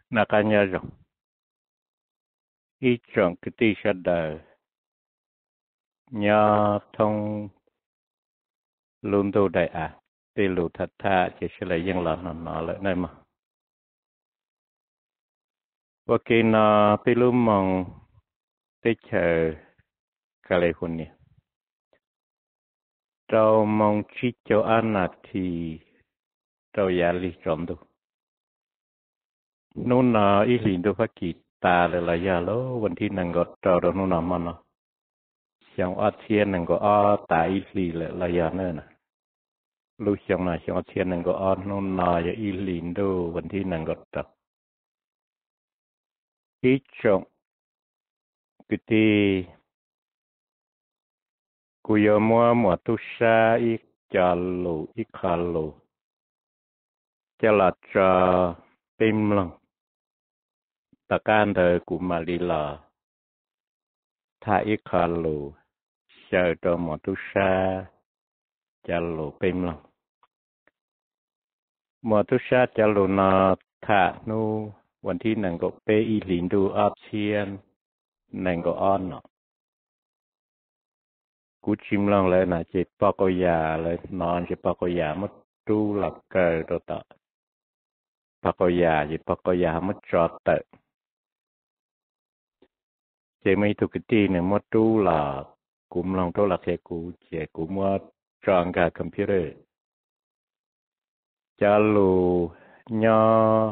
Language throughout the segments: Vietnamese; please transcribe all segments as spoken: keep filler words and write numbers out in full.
na cả nhà rồi ít chọn cái tí sát đời nhà thông luôn đâu đại à tí lù thật tha chỉ sẽ là dân là nó nó lại này mà và khi nó tí lù mong tí chờ California trâu mong chỉ cho anh là thì trâu giá lý trộm đâu nôn nó ít liền đâu phát kỳ ta là là giá lốวันที่นั่งก็trâu đó nôn nó mà nó像阿天能够阿大一里了来呀那呢，路上呢像阿天能够阿弄那呀一零都问题能够得，一种个的古有么么都沙一家路一卡路，จะละจะเป็นลงตะการเธอกุมาลีลาถ้าอีกขาลูเจอตัวหมอตุชาจะลูเป็นลงหมอตุชาจะลูนาถ้านูวันที่หนึ่งก็เปอีลินดูอาเชียนหนึ่งก็อ่อนเนาะกูชิมลงเลยนะเจ็บปอกยาเลยนอนเจ็บปอกยามัดดูหลับเกิดตัวต่อปอกยาเจ็บปอกยามัดจอดเตะเจไม่ถูกตีเนี่ยมัดดูหลับกูมลองตัวหลักเจกูเจกูมัดจองกับคอมพิวเตอร์จะลูญอ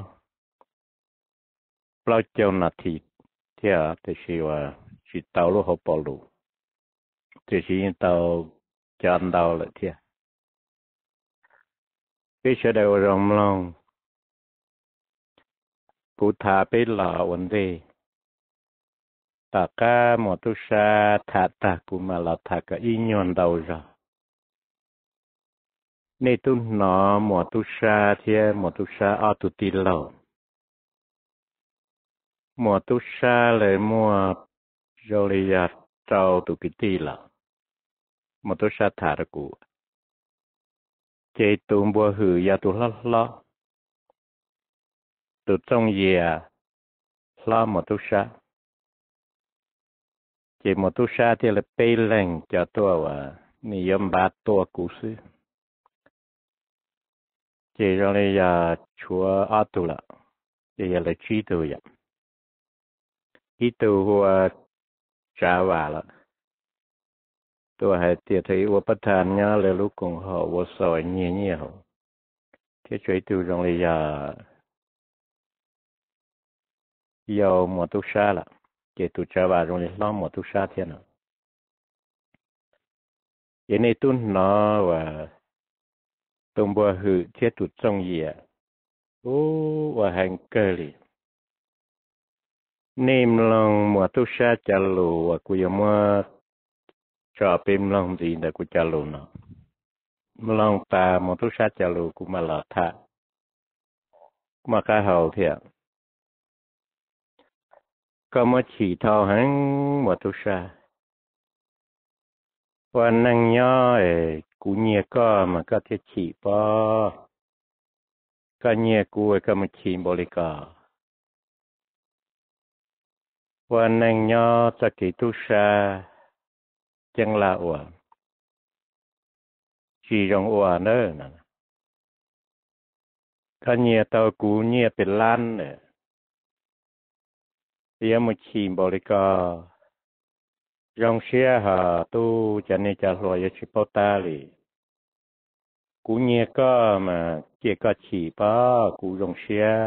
เปล่าเจ้าหน้าที่เที่ยแต่ชีว่าชีเตาลูกเขาปลูแต่ชีเตาจานเตาเลยเที่ยก็จะได้รำลองกูทาไปหล่อวันเดตากาหมอตุชาถาตากูมาหล่อทากะอีนยอนเตาจ้ะในตุ้นหนอหมอตุชาเที่ยหมอตุชาอาตุติเหล่าหมอตุชาเลยมัวโจริยาเจ้าตุกิติเหล่าหมอตุชาถาตะกูเจตุมบัวหือยาตุละละตุจงเยียละหมอตุชาเจหมอตุชาที่ละเปย์แรงจะตัวว่านิยมบาตัวกูซื้อเจโจริยาชัวอาตุละเจยาละชีตัวยาอีตัวหัวจ้าวาละตัวให้เตียที่ว่าประธานเนี่ยเลยลูกของเขาว่าสอยเงี้ยเงี้ยเขาที่ช่วยตัวโรงเรียนยาวหมดทุกชาละเจตุจ้าวาโรงเรียนล้อมหมดทุกชาเท่านั้นยันในตุ้นเนาะว่าตรงบัวหือเทียตุจงเยียโอ้ว่าแห่งเกลีนิ่มลงหมดทุกชาจะรู้ว่ากูยังว่าชอบเป็นลงดีแต่กูจะรู้เนาะมลองตาหมดทุกชาจะรู้กูมาหลอดท่ากูมาข้าเขาเพียก็มาฉี่ทอหังหมดทุกชาวันนั่งย่อเอกูเนียก็มันก็จะฉี่ปอก็เนียกูก็มาฉี่บริการวันนั่งย่อจะกี่ทุกชาจังละอ้วนฉี่รองอ้วนเนอนั่นก็เนียตัวกูเนียเป็นล้านเนี่ยเดี๋ยวมาฉี่บริการรองเชียหาตู้จะเนี่ยจะรวยชิปตาลีกูเนี่ยก็มาเกี่ยก็ฉี่ป้ากูรองเชีย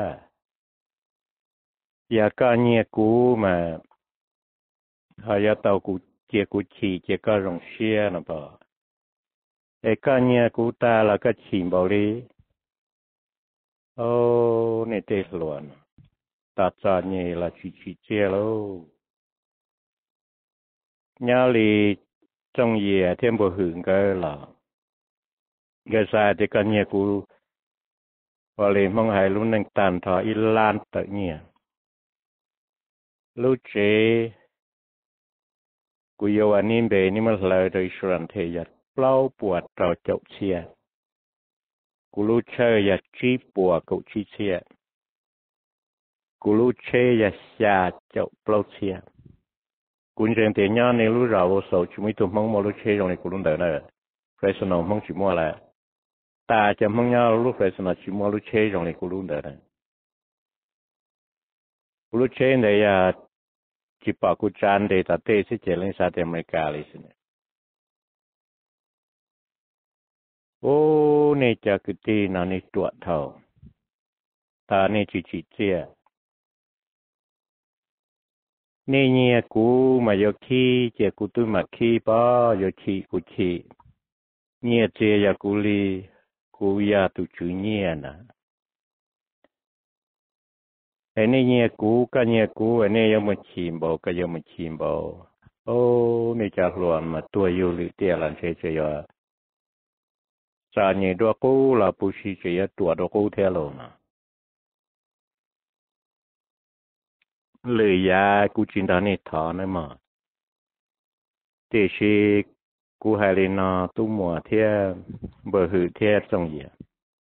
อยากก็เนี่ยกูมาหายาเตากูเกี่ยกูฉี่เกี่ยก็รองเชียนะป้าเอ้ก็เนี่ยกูตาแล้วก็ฉี่บริโอ้เนี่ยเตะหลวนตาจานเนี่ยละฉี่ฉี่เจียแล้วnhà lì trong ye thêm bộ hưởng cái là cái sai thì cái nhà cũ và lì mong hai lúc nâng tàn thọ y lan tự nhiên lúc chế cú yêu anh em về nhưng mà lời đời sườn thì giật lâu buộc trò chậu chia cú lúc chơi giật chi buộc cậu chi chia cú lú chế ya xa chậu plau chia cuốn trên tiền nhau này lú rau vô sầu chúng mình tụm mong mua lú chế trong này cú lú đỡ nữa phải xin ông mong chỉ mua là ta cho mong nhau lú phải xin chỉ mua lú chế trong này cú lú đỡ nữa cú lú chế này à chỉ bảo cú chán để ta tê sẽ chơi lên sát America lấy xin ô này cho cái tiền nào này tuột thầu ta này chỉ chỉ chia nè nhẹ cú mà giờ khi chỉ cú tôi mà khi bao giờ khi cú khi nhẹ chỉ giờ cú li cú ya tu chữ nhẹ nè anh nè nhẹ cú cái nhẹ cú anh nè giờ mà chìm bao cái giờ mà chìm bao ô nè chả luôn mà tôi yêu li tiền làm thế chơi giờ sao nhẹ đua cú là bù xí chơi giờ đua đua cú theo luôn nè lời ya cú chuyện đó này thọ nữa mà thì khi cú hay lên nó tu mùa theo bờ hư theo trong gì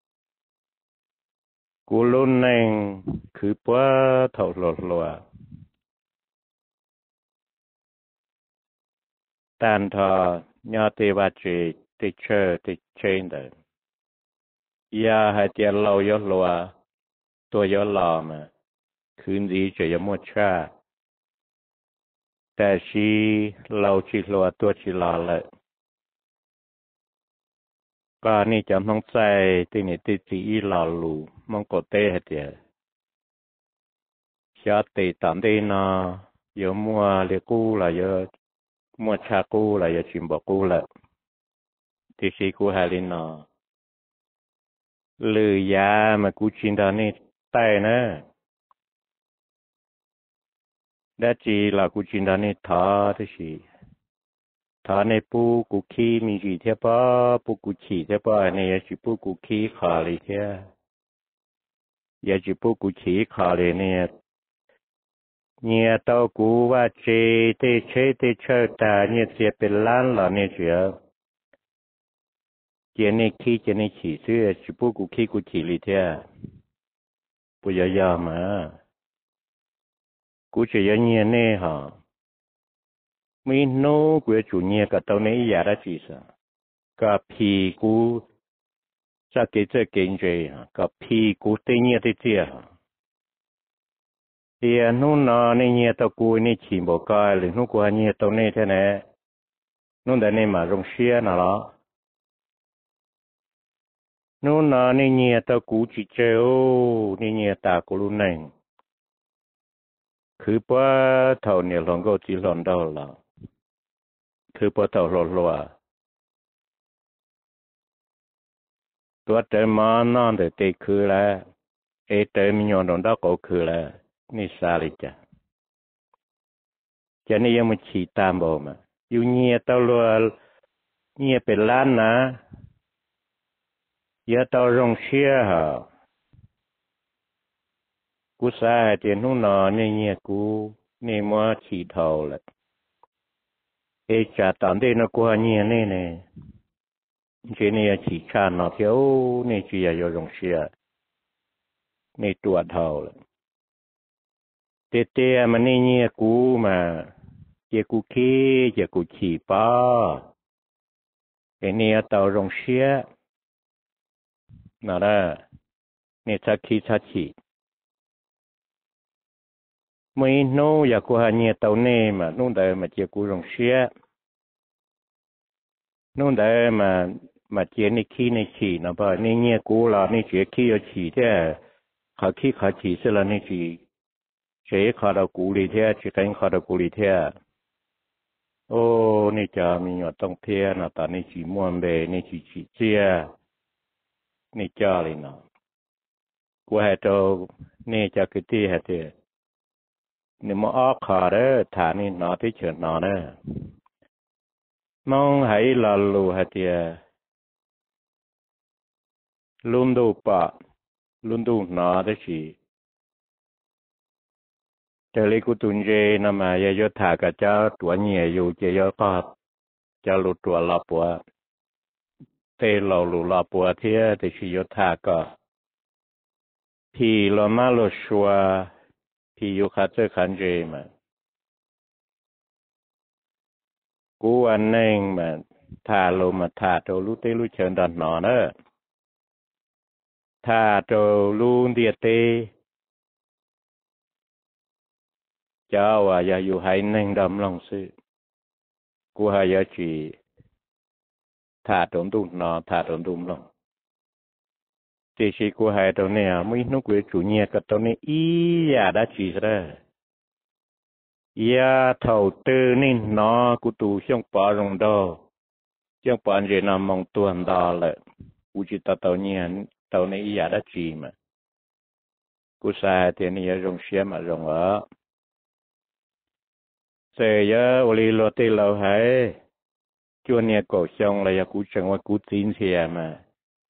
cú luôn này cứ quá thầu lọt lọa tan thọ nhớ tê ba chỉ tê chơi tê chơi đấy ya hay tiền lâu yếu lọaตัวyếu lò màคืนดีจะยังมั่วชาแต่ชีเราชีลัวตัวชีลาเลยก็นี่จะมองใจตีนี่ตีจีอีลาลูมองกดเตะเดียชาติตามได้นะยอมัวเลี้ยกู้ละยอมัวชากู้ละยอชิมบอกกู้ละที่ชีกู้หาลินนะหรือยามากู้ชินดานี่ใต้นะđã chỉ là cú chuyện đó này thà thế gì thà này bu cú khí mình chỉ theo ba bu cú chỉ theo ba này chỉ bu cú khí khá lên thế giờ chỉ bu cú chỉ khá lên này nhẹ tao cú và chế tê chế tê chơi ta nhẹ chế bên lan là này chuyện chế này khí chế này chỉ xưa chỉ bu cú khí cú chỉ lên thế bây giờ giờ mà cú chỉ có nhiều nè hả mình nô của chủ nhà cả tàu này giờ đã chỉ sao cả phi cú sao cái这经济啊cả phi cú对nhiều对这哈thì nô nó này nhiều tàu cú này chỉ một cái liền nô của nhiều tàu này thế này nô đây này mà rong xia nào đó nô nó này nhiều tàu cú chỉ chơi ô này nhiều ta cú luôn nàyคือว่าเท่าเนี่ยลองก็จีหลอนดอลละคือว่าเท่าหลอลัวตัวเติมมานั่นเด็กคือละเอเติมมีอย่างนั้นก็คือละนี่สาลิจ้ะจะนี่ยังมันฉีดตามบ่มาอยู่เงียตัวลัวเงียเป็นล้านนะเยอะตัวรงเชี่ยฮะกูสาเตียนนู่นนอเนี่ยเนี่ยกูเนี่ยมัวฉีดเท่าเลยเอจ่าตอนเดินกูเนี่ยเนี่ยเนี่ยเจเนี่ยฉีดชาหนอเที่ยวเนี่ยจีอย่าลงเชียเนี่ยตัวเท่าเลยเตเตมันเนี่ยเนี่ยกูมาเจ้ากูขี้เจ้ากูฉีดป้าเอเนี่ยเต่าลงเชียน่ะละเนี่ยชักขี้ชักฉีดmấy nô giờ cô hà nhẹ tàu nè mà nô đời mà chia cô rong xía nô đời mà mà chia này khi này chỉ nó bảo này nhẹ cô là này chia khi ở chỉ thế khá khi khá chỉ sẽ là này chỉ chế khá đầu cú đi thế chỉ cái khá đầu cú đi thế ô này cha mình ở trong thế là ta này chỉ muốn về này chỉ chỉ chia này cha lên nó cô hay cho này cha cái gì hay thế nếu mà ở khá đó thà nên nó tới chuyện nó nữa mong hãy là lù hạt địa luôn đủ bạ luôn đủ nó đó chỉ cho lấy của tuần dê nằm mà giờ thà cả cho tuổi nhẹ dù chỉ giờ có cho lụt tuổi lọp bùa tê lầu lụt lọp bùa thế thì chỉ giờ thà cả thì lo mà lo xua thì yêu khát chơi khán gì mà cú anh nên mà thà lô mà thà trâu lú tê lú chơn đòn nọ nữa thà trâu lú địa tê cho và giờ yêu hay nên đầm lòng sự cú hay giờ chỉ thà trốn đun nọ thà trốn đun lòng chỉ chỉ cú hay trâu nè mấy nó quê chủ nhà cái trâu nè ý à đã chỉ ra ya thầu tư nên nó cú tu xong bỏ rong đó xong bỏ gì nó mong tuần đó là cú chỉ tao tao nhà tao này ý đã chỉ mà cú sai thì này rong xe mà rong ở giờ giờ oli lo tê lâu hay chua nhà cổ xong là cú chẳng qua cú tin thiệt mà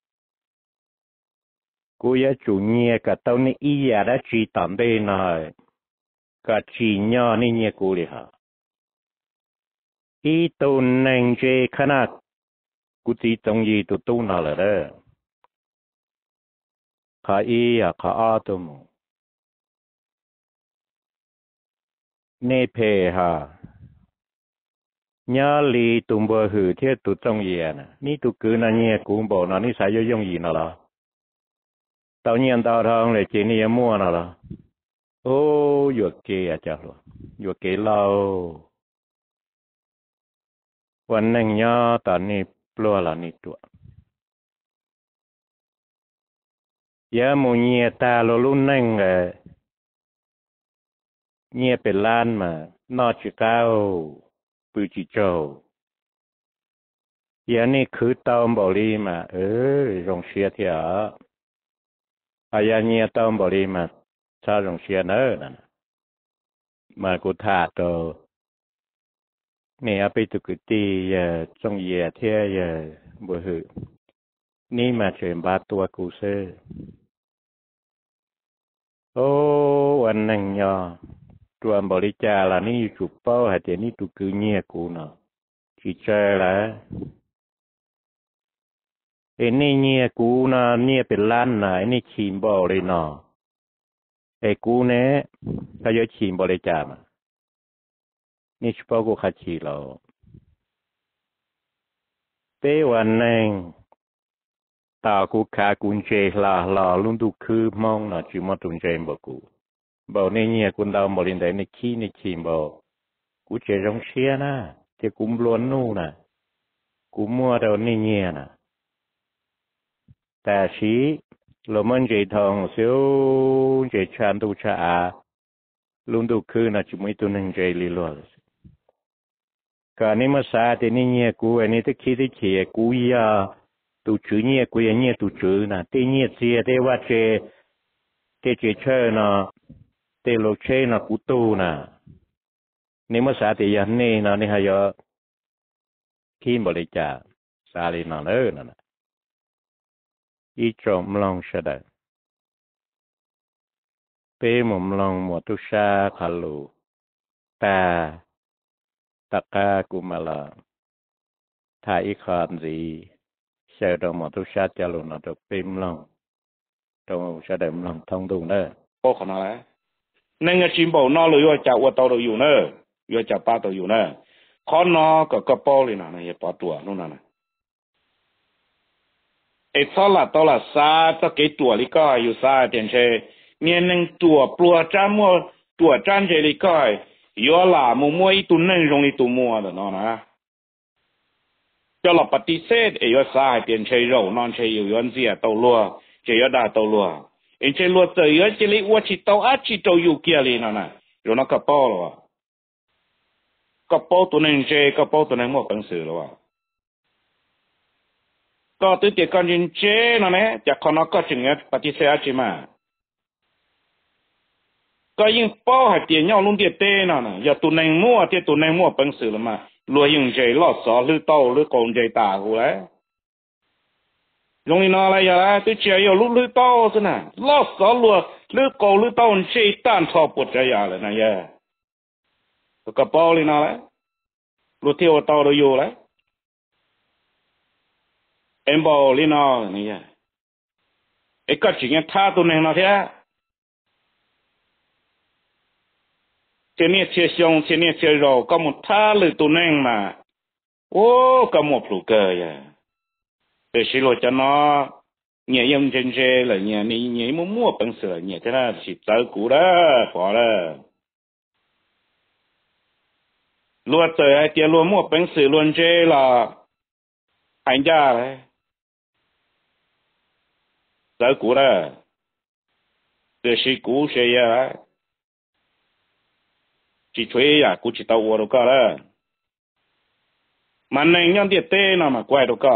cú ya chủ nhà cả tao này ý đã chỉ tạm đây này cả chỉ nhỏ này nhà cú đi hả ý tu nên chơi khả năng cú chỉ trong gì tu tu nào là đó khá ý à khá ở tụm nê phê ha nhớ li tụm bờ hử thiết tu trong gì à ní tu cứ na nhẹ cú bảo nó ní sai vô dùng gì nào là tao nhiên tao thằng này chỉ ní mua nào là ô vừa kê à chả rồi vừa kê lâuวันนึงย่อตอนนี้ปลัวละนี่ตัวยามูเนียตาโลลุ่นนั่งเออเนียเป็นล้านมานอจิก้าวปืจิโจยานี่คือตอมบอลีมาเออโรงเชียเถียอายาเนียตอมบอลีมาชาโรงเชียเนอร์นั่นมากูถาโตนี่อาไปตุกตีเอ่อจงเยียเทียเอ่อบ่หือนี่มาเชิญบาตัวกูเซอโอ้วันนึงยอตัวบริจาล่ะนี่จุปเป้าหาเจนี่ตุคือเงียกูเนาะจิเจอละเอ็นี่เงียกูนะเนี่ยเป็นล้านน่ะไอ้นี่ขีมบ่เลยเนาะไอ้กูเนี่ยก็เยอะขีมบริจามานี่ชุปเป้ากูขัดขีเราเป้วันนึงตากูขากุญแจลาลาลุงดูคือมองน่ะจิมาตุนเจมบอกกูบอกนี่เนี่ยกูดาวบรินได้ในขี้ในขีมบอกกูเจรงเชียนะเจกุมล้วนนู่นน่ะกูมัวเรานี่เนี่ยน่ะแต่ชีเรามันเจทองเสียวเจชานตูชาอาลุงดูคือน่ะจิไม่ตุนเจลีลวดการนี้มาสาแต่นี่เนี่ยกูอันนี้ที่คิดที่เขียกูยาtu chữ nhẹ của nhẹ tu chữ nè tê nhẹ chia têว่าเจtêเจเชนะเตโลเชนะกูตูนะนี่มาสาติยันนี่นะนี่ฮะยอขี้บริจาสาลีนะเออนั่นน่ะอีจอมลองเสด็จเป้หม่อมลองหมวดตุชาคัลลูตาตะกากุมาลาทาอีคอนซีเจอเราหมดทุกชาติจะหลุดเราจะพิมพ์ลงเราจะได้ลงท่องดูเนอะโอ้ขนาดนั้นนั่งกับจิมบอกนอเลยว่าจะว่าตัวเราอยู่เนอะว่าจะป้าตัวอยู่เนอะข้อนอกับกระเป๋าเลยนะเนี่ยป้าตัวนู่นน่ะไอ้ซ้อละตัวละซาจะเกี่ยตัวลิก็อยู่ซาเดียนเชเนี่ยนั่งตัวปลัวจ้ามัวตัวจ้านเจลิก็ยัวละมัวมัวอีตัวนั่งตรงนี้ตัวมัวเด้อเนาะนะcho là bát tê sét ấy ở sai tiền chơi rau non chơi yêu yuan gì à tàu lúa chơi ở đà tàu lúa anh chơi lúa chơi ở chơi lấy uất chỉ tàu ắt chỉ tàu yêu kia liền nè rồi nó cặp bao rồi cặp bao tụi nên chơi cặp bao tụi nên mua bằng sữa rồi có tới tiền con nhìn chơi nó nè chắc con nó có chừng bát tê sét chứ mà có những bao hạt tiền nhau luôn tiền tê nè giờ tụi nên mua tiền tụi nên mua bằng sữa mà lúa dùng chơi lót xó lúa tàu lúa còn chơi tà của đấy dùng nó lại giờ tôi chơi yêu lúa lúa tàu thế nào lót xó lúa lúa còn lúa tàu chơi tan thọ bột chơi giờ này này giờ tôi cặp bao lên nó đấy lúa thiêu tàu rồi vô đấy em bao lên nó này giờ cái cái chuyện tha tôi này nó thế thế này chia xong thế này chia rồi có một tha lử tụ neng mà ô có một lũ cờ à để xí lộ cho nó nhẹ nhàng trên trên là nhẹ nhẹ nhẹ mua mua bằng sữa nhẹ thế là chỉ tới cũ đó bỏ đó luôn tới ai tiền luôn mua bằng sữa luôn chơi là hành gia đấy tới cũ đó để xí cũ xe ya chỉ thuê ya cũ chỉ tàu đâu cả đó mà này nhân tiệt tê nào mà quay đâu cả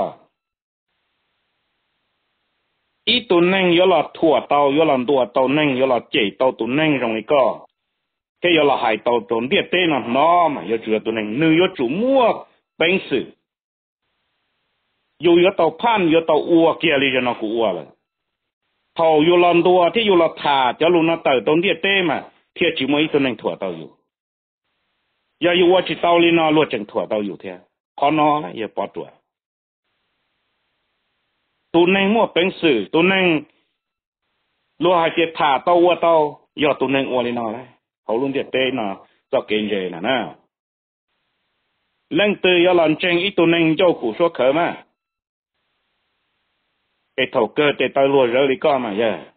ít tụ neng yếu là thua tàu yếu là đùa tàu neng yếu là chỉ tàu tụ neng trong này có cái yếu là hai tàu tụ tiệt tê nào nó mà yếu chủ tụ neng nữ yếu chủ mua bánh sự yếu yếu tàu pan yếu tàu ua kia đi cho nó cũng ua rồi thầu yếu là đùa thì yếu là thả cho luôn nó tàu tụ tiệt tê mà thiệt chỉ mới tụ neng thua tàu yếu yếu yếu chỉ tàu đi nó luôn chẳng thua tàu yếu thế khó nó là yếu bỏ tuổi tụ neng mua bánh sự tụ neng lúa hai chiếc thả tàu qua tàu giờ tụ neng qua lên nó đấy hậu luôn tiệt tê nó cho kinh tế nè nè lần từ giờ làm tranh ít tụ neng cho cụ số khởi mà cái thầu cơ để tàu lúa rơi đi con mà giờ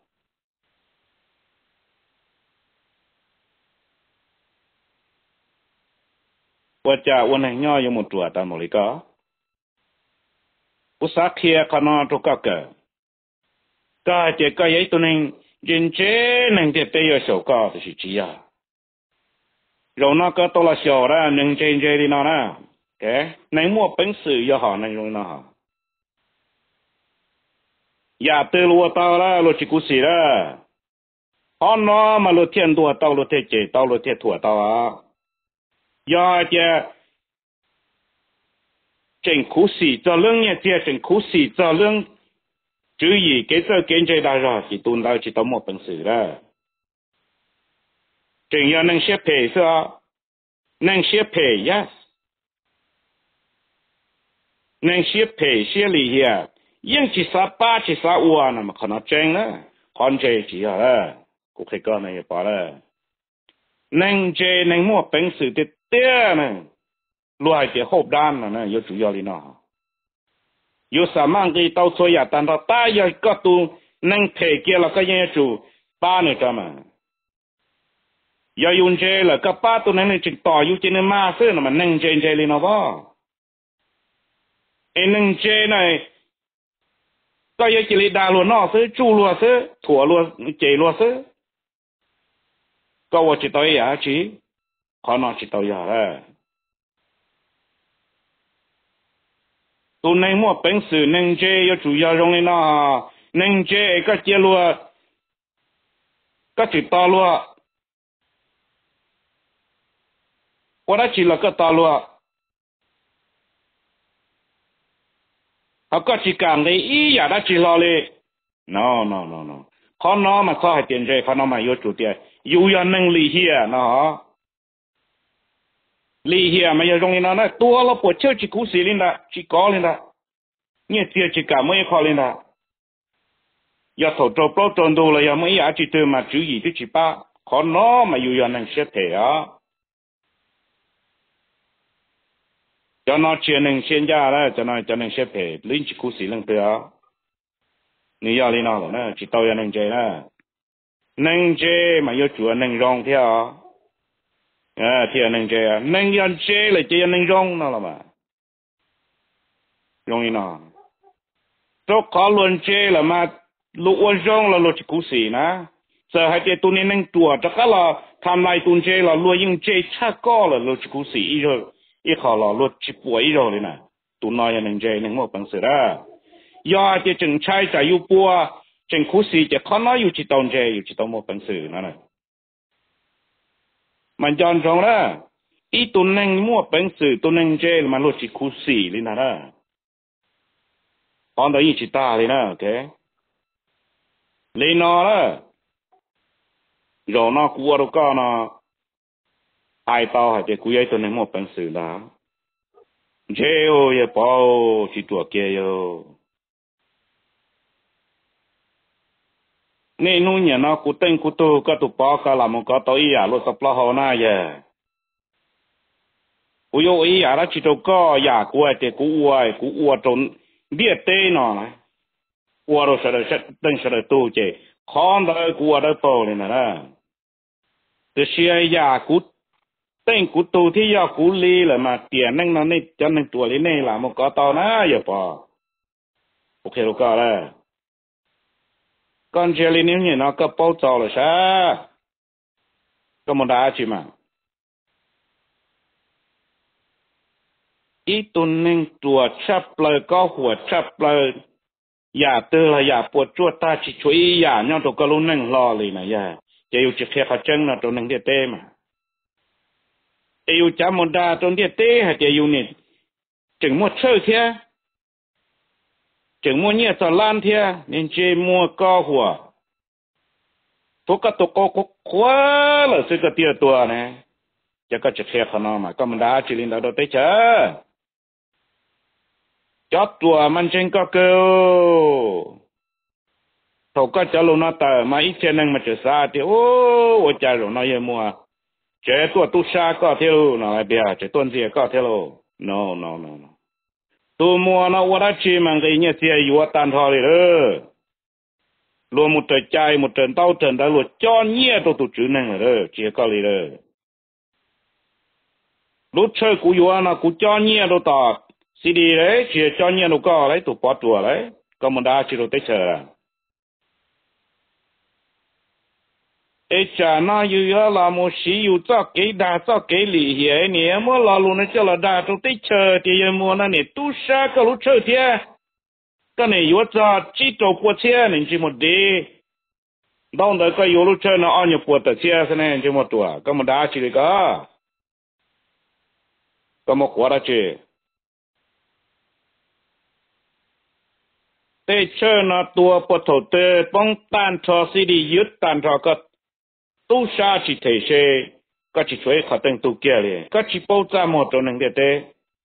qua cha qua này nhỏ như một chuột tao một lý có bút sát kia con nó cho các cờ cái chỉ cái ấy tụ neng trên chế neng tiệt tê giờ sầu cao thì chỉ à rồi nó có tôi là sầu ra neng trên trên đi nó nè cái neng mua bánh sự giờ họ neng rồi nó ya từ lúa tao ra lúa chỉ cú xì ra họ nó mà lúa thiên lúa tao lúa thế chế tao lúa thế thua tao à ya chứ trên cú xì cho lương nhẹ chứ trên cú xì cho lương chú ý cái giờ kinh tế đại rồi thì tuần đầu chỉ tao một bánh sự ra trên ya neng xếp pay sao neng xếp pay yes neng xếp pay xếp lì here nhưng chỉ sa ba chỉ sa uo nè mà khả năng tranh đó con chơi chỉ là cũng thấy con này bỏ ra nên chơi nên mua bánh sự tiết tiết nè loại cái hộp đan nè yếu chủ yếu là nó yếu sa mang cái tàu xoay à tan đó ta yếu có tu nên thể kia là cái gì chủ ba nữa cho mà yếu dùng chơi là cái ba tu nên chỉ tỏ yếu chơi nên ma sư mà nên chơi chơi là nó bao em nên chơi nàyก็ยังจะลีดาลัวนอซื้อจูลัวซื้อถั่วลัวเจลัวซื้อก็ว่าจิตอยาจีขอนอจิตอยาละตัวในมั่วเป็นสื่อหนึ่งเจย主要用ในนอหนึ่งเจก็เจลัวก็จิตตอลัวว่าได้จิตละก็ตอลัวเขาก็จีการเลยอีอย่าได้จีรอเลย no no no no เขาน้อมาข้อให้เตียนใจเขาน้อมาโยจุดเดียอยู่ยันหนึ่งลีเฮียนะฮะลีเฮียไม่ยอมรงนี่นะตัวเราปวดเชื่อจีกูสีลินดาจีกอลินดาเนี่ยเตียจีการไม่ขอลินดาอย่าถอดตัวปลดจนดูเลยอย่าไม่อยากจีเติมมาจุยที่จีป้าเขาน้อมาอยู่ยันหนึ่งเสียเถอะcho nó chuyện nên xuyên ra đó cho nó cho nên xếp hệ lính chỉ cú xí lần nữa nếu giờ đi nào nữa chỉ tao nên chơi đó nên chơi mà yêu chủ nên rong theo à thì nên chơi nên yên chơi là chơi nên rong nó là mà rong đi nào cho khó luôn chơi là mà lũ rong là lũ chỉ cú xí na giờ hai chơi tu nên nên chùa cho cái là tham lai tu chơi là lũ yên chơi chắc có là lũ chỉ cú xí rồiอีขอหล่อรถชิป่วยเราเลยนะตัวน้อยหนึ่งใจหนึ่งหมดปังเสือยอจะจึงใช้ใจอยู่ปัวจึงคุสีจะข้อน้อยอยู่จิตตอนใจอยู่จิตตอนหมดปังเสือนั่นแหละมันจอนตรงละอีตัวหนึ่งมั่วปังเสือตัวหนึ่งใจมันรถจิคุสีเลยนะนะตอนเดียวยิ่งจิตตาเลยนะโอเคเลยนอละเราหน้ากลัวเราก็นะai tao hay cái cúi ấy tôi nên một bản sự là treo ya bao chỉ tuổi kia yo nên nu nhà nó cú tên cú tu có tụ bao cả làm một có tối à luôn sắp lo hồ na ya cú yêu ý à đó chỉ đâu có ya cú ai thì cú uai cú ua trốn biết tê nó này ua rồi sợ sợ đừng sợ tu chứ con đó cú ua đó to này nè từ xưa ya cú tên cú tu thì ya cú li là mà tiền năng nó này cho nên tuổi này là một có to na giờ bỏ ok rồi có đấy con chơi lên nếu như nó có bao trò là sao có một đá chỉ mà ít tuần nên chùa chắp lời có hùa chắp lời ya tư là ya bùa chùa ta chỉ chui ya nhau tụ có luôn nên lo liền này ya chỉ yêu chỉ khe khó chân là tụ nên địa tê mà yêu chăm một đá tụ địa tê hay chỉ yêu nè chừng một chơi thế chừng mua nhẹ cho lan thế nên chỉ mua có hùa tôi có tôi có có quá là sự cái tiền tua này chắc có chỉ khe khó nó mà có một đá chỉ lên đó đâu tới chơi chót tua mình trên có cơ thầu có cho luôn nó tờ mà ít trên năng mà chỉ xa thì ô ô cha rồi nó yên mua chế tua tu sa có theo nó lại bia chế tuần gì có theo no no no no tu mua nó qua đó chi mà cái như xe yếu tan thôi rồi luôn một trận chạy một trận tàu trận đã luôn cho nhẹ tôi tu chữ năng rồi chỉ có lý rồi lúc chơi cú yếu nó cú cho nhẹ tôi tỏ xê đê đấy chỉ cho nhẹ nó có đấy tụ bỏ chùa đấy có một đá chỉ đồ tới chờ ê cha nó yêu là một sĩ yêu cho cái đá cho cái lý hiệp nè mua là luôn nó cho là đá đồ tới chờ thì mua nó nè tu sa có lúc chơi thế cái này yêu cho chỉ đồ qua xe nên chỉ một đi đông đời có yêu lúc chơi nó ăn nhiều bột tới xe thế này chỉ một tuổi có một đá chỉ được có có một quả đó chứ tê chơi nó tua bột thổ tê bóng tan cho xí đi dứt tan cho có tu sa chỉ thể xe có chỉ chuối khó tên tu kia liền có chỉ bao ra một trong những địa tê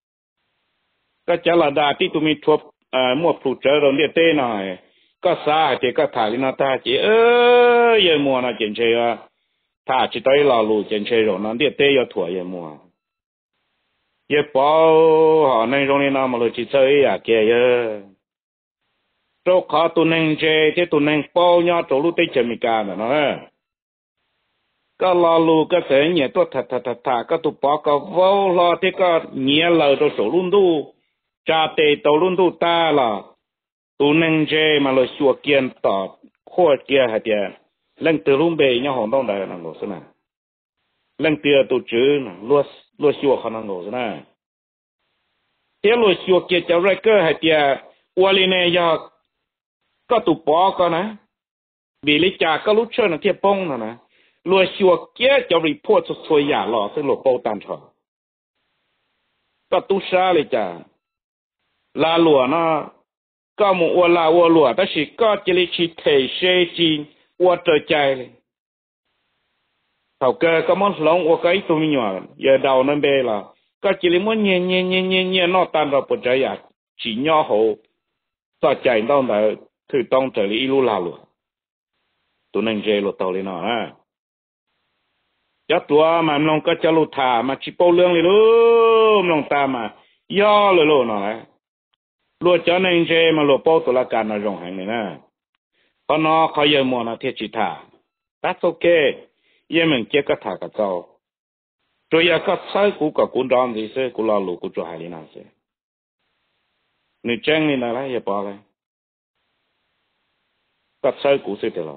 có chả là đa tí tụi mình thuộc mua phụ trợ trong địa tê này có xa thì có thả lên nó ta chỉ ơ giờ mùa nó chuyển chơi à thả chỉ tới lò lù chuyển chơi rồi nó địa tê giờ thua giờ mùa giờ bao họ nên trong này nó mà lo chỉ chơi à kia giờ chỗ khó tụi nên chơi thế tụi nên bao nhau chỗ lúc tây chơi mình cả nó có lo lù có thể nhẹ tốt thật thật thật thật có tụ bỏ có vô lo thế có nhẹ lời cho số luôn tu cha tê tàu luôn tu ta là tu nâng chê mà lời xua kiên tỏ khôi kia hả tiệt lần từ luôn bề nhau hồn đông đại là ngộ thế nào lần từ tu chữ lúa lúa xua không là ngộ thế nào thế lúa xua kia cháu ra cơ hả tiệt qua lên này giờ có tụ bỏ có nè vì lý cha có lúc chơi là thiệp bông nè nè lúa xua kia cho report cho xuôi giả lọซึ่งlúa bao tàn thọ có tu sa lý cha là lúa nó có một ô là ô lúa đó chỉ có chỉ là chỉ thể chế chỉ ô trời chạy thầu cơ có món lông ô cái tụi mình nhỏ giờ đầu nó bê là có chỉ là món nhẹ nhẹ nhẹ nhẹ nhẹ nó tan ra bột trái à chỉ nhỏ hồ cho chạy đâu là thử tông trở lại ilu là lúa tụi mình chơi lúa tàu lên nó à cho tua mà mình có cho lúa thả mà chỉ bao lương liền luôn mình ta mà do rồi luôn nó lúa cho nên chơi mà lúa bao tụi là cả nó rong hàng này nè còn nó khó giờ mua nó thiệt chỉ thả that's okay giờ mình chỉ có thả cái câu rồi giờ có sai của cả cuốn đòn gì sẽ của lo lúa của chỗ hải lý nào sẽ nếu chân này là giờ bỏ lại có sai của sẽ được rồi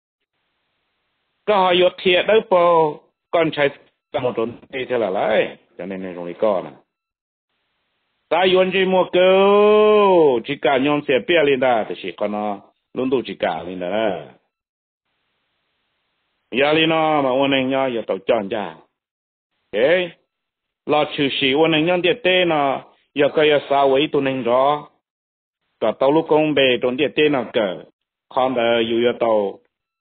có họ yêu thiệt đấy po con trai một tuần thì thế là lại cho nên này rồi có nè ta yuan chỉ mua cơ chỉ cả nhóm sẽ bia lên đó thì chỉ còn nó luôn đủ chỉ cả lên đó giờ lên nó mà ôn anh nhau giờ tàu chọn ra thế lo trừ sĩ ôn anh nhau địa tê nó giờ cái giờ sao vậy tụi anh rõ cả tàu lúc công bề tụi địa tê nó cỡ con đã yêu giờ tàu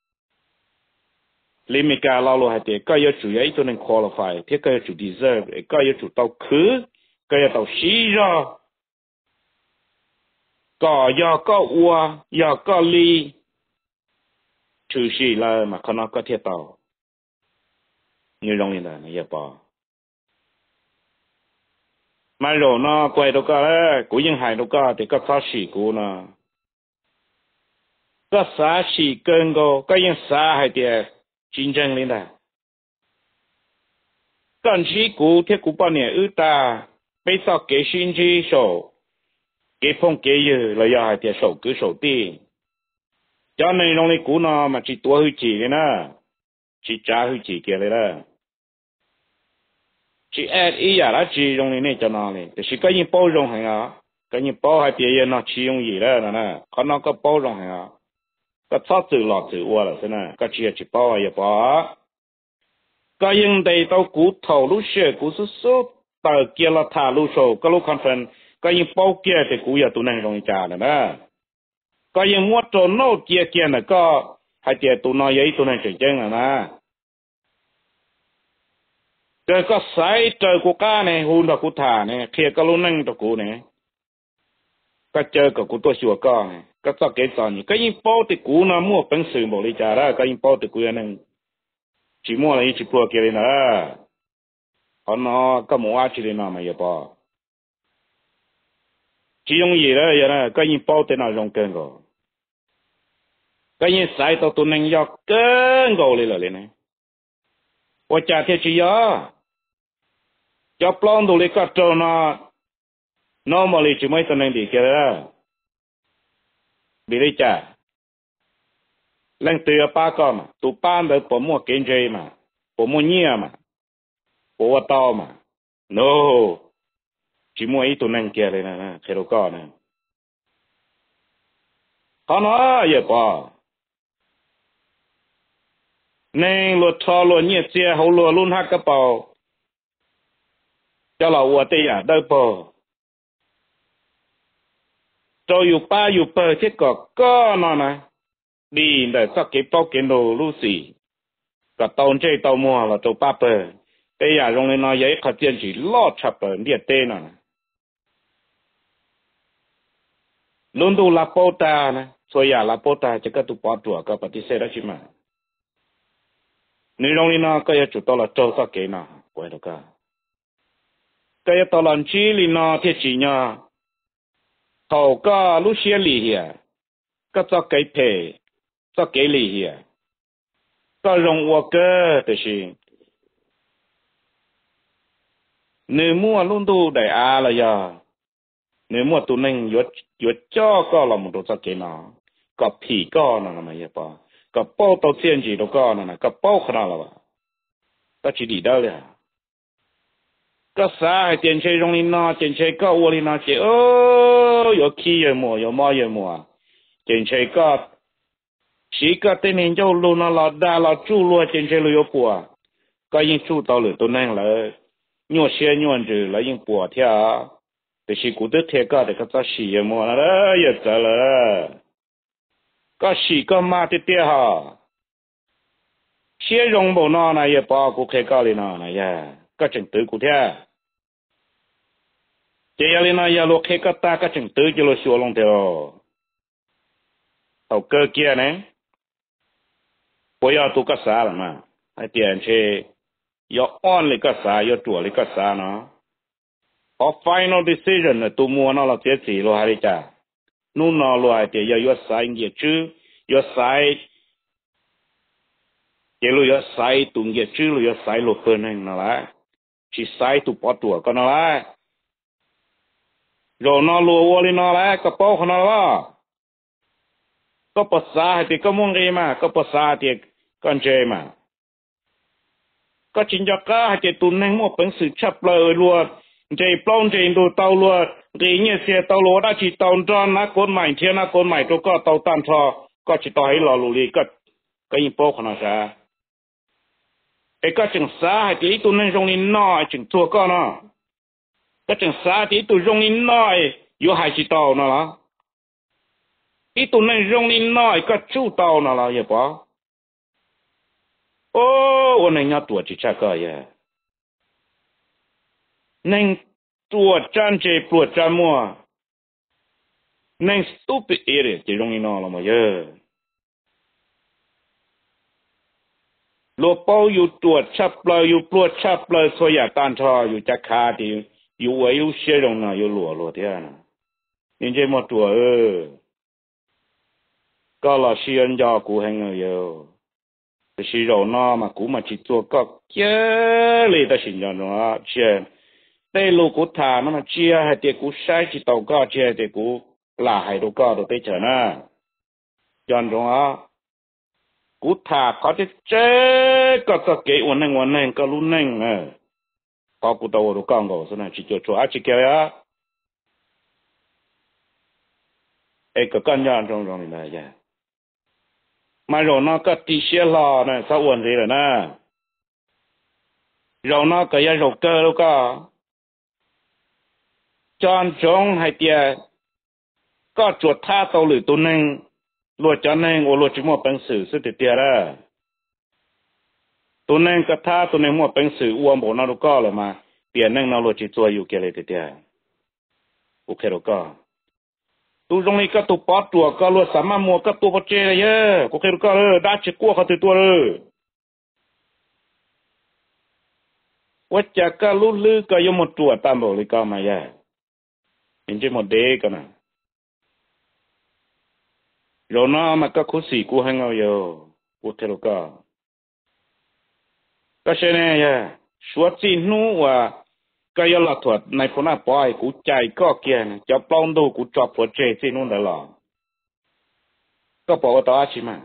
limika lo lo hay thế cái giờ chủ yếu tụi anh qualify thế cái giờ chủ deserve cái giờ chủ tàu cứ cái giờ tàu xí ra có do có ua do có ly trừ sĩ là mà con nó có thiệt tàu như trong này là nó giờ bỏ mà rồi nó quay đâu có đấy cũngยังหายđâu có thì có sao xì cũ nó có xã xì cơn go cóยังxã hay thì chiến tranh lên đây còn xì cũ thì cũng bao nhiêu ư ta bây giờ cái sinh chi sổ cái phong cái gì là giờ hay thì sổ cứ sổ tiền cho nên nó cũ nó mà chỉ tua hư chỉ cái nó chỉ trả hư chỉ kia đấy đó chỉ ép ý giả là chỉ dùng này cho nó này thì chỉ có những bao dung hay à có những bao hay别人nó chỉ dùng gì đó nè có nó có bao dung hay à có thoát từ lọt từ qua là thế này có chỉ chỉ bao hay bao có những đây tao cú thầu lúc xưa cú số số tao kia là thả lúc số có lúc conference có những bao kia thì cú giờ tụi này dùng trả nè có những mua trâu nô kia kia nè có hay thì tụi nó vậy tụi này chuyển chân nè cái có sai trời của cá này hôn vào cụ thả này kia có lúc nâng vào cụ này có chơi của cụ tôi sửa con này có sao cái sao nhỉ cái những bao thì cụ nó mua bánh sườn bỏ đi trả ra cái những bao thì cụ này chỉ mua là chỉ mua kia này họ nó có mua ăn chỉ nào mà vậy bao chỉ dùng gì đó vậy đó cái những bao thì nào dùng cơn rồi cái những sai tao tụi nâng do cơn rồi lên là lên này và trả theo chỉ do cho plon đồ lấy cả trâu nó nó mà lấy chỉ mấy tuần này đi kia đó bị lấy trả lần từ ba con mà tụ ban được bỏ mua kiến chơi mà bỏ mua nhia mà bỏ tao mà no chỉ mua ít tuần này kia đây nè khi đâu có nè họ nói vậy bỏ nên luật thọ luật nhia chia hậu luật luôn hát cái bao cho là vợ tây à đâu bờ cho yêu ba yêu bờ thế có có nó nè đi để sao cái bao cái đồ Lucy cả tàu chơi tàu mua là tàu ba bờ tây à trong này nó giấy khởi tiền chỉ lo chập bờ địa tây nè luôn đủ là bao ta nè rồi à là bao ta chỉ có tụ bao tuổi có bắt đi xe đó chứ mà nếu trong này nó có chủ tàu là trâu sao cái nào quay được cả cái tàu lần chi li nó thiết chỉ nha hậu có lúc xưa li hià có cho cái phe cho cái li hià có rong hoa cơ thì gì nếu mua luôn tu đại a là giờ nếu mua tu nên yuết yuết cho có là một đồ cho cái nào có phì có nào mà vậy ba có bao tàu tiền gì đâu có nào có bao khả năng là ba có chỉ đi đâu đấy có sao tiền chơi rong linh nó tiền chơi có uo linh nó chơi ơ có khí rồi mua có mua rồi mua tiền chơi có chỉ có tên hình châu luôn nó là đa là chú luôn tiền chơi luôn bùa có những chú tàu lửa tôi nên là nhiều xe nhiều chữ là những bùa theo thì chỉ cụ được theo có để có cho xì mua là đó giờ giờ là có xì có ma thì tiêu ha xe rong bộ nó này giờ bao cụ khai có lên nó này ya có chừng tử cụ theo chỉ là lên nó giờ lúc khai có ta có chừng tử cho lo xua long theo hậu cơ kia này bây giờ tôi có sao mà hay tiền chơi yo on le ka sa yo tu le ka sa no a final decision là tu mua nó là cái gì lo hay cha nu nó lo hay thì yo yo sai nghe chứ yo sai cái lo yo sai tu nghe chứ lo yo sai lo phân này nó là chỉ sai tu bỏ tu con nó là rồi nó lo wo le nó là cái bao con nó là có bớt sa thì có muốn gì mà có bớt sa thì con chơi mà có chính cho cả cái tuần này mua bánh sứ chắp lời luôn chạy plong chạy đồ tàu luôn cái như xe tàu lúa đã chỉ tàu tròn na côn mày thiên na côn mày cho có tàu tan thọ có chỉ tàu hay lò lù lì có cái gì bao khả năng sao cái có chừng xa hay cái tuần này trong này nói chừng thua có nó có chừng xa thì tuần trong này nói yêu hai chỉ tàu nó là cái tuần này trong này nói có chú tàu nó là gì bao ô我能要多去这个呀能多站这多站么能 stupid area 就容易闹了嘛耶罗包有多差不了有多差不了所以单车有这卡的有我有些人呢有裸裸的呢，人家么多呃，搞了西人家古很有有，就是肉呢嘛古嘛去做个这类的形象中啊，这对路古塔那么这还得古晒去到个这得古拉还都搞都得成呢，这样中啊。cụ thà có cái chế có có cái ổn định ổn định có luôn định à có cụ tàu đồ con đồ thế chỉ cho cho chỉ kia á ấy cái con nhon trong trong này vậy mà rồi nó có tí xe lò này sao ổn gì rồi nè rồi nó cái gì rồi cơ đâu có chọn trong hay tiệt có chuột tha tàu lưỡi tu ninh luật cho nên ô luật chỉ một bằng sự sự tiệt ra tu nên cái tha tu nên một bằng sự uom bộ nó đâu có rồi mà tiền nên nó luật chỉ cho yêu kiaเลยtiệt ok đâu có tu trong này cái tu bắt tua cái luật sắm mà mua cái tu bắt chơi này nhá ok đâu có rồi đã chỉ qua cái tu tua rồiว่าจะก็รู้ลือก็ยังหมดตัวตามบอกเลยก็มาแย่เป็นจะหมดเด็กกันนะเราเนาะมันก็คุสีกูให้เงาอยู่กูเทลก็ก็ใช่แน่แย่สวดจีนู้ว่าก็ยังหลักถอดในพนักปอยกูใจก็เกียนจะปล้องดูกูจอบหัวใจจีนู้นได้หรอก็บอกว่าต่ออาชีพมา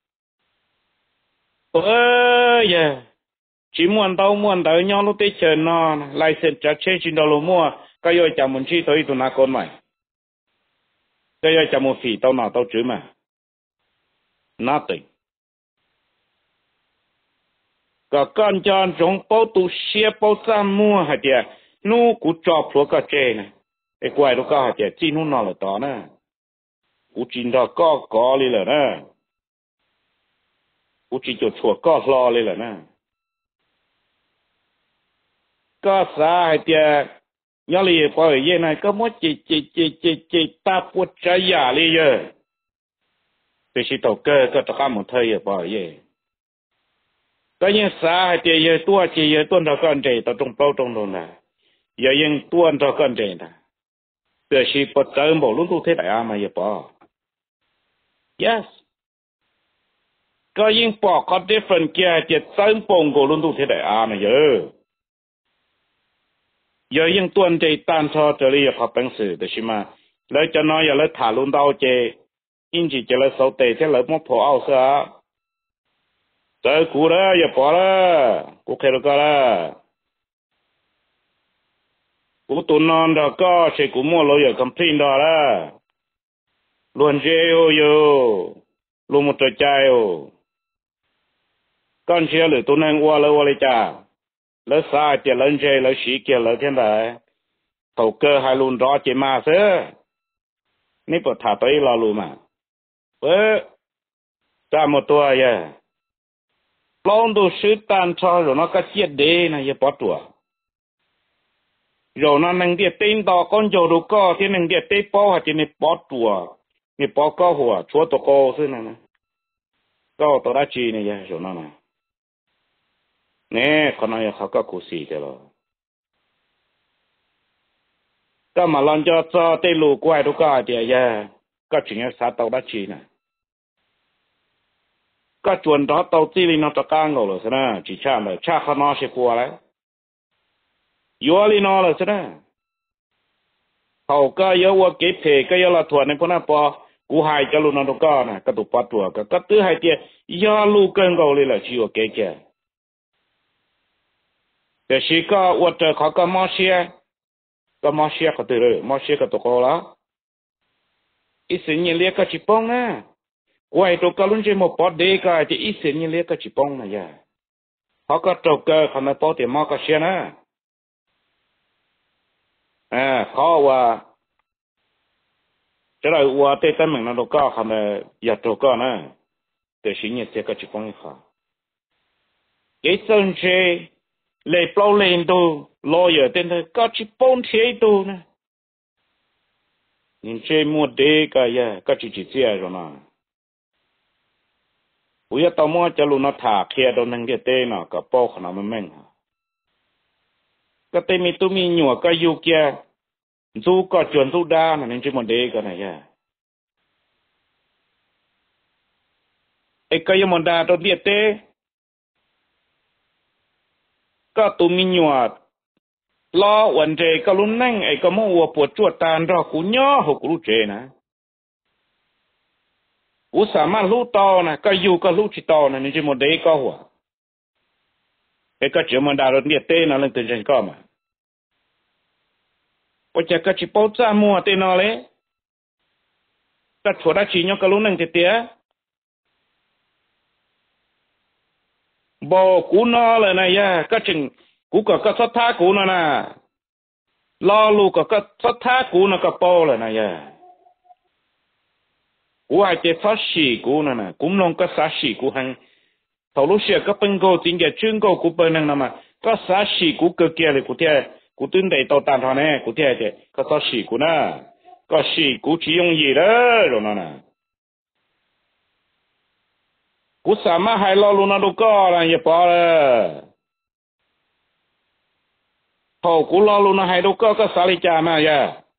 เอ้ยchỉ muốn đâu muốn đâu nhau lúc tới chờ nó lại sẽ trả chế trên đầu mua cái giờ chả muốn chi tới tụi nó con mày cái giờ chả muốn phì tao nào tao chửi mà nothing cái con chọn trong bao tu xe bao trăm mua hả chị nu cú chọc luôn cái chế này cái quay đó cái hả chị chỉ nu nó là đó nè cú chỉ đó có có đi là nè cú chỉ cho chùa có lo đi là nè có sao hay tiệt nhớ lì bỏ ở đây này có mỗi chỉ chỉ chỉ chỉ chỉ ta buốt trái giả đi giờ thì chỉ đầu cơ có tất cả một thời bỏ ở đây có những sao hay tiệt giờ tua chỉ giờ tuần đầu con trẻ tao trong bao trong đồ này giờ những tuần đầu con trẻ này thì chỉ bắt đầu bỏ luôn tu thế đại à mà giờ bỏ yes có những bỏ có different kia chỉ sớm bông của luôn tu thế đại à mà giờ giờยังตัวใจตันทอจะเรียกเขาเป็นสื่อแต่ใช่ไหมแล้วจะน้อยอย่าเลยถ่าลุนดาวเจอินจีจะเลยเสาเตะจะเลยมั่วพอเอาซะเจอกูแล้วอย่าปล่อยละกูเคยรู้ก็ละกูตุนนอนดอกก็ใช้กูมั่วเราอย่าคำพินดอกละล้วนเจียวอยู่ลุงมุดใจอยู่ก้อนเชียหรือตัวนั่งวัวเลยวัวเลยจ้าแล้วซาจะเล่นใจแล้วสีเกี่ยวแล้วเท่าไหร่เขาเกอให้ลุนรอเจมาเสือนี่ปวดถาตัวรอรู้มาเออจ้าหมดตัวเย่ลองดูซื้อตันชอหรือน้องก็เจี๊ยดเดนะอย่าปอดตัวเรานั่นนึงเดียตีนต่อก้นโจดูก็ที่นึงเดียตีป้อจะในปอดตัวนี่ปอก็หัวชัวตัวโกซึ่งนั่นนะก็ตัวราชีนี่ย่เรานั่นนะเนี่ยคนนั้นเขาก็คุยกันแล้วก็มาลองจะจะได้รู้กว่าดูก็เดียวก็ถึงจะสาตัวได้ชีนะก็จวนต่อตัวที่ลีนอตะก้างก็เลยนะจีชาเลยชาขนอเสียกว่าแล้วยัวลีนอเลยนะเขาก็เยอะว่าเก็บเพก็เยอะละถั่วในพวกนั้นพอกูหายจะรู้นอตะก้านะก็ตุปัดตัวก็ก็ตื้อหายเดียยาลูกเกินก็เลยละชีวเก๋ๆแต่ชีก็ว่าเจอเขาก็มอเชียก็มอเชียก็ตื่นเลยมอเชียก็ตกแล้วอีสิ่งนี้เรียกก็จิปองนะกวยตัวก็ลุ้นใจหมดปอดเด็กก็อีสิ่งนี้เรียกก็จิปองนะยาเขาก็ตกก็เขาไม่ปอดแต่มอก็เชียนะอ่าเขาว่าจะได้ว่าเตะตั้งเหมือนนั่นก็เขาไม่อยากตกก็นะแต่สิ่งนี้เสียก็จิปองเขาไอ้ส่วนเชเลยเปล่าเลยดูรออยู่แต่เนี่ยก็ชิปอนเทียดูนะนี่เจมัวเด็กก็ยังก็จิจิเสียแล้วนะผู้ยาต่อมาจะรู้นัดถาเคียดนั่งเดียเต้น่ะก็ป้อขนาดมันแม่งก็เต็มีตุมีหนัวก็อยู่เกียสู้ก็จวนสู้ด้านนั่นจึงมันเด็กกันนะยะไอ้ก็ยังมันดาตัวเดียเต้ก็ตุมีหนัวล้อวันเจก็ลุ้นนั่งไอ้ก็มั่วปวดจวดตานรอกูย่อหกรู้เจนะกูสามารถรู้ต่อนะก็อยู่ก็รู้ที่ต่อนะนี่จึงมันเด็กก็หัวไอ้ก็เจอมันดาตัวเดียเต้นั่นเลยตื่นใจก็มาว่าจะกระชิบปุ๊บจ้ามัวเต้นอะไรก็ถั่วได้ชีนก็รู้นั่งเตี้ยบอกกูนอเลยนะยะก็จึงกูก็ก็สัทธากูนะนะรอลูกก็ก็สัทธากูนะก็โปเลยนะยะกูให้เจ้าสัชีกูนะนะกูมลงก็สัชีกูหังทลุเสียก็เป็นกูจริงแกจึงกูกูเป็นนั่งนะมาก็สัชีกูเกลียเลยกูเท่กูตื่นได้ต่อตานทอนเน่กูเท่เจ้ก็สัชีกูนะก็ชีกูที่ยงยีเลยหรอนะนะกูสามารถให้รอลูนาดูก็อะไรอย่าพอเลยพอกูรอลูนาให้ดูก็ก็สาลิจามาอย่า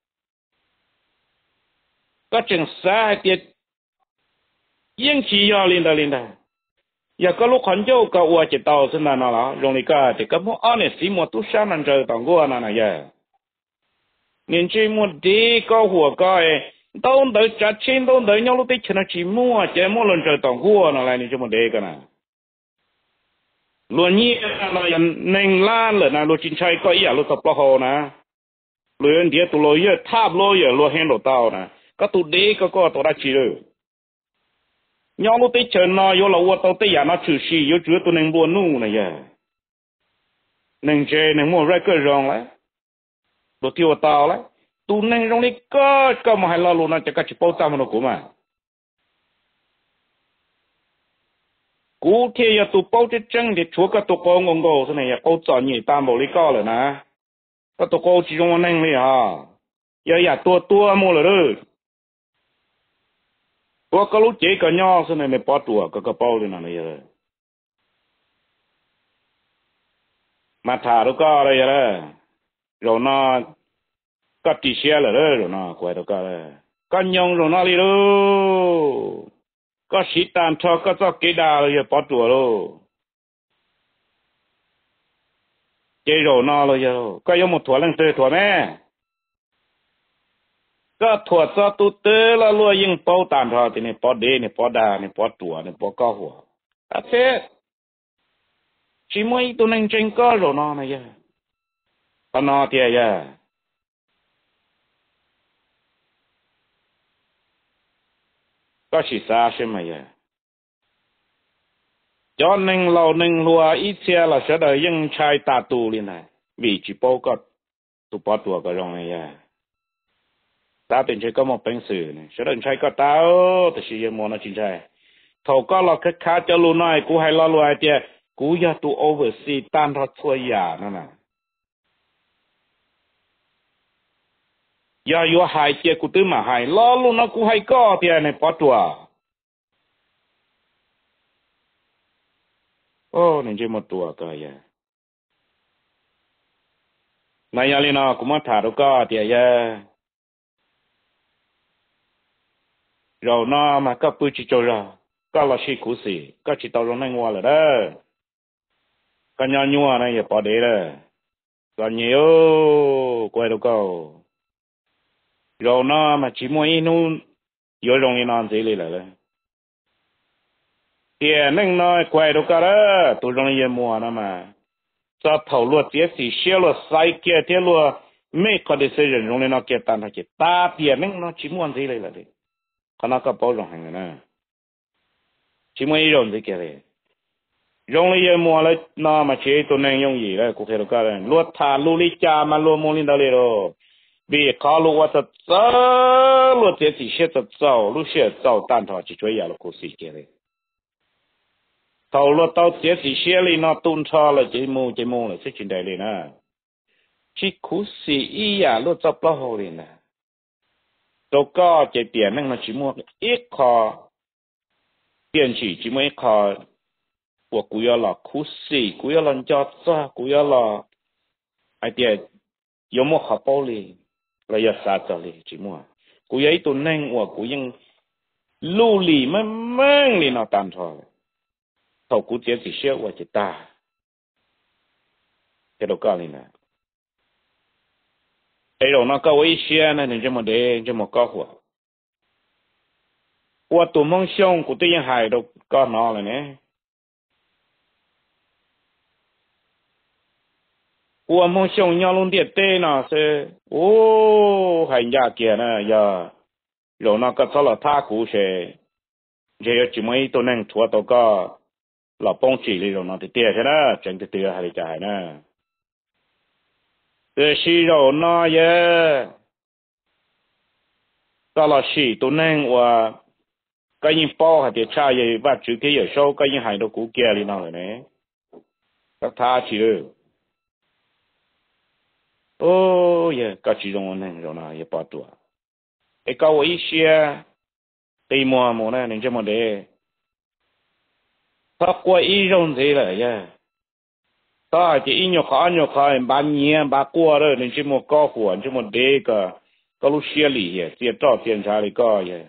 ก็จึงสาเหตุยิ่งขี้ยอลินดาลินดาอย่าก็ลูกขันโยก็อวดจะต่อสนานน่ะละลงนี่ก็จะก็มั่วอันนี้สิมั่วตุชานันเจอต่างกัวนั่นน่ะอย่า年纪末的高火高诶，都得จัดชิ้น都得要路得吃那寂寞，这么人这当过那来你这么这个呢？罗尼那人能拉了那罗金菜个一路十八号呢，罗人dia tu 罗月塔罗月罗很罗到呢，个tu的个个多大吃了？要路得吃那有了我到得呀那出息，有主都能罗努呢呀，能这能么来个让来？đồ tiêu tao đấy, tu nên trong này có có mà hay lo luôn là chỉ có chỉ bao trăm nó cũng mà, cú thì ya tu bao cái chân thì chúa cái tu bao ngon ngô thế này ya bao chọn nhỉ tam bảo lý có rồi nè, cái tu bao chỉ trong nên này ha, ya ya tua tua mua rồi đó, tua cái lúc chế cái nhau thế này mới bao tua cái cái bao thế này rồi, mà thà đâu có rồi ya rồi nó có tí xe là đó rồi nó quay đâu có có nhông rồi nó đi đâu có sĩ tàn cho có cho cái đà rồi bỏ chùa đâu chơi rồi nó rồi giờ có有một thua lần chơi thua mẹ có thua cho tu tê là luôn nhưng bao tàn cho thì này bỏ đê này bỏ đà này bỏ chùa này bỏ caoหัวà thế chỉ mới tu nên tranh có rồi nó này giờ tao nói thiệt ya có chỉ xa xem mà ya cho nên lâu nên lúa ít xe là sẽ đợi những trai ta tu lên này vì chỉ bao có tu bao tuổi cái rong này ya taเป็นใช้ก็มาเป็นสื่อเนี่ยsẽ đợi trai có taoแต่สิ่งมันน่ะจริงใช่thầu có là cái khá cho luôn nói cú hay lo luôn thiệt cú ya tu oversee tan thoát xuôi yaนั่นน่ะya yo hai chia ku tư mà hai lo luôn nó ku hai có thì này bỏ chùa ô nên chỉ một chùa cơ ya này ya lên nó cũng mất thả đâu có thì ya rồi nó mà có bự chỉ cho rồi có là sĩ cú sĩ có chỉ tao rồi này ngoa rồi đó có nhau nhua này ya bỏ để rồi có nhiều quay đâu có rồi nó mà chỉ muốn nó vô trong cái non gì lên là thì nên nó quay đâu cả đó tụi trong cái mua nó mà cho thầu luật tiếc gì xíu luật sai kia tiếc luật mấy cái decision trong nó kia tan hay ta tiền nên nó chỉ muốn gì lên là đấy còn nó có bao rộng hàng nữa chỉ muốn dùng gì kia đấy trong cái mua là nó mà chỉ tụi nên dùng gì đấy cụ thể đâu cả đấy luật thà luật lý cha mà luật mua lên đâu rồi vì考虑我的走路这些些的走路些走单头就主要了故事给嘞，走路到这些些里那蹲车了这么这么了是真的嘞呢，这故事一呀路走不好嘞呢，都搞这边那个这么一考电器这么一考，我估要了故事，估要人家做，估要了。 ai tiệt有么好包哩了要啥子哩只么古有一顿能我古用路里慢慢哩那单头头古节只些我只大这都搞哩呢哎呦那个危险呢你这么的这么搞活我多梦想古对人海都搞闹了呢我梦想要弄点对呢是哦还压件呢呀有那个做了他古是这要怎么一都能拖到个老帮起里头那的点是呢真的对还是假呢这是有那也到了是都能我个人包还得差也把主给有收个人还都估计里那了呢个他去哦也个其中能有那也不多ไอ้เกาไอ้เชียตีมัวหมูนะนี่จะมาเดถ้ากว่าอีรงเสียเลยย่ถ้าจะอีหยกขาหยกขาบานเงี้ยบากลัวเลยนี่จะมาก่อหัวจะมาเดก็ก็รู้เชียหลีเหี้ยเสียจ่อเสียนชาลีก็เหี้ย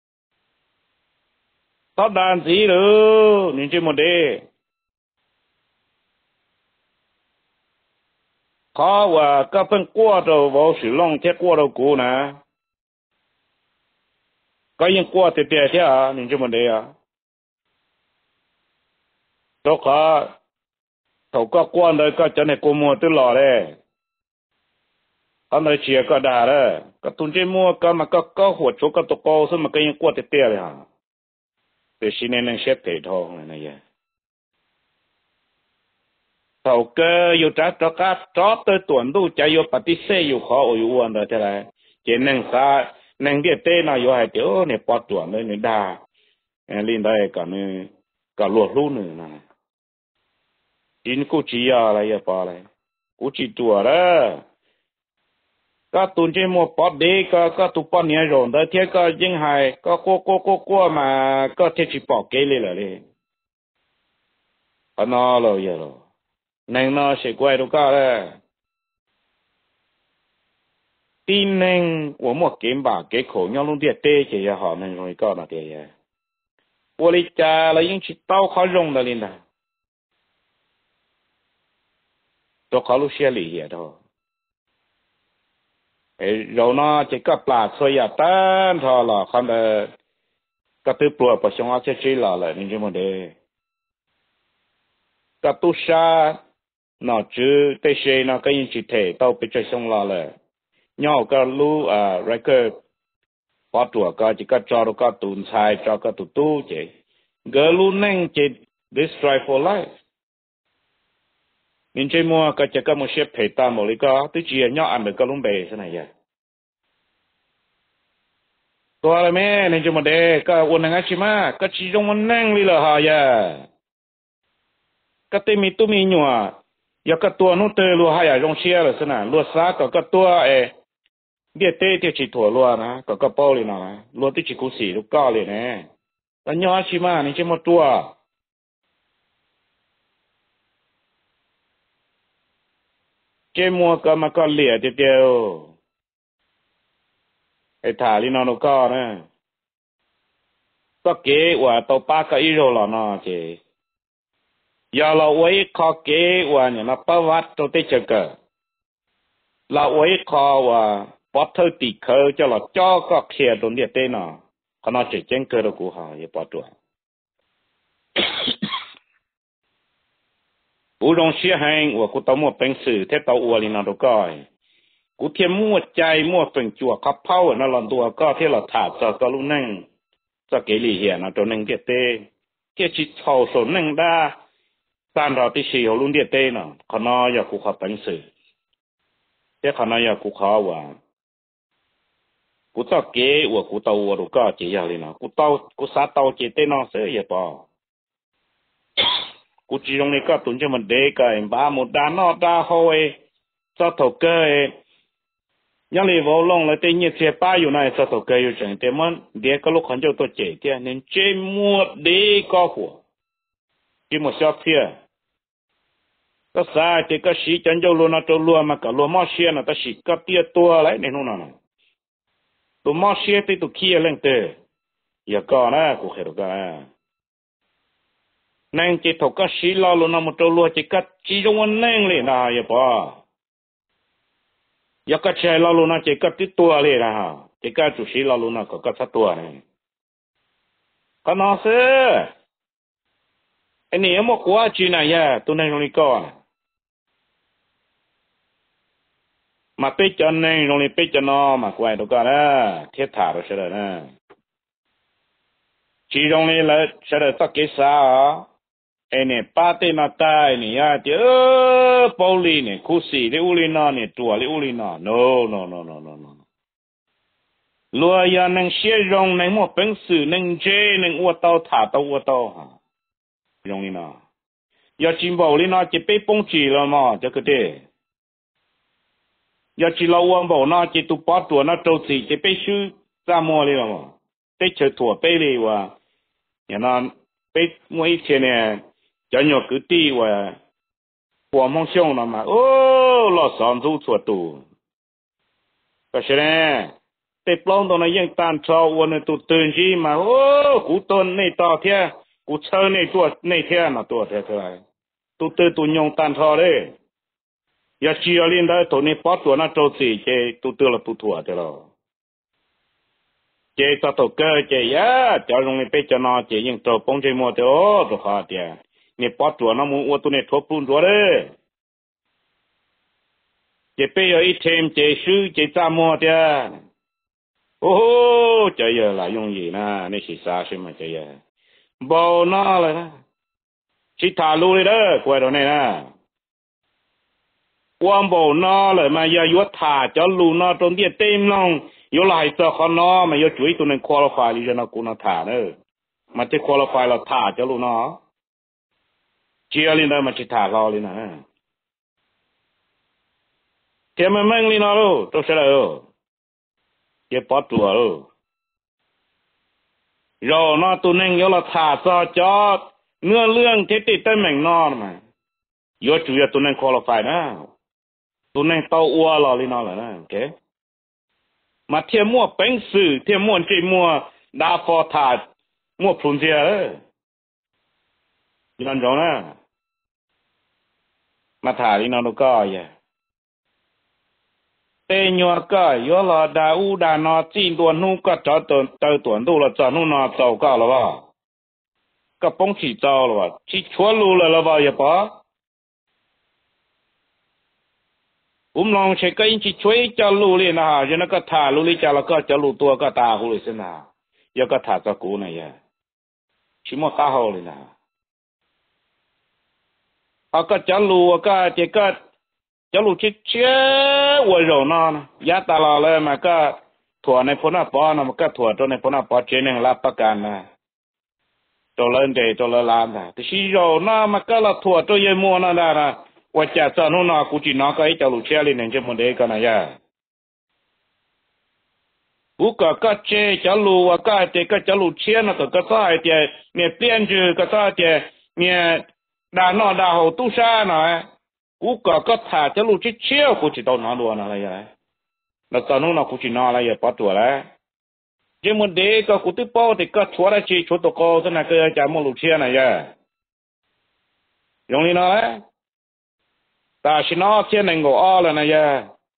ถ้าด่านสีเลยนี่จะมาเดเขาว่าก็เพิ่งกลัวเราบอกสิลองแค่กลัวเรากูนะก็ยังกลัวแต่เตี้ยเท่านี่จะมาเดียตัวเขาเขาก็กลัวเลยก็จะในกูมัวตลอดเลยเขาในเชียก็ด่าเลยก็ตุนเจมัวก็มันก็ก็หัวชุกก็ตัวโกซึ่งมันก็ยังกลัวแต่เตี้ยเลยฮะแต่ชิ้นนี้นั่งเช็ดเตะทองเลยนะเนี่ยเขาก็อยู่จัดตัวก็จอดตัวตัวดูจะอยู่ปฏิเสธอยู่ขออยู่วันเดียวเท่าไรเจนนั่งซานั่งเดียเต้น่ะอยู่ให้เดี๋ยวเนี่ยปอดตัวเลยเนี่ยด่าลิ้นได้ก็เนี่ยก็ลวดรู้หนึ่งนะจินกูจีอะไรอย่าปออะไรกูจีตัวละก็ตุนเจมัวปอดเด็กก็ก็ตุปอนเนี่ยรอนแต่เที่ยก็ยิ่งให้ก็โกโกโกโกมาก็เที่ยจีปอกเกลี่เลยเลยอันนั้นเลยอย่าเลยนั่งน่ะเสกไว้ดูก็เลย第能我莫给吧，给口鸟弄点对些也好，能容易搞那点呀。我的家了，引起刀好用的领导，都考虑些理解的。哎，然后呢，这个ปลา所以单他了，看的个都不不像我这追了了，你这么的，个都杀，那就对谁那个引起退，都被追上了了。nhauก็รู้อ่าไรก็พอตัวก็จะก็จอก็ตุนชายจอก็ตุตู้เจเกรู้นั่งจะ destroy for life นินเจมัวก็จะก็มาเชฟเพตามหมดเลยก็ตัวเจียnhauอันเดียวก็ลุ่มเบสนะยะตัวอะไรแม่นินเจมาเดก็วันนั้นใช่ไหมก็ชีจงมันนั่งเลยเหรอฮะยะก็เตมีตู้มีหนัวอยากก็ตัวนู้นเตลัวหายจงเชียเลยสนะลัวซาก็ก็ตัวเอเดี๋ยวเต้เดี๋ยวจีถั่วรัวนะก็กระเป๋าเลยนะรัวที่จีกุสีลูกก้าเลยนะแล้วย้อนชิมานี่จะมาตัวเจมัวก็มาก็เหลี่ยเดียวไอ้ถ่าลีนอนลูกก้านะก็เก๋ว่าตัวป้าก็อีโรหล่อนะเจยาเราไว้คอเก๋ว่าเนี่ยนะประวัติตัวเตจเกอเราไว้คอว่าพอเธอติเขาจะเราจ่อก็เคลียร์ตรงเดียเต้นอ่ะเขาน่าจะเจ๊งเกิดกูหาอย่าปอตัวกูลองเชื่อให้ว่ากูต้องมั่วเป็นสื่อเท่าตัวอวลินาตัวก้อยกูเทียมมั่วใจมั่วเป็นจั่วขับเผานั่นหลอนตัวก็ที่เราถาดจะก็รู้นั่งจะเกลี่ยเหียนะตัวหนึ่งเดียเต้เที่ยชิดเท่าส่วนหนึ่งได้ตามเราที่สี่เขาลุ้นเดียเต้น่ะเขาน่าอยากกูขับเป็นสื่อเที่ยเขาน่าอยากกูเขาว่ากูต้องเก๋ว่ากูต้องว่ารู้ก็เจียเลยนะกูต้องกูสาต้องเจเต้นอเสียอย่าปอกูจีตรงนี้ก็ตุนจะมันเด็กกันบ้าหมดด้านนอกด้าหอยสะทกเกยยังเลยว่าลงเลยเตี้ยเสียป้าอยู่ในสะทกเกยอยู่จังแต่มันเด็กก็ลูกขันเจ้าตัวเจ๋เตี้ยเนี่ยเจมัวเด็กก็หัวจีมัวชอบเตี้ยก็สาเจก็สีจันโยลูนาโจลัวมาก็ลัวมอเชียนะแต่สีก็เตี้ยตัวอะไรในนู่นน่ะตัวมอเชียที่ตัวขี้เล่งเตออย่าก่อนนะกูเห็นก็นะนั่งเจถกก็สีลาลูนามาโจลัวเจก็จีจงวันนั่งเลยนะอย่าป่ะอย่าก็ใช้ลาลูนาเจก็ติดตัวเลยนะฮะเจก็จุสีลาลูนาก็ก็สัตตัวนี่ก็น่าเสียไอ้นี่ยังบอกว่าจีน่ะย่าตัวนั่งตรงนี้ก่อนมาไปจนนั่งตรงนี้ไปจนนอมากไว้ตัวก็นะเทียบถาเราเฉยนะจีตรงนี้เลยเฉยตักเกษาไอ้เนี่ยป้าเต้มาตายนี่ย่าเจ้าปอลีเนี่ยคู่สีเลอุลินาเนี่ยตัวเลอุลินา no no no no no no ลัวยานังเชี่ยรองนังหมดเป็นสื่อนังเจนังอวดเต้าถาเต้าอวดเต้าฮะตรงนี้นะอย่าจิมบอกเลยนะจะไปป้องจีแล้วมั้งจะก็ได้อย่าจีเราวันบอกนะจะตุปอตัวนะโจสีจะไปซื้อจามอเลยมั้งไปเชิดถั่วไปเลยว่าอย่างนั้นไปมวยเชเนี่ยจะหยอกกึตีว่าหัวมองช่องนะมาโอ้เราสอนรู้ถั่วตูก็ใช่ไหมแต่ปล้องตรงนั้นยังตามชาววันนี้ตัวตื่นจีมาโอ้กูต้นในต่อเทียกูเชิญในตัวในเทียนะตัวเทียเท่าไรตัวตื่นตัวยงตามชาวเลยอย่าเชื่อเล่นได้ตัวนี้ปอตัวนั้นโจสีเจตัวตื่นละตัวถั่วเท่าไรเจตัวตัวเกอเจยะจะลงในเป็ดจะนอเจยังตัวปงเจมัวเท่าตัวขาเดียนี่ปอตัวนั้นมูตัวนี้ทบปุ่นตัวเลยเจไปเอาอีเทมเจซื้อเจจามมัวเดียโอ้เจเยอะละยงยีนะนี่สิสาใช่ไหมเจเยอะบ่น่าเลยนะชิทาลูเลยเด้อกวยตรงนี้นะความบ่น่าเลยมาอย่ายวดถ่าจะลูน่าตรงที่เต็มลงอยู่หลายตัวคนน้อมาอยู่จุยตัวนึงควอลิฟายลิจนะกูน่าถ่าเนอะมาจะควอลิฟายเราถ่าจะลูน่าเชียร์ลินได้มาชิทาเราลินะเทียมแม่งลินะลูตัวเสร็จแล้วเก็บปอดตัวลูเราหน้าตัวนึงอยู่เราถ่าซอจอดเนื้อเรื่องที่ติดแต่แม่งนอนมาอยู่จุยตัวนึงควอลิฟายนะตัวนึงเต้าอัวเราลินะเลยนะโอเคมาเทียมมั่วเป็นสื่อเทียมมั่วจีมั่วดาฟอถาดมั่วพลุนเสียเลยยันจงนะมาถ่ายนี่น้องก็อย่าเตยยัวก็ยัวละดาอูดานอจีนตัวนู้ก็จอดตัวตัวตัวนู้ละจอดนู้นอเจ้าก็แล้วว่าก็ป้องฉีเจ้าแล้วว่าฉีชัวรู้แล้วแล้วว่าอย่าปะอุ้มลองเช็คก็ยิ่งฉีช่วยเจ้ารู้เลยนะยันก็ถ่ารู้เลยเจ้าแล้วก็เจ้ารู้ตัวก็ตาหูเลยสินะยัก็ถ่าจะกูนะอย่าชิมว่าข้าวเลยนะเอาก็จะรู้ก็เจ๊ก็จะรู้ชิเชื่อว่าเราเนาะยาตาลาเลยมันก็ถั่วในพนักปอนะมันก็ถั่วตัวในพนักปอเจนึงรับประกันนะตัวเล่นเดตัวละล้านนะแต่ชีเราเนาะมันก็ละถั่วตัวเยี่ยมนะนะนะว่าจะจะนู่นนะกูจีน่าก็ไอ้จะรู้เชื่อเลยเนี่ยจะมันเด็กกันนะยาบุกก็เจจะรู้ว่าก็เจก็จะรู้เชื่อนะก็ก็ใช่เจเนี่ยเปลี่ยนชื่อก็ใช่เจเนี่ยด่านอด่าหูตู้ซ่าหน่อยกูก็ก็ถ่าจะรู้ชิเชี่ยวกูจะต้องนอนดูอะไรอย่างไรแล้วตอนนู้นกูจะนอนอะไรอย่างปัดตัวแล้วเจ้ามันเด็กก็กูที่ป้อเด็กก็ชัวร์ได้ชีชัวร์ตัวก็สนะก็จะมารู้เชี่ยนะย่าอย่างนี้นะแต่ฉันเอาเชี่ยหนึ่งก็อ้อแล้วนะย่า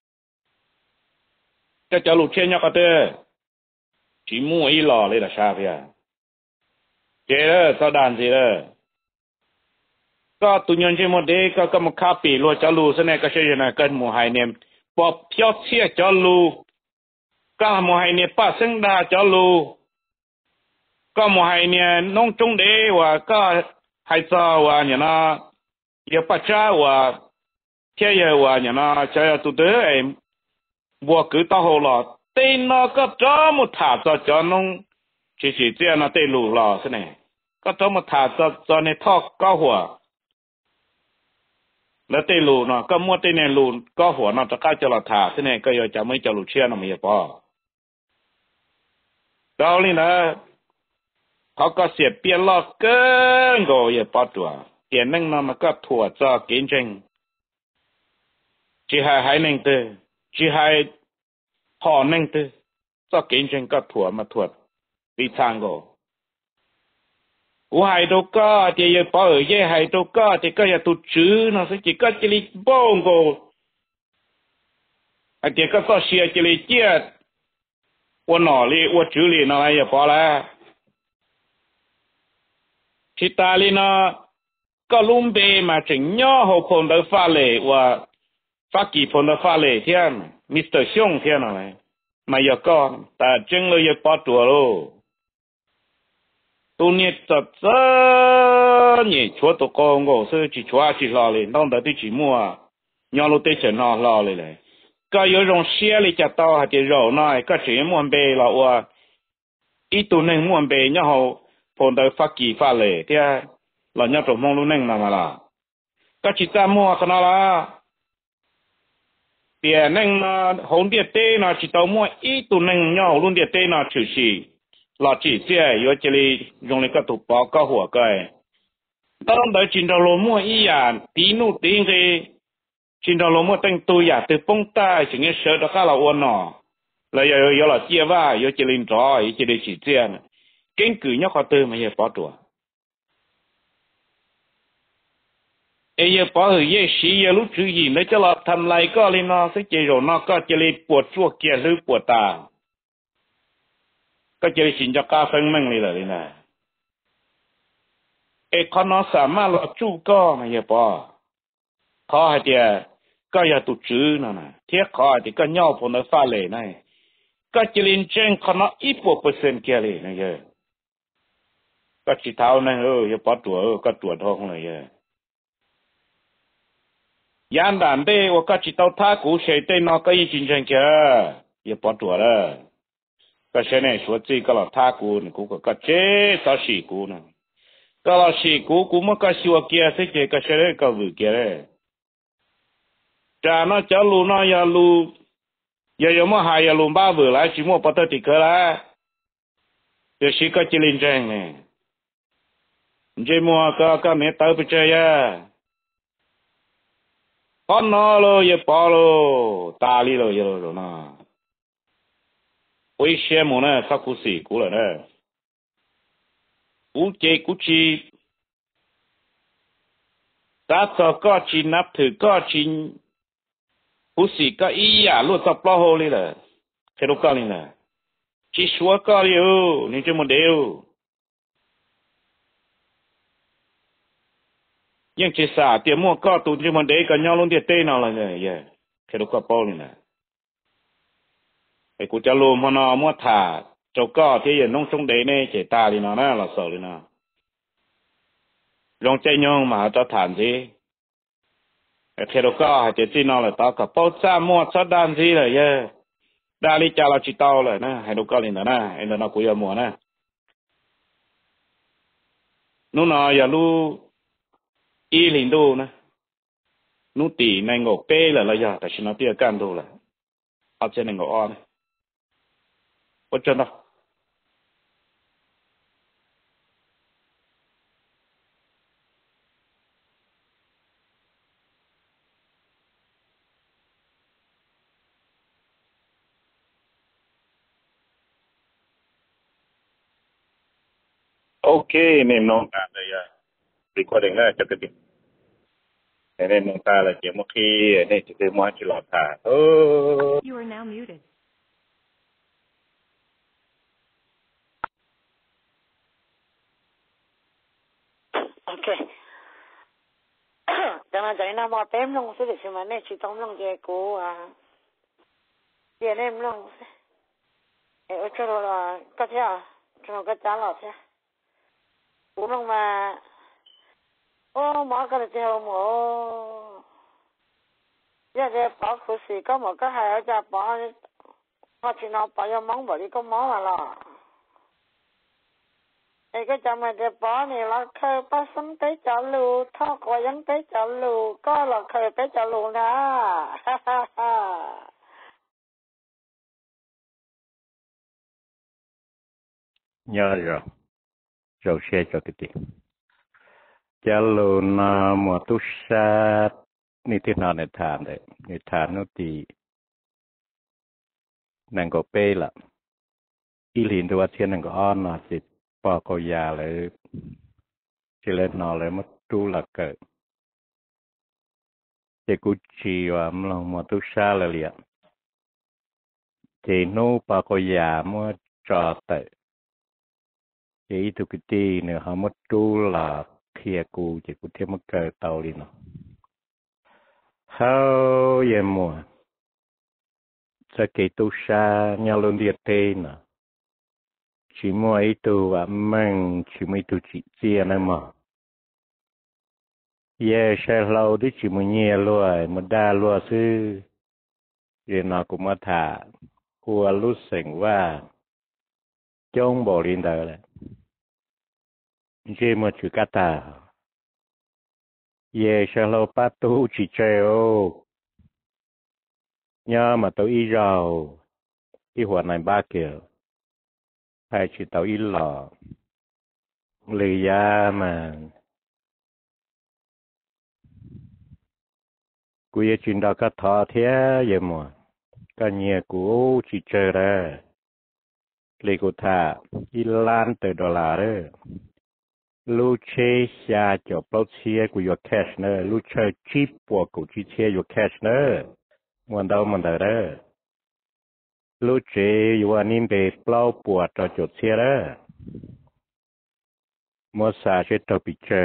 จะจะรู้เชี่ยเนี่ยก็เต้ชิมูอีหล่อเลยนะชาพี่อ่ะเจ้าสดานสิเลยก็ตุนยนเจมเดก็ก็มาคาปีรัวจะรู้สนะก็เชื่อนะกันหมู่ไฮเนมปอบเพียวเชี่ยจะรู้ก็หมู่ไฮเนี่ยป้าซึ่งดาจะรู้ก็หมู่ไฮเนี่ยน้องจงเดว่าก็ไฮซาว่าเนี่ยนะอย่าป้าจ้าว่าเที่ยว่าเนี่ยนะใช้ตัวเด้อไอ้บัวคือตาหัวหลอดเต้นก็จะมุถาจะจะน้องชี้ชี้เจ้านะเต้รู้หล่อสนะก็จะมุถาจะจะในท่อก็หัวแล้วเตลูเนาะก็มัวเตเนลูก็หัวเนาะจะก้าวจะหลับถาที่เนี่ยก็ยังจะไม่จะหลุดเชื่อนะมีป่อเรานี่นะเขาก็เสียเปลี่ยนลอกเกินก็อย่าปอดตัวเปลี่ยนนั่งเนาะมันก็ถั่วจะกินจริง chỉ hai hai nâng tư chỉ hai họ nâng tư cho kiến chân có thua mà thua bị thang gồ u hai đâu có thì giờ bỏ ở dưới hai đâu có thì có giờ tụt chữ nó sẽ chỉ có chỉ li bông gồ à thì có có xia chỉ li chết u nọ li u chữ li nó lại giờ bỏ la chỉ ta li nó có lung bê mà chỉnh nhỏ hồ phồn đỡ pha lệ và phát kỳ phồn đỡ pha lệ thiên Mister Xiong thiên này mà giờ con ta chân lời giờ bỏ chùa luôn tôi nhớ thật rất nhiều chúa tôi con ngô sư chỉ chúa chỉ lo lên đông đỡ tôi chỉ mua nhau lúc tôi chỉ nó lo lên này có yếu rong xe lên chặt tao hay thì rầu nói có chỉ muốn bê là và ít tôi nên muốn bê nhau hồ phồn đỡ phát kỳ pha lệ thiên là nhau trong mong luôn nên mà là các chị ta mua cái nào là tiền nên hồn điện tê nó chỉ tao mua ít tụ nên nhau luôn điện tê nó chịu xì là chỉ xe yếu chỉ li dùng lấy cái tụ bao cáiหัวcái当到进到罗莫一样低努低个进到罗莫等多呀对蹦大现在舍得下了我呢来要要了接吧要只领着一只的是这样根据nhau họ từ mà也保住ấy giờ bỏ ở dưới xí giờ lúc chữ gì nữa cho là thầm lại có lên nó sẽ chơi rồi nó có chơi lên bột chua kia lưới bột tà có chơi xin cho cá phân măng này là đây này ấy con nó sắm mà là chú có mà giờ bỏ khó hay thì có giờ tụt chữ nó nè thiết khó thì có nhau phụ nó pha lệ này có chơi lên trên con nó ít bộ percent kia này này giờ có chỉ tháo này ơ giờ bỏ chuột có chuột thôi không này giờ yan đàn đây, tôi có chỉ tao thả cú xe đây nó có ý chính tranh kia,也bỏ chuột rồi, cái xe này số gì cái là thả cú, cú có cái chế sao xì cú nè, cái là xì cú cú mà cái xìu kia sẽ chế cái xe này cái vừa kia đấy, cha nó cháu lu nó ya lu, ya ya mà hai ya lu ba vừa lại chỉ mua bắt đầu thì cái là, giờ xí cái chỉ linh tranh này, chỉ mua cái cái này tao bị chơi ya. con nó lo ye bỏ lo ta li lo ye lo na ôi xe mồ nè sao cú xì cú là nè cú chơi cú chi ta cho có chi nắp thử có chi cú xì có ý à luôn sắp lo hồ li là cái đâu có li nè chỉ xóa có li ô nên chỉ một điều nhưng chỉ xả tiền mua có tụi chúng mình để cả nhau luôn tiền tê nào là vậy, yeah, cái đó có bao nhiêu nè, cái cụ cha lùm mà nó mua thả, cho có thì giờ nông sông đấy này chỉ ta thì nó nè là sợ đi nào, rong chơi nhau mà cho thản gì, cái đó có thì chỉ nó là tao cả bao xa mua sát đan gì là yeah, đa đi cha là chỉ tao là nè, hay đó có liền nè, anh nó cũng giờ mua nè, nó nói giờ lu y linh đô nè, nút tỉ này ngộ bê là là giờ, tại sao nó tiêu can đô là, ở trên này ngộ on, ở trên đó, ok nên nó cả đây à, recording này cho cái gì. Nên chúng ta là chỉ một khi nên chỉ từ mua chỉ lọt thả. Oh. You are now muted. Okay. Cho nên vậy nào mà tém luôn sẽ được mà nên chỉ tóm luôn về cô à. Về em luôn. Ở chỗ đó là có thế à? Chỗ đó có trả lọt thế. Cũng luôn mà. Ô, mở cái này theo mà. Giờ thì bỏ khử sĩ có một cái hay ở cha bỏ. Họ chỉ nói bỏ vô món bỏ đi có món mà lọ. Ê cái chồng này thì bỏ này là khơi bác sống tới chợ lù. Thó quả dân tới chợ lù. Có là khơi tới chợ lù nè. Ha ha ha. Nhớ rồi. Rồi share cho cái gì. Chalo na mo tu sa ni ti na ne than de người thà nó thì nàng có bê là ý liền tôi thiên nàng có on là thì bỏ có già lại chỉ lên nó lại mất tu là cỡ thì cũng chỉ và lòng mà tu xa là liền thì nó bỏ có già mua trò tệ thì tu cái gì nữa họ mất tu là kia cụ chỉ cũng thêm một cỡ tàu đi nó how ye mua sẽ kể tu xa nhau luôn đi tên nè chỉ mua ấy tu và mang chỉ mấy tu chỉ chia này mà ye sẽ lâu đi chỉ mua nhẹ luôn mà đa luôn chứ rồi nó cũng mà thả hùa lúc sinhว่าจงบ่ลินเดอร์เลยchỉ mua chữ cát ta ye sẽ lâu bắt tu chỉ chơi ô nhớ mà tôi ý giàu ý hoạt này ba kiểu hay chỉ tao ý lọ lì ya màกูยังจินดาก็ท้อเทียยังมัวก็เนี่ยกูจิเจอเลยเลยกูท่าอีล้านเตอดอลลาร์เลยลูเชชาจบเปล่าเชียกูยกแคชเนอร์ลูเชจีบปวกกูจีเชียยกแคชเนอร์มันเดามันเดาเลยลูเจอยู่อันนี้เปเปล่าปวดจอจดเชียเลยมัวสาเชตปิเจอ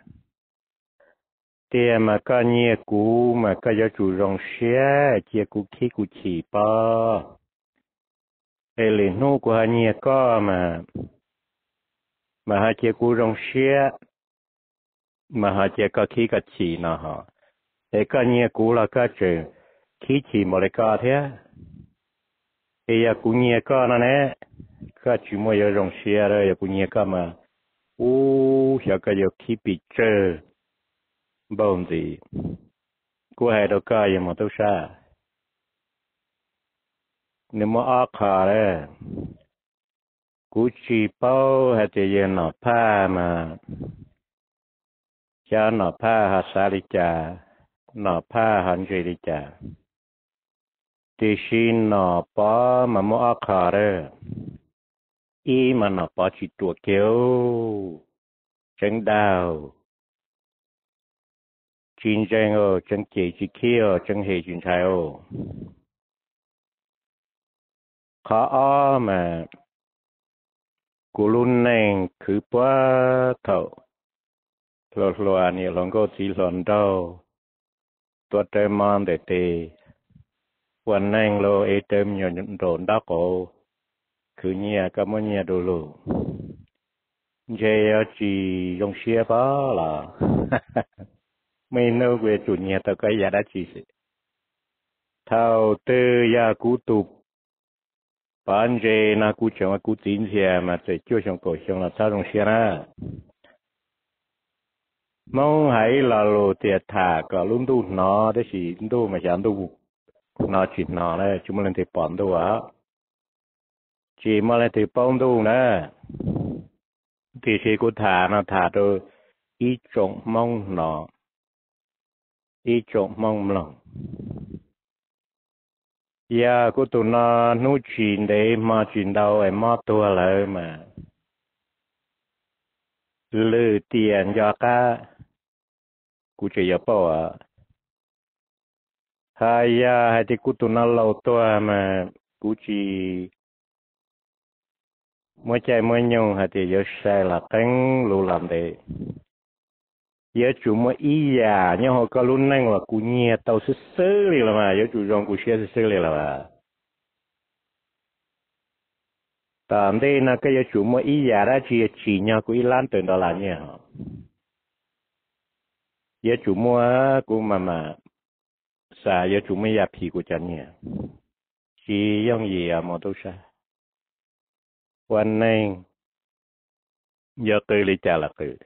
แต่มาก็เนี่ยกูมาก็จะจูรองเชียเจียกูขี้กูฉี่ปอเอลินูกูหาเนี่ยก็มามาหาเจียกูรองเชียมาหาเจียก็ขี้ก็ฉี่นะฮะแต่ก็เนี่ยกูละก็เจอขี้ฉี่หมดเลยก็เท่าเอียกูเนี่ยก็นั่นแหละก็จูมัวยรองเชียเลยกูเนี่ยก็มาอู้อยากก็อยากขี้ปิเจอbông gì cô hay đâu có gì mà tôi xa nếu mà ác hà đấy cô chỉ bao hay thì giờ nó pa mà cha nó pa hà sa đi cha nó pa hành gì đi cha thì xin nó pa mà mà ác hà đấy ý mà nó pa chỉ tuột kéo chân đau chiến tranh ở chân chế chỉ kia chân hệ chiến tranh ở khó mà cú luôn này cứ quá thầu lột loạn nhiều lòng có chỉ loạn đâu tuột trời mòn để têวันนั้นเราเอเต็มอยู่โดนดักโอคือเนี่ยก็มันเนี่ยดูลูเจียจียงเชียบ้าล่ะไม่นึกว่าจุดเนี่ยตัวก็อยากได้จีสิเท่าเตยากูตุบปันเจนะกูเชื่อว่ากูจีนเสียมาจะช่วยชงตัวชงละท่าตรงเชียนะมองให้เราโลเตียถาก็ลุ้นดูนอได้สิดูมาจานดูนอจิตนอเลยจุ่มเล่นที่ปอนดูอ่ะจีมาเล่นที่ปอนดูนะที่ชีกูถานะถาตัวอีจงมองนออีจงมองมลงยากูตัวนอนู้จีนได้มาจีนดาวไอ้มาตัวเลยมาลือเตียนยากะกูจะยาป่ะหายาให้ที่กูตัวนอเราตัวมากูจีเมื่อใจเมื่อยงให้ที่ยาใส่ละตั้งรู้ลำเดยาจูมาอียาเนี่ยเขาก็ลุ้นนั่งว่ากูเนี่ยเตาซื้อเลยละมายาจูรองกูเชียซื้อเลยละมาตอนนี้นะก็ยาจูมาอียาได้จีจีเนี่ยกูอีล้านตัวดอลลาร์เนี่ยยาจูมากูมามาสายาจูไม่ยาผีกูจันเนี่ยจีย่องเยี่ยมตัวซะวันนี้ยาเตยเลยจ่าละเตย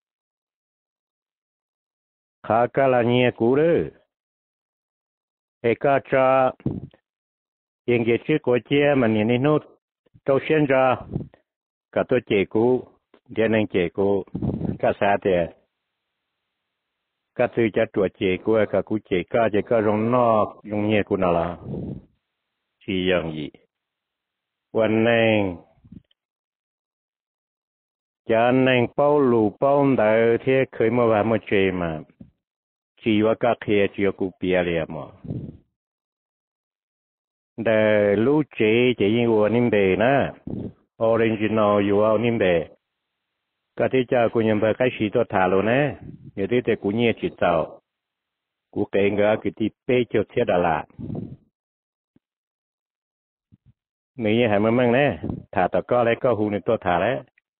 ข้าก็ละเนี่ยกูเลยเอกาจ้ายังเกี่ยวกับเจ้ามันเนี่ยนี่นู้ตัวเช่นจ้าก็ตัวเจ้ากูเดี๋ยวนั่งเจ้ากูก็สาเดีย cái thứ cho tuổi trẻ của cái cụ trẻ cái chỉ có rong nọ rong nhẹ của nó là chỉ dạng gìวันnày cho nên bao lù bao đời thì khởi mà vào mà chơi mà chỉว่าก็แค่只有กูเปียเลยmàแต่ลูกเจจะยิ่งว่านิ่มเบนะ original อยู่ว่านิ่มเบก็ที่จะกูยังไปใกล้ชีตัวถาโลนะอยู่ที่แต่กูเนี่ยจิตเจ้ากูเก่งก็คือที่เป๊ะจุดเทียดละมีอย่างไรมั่งนะถาตะก็แล้วก็หูในตัวถาแล้ว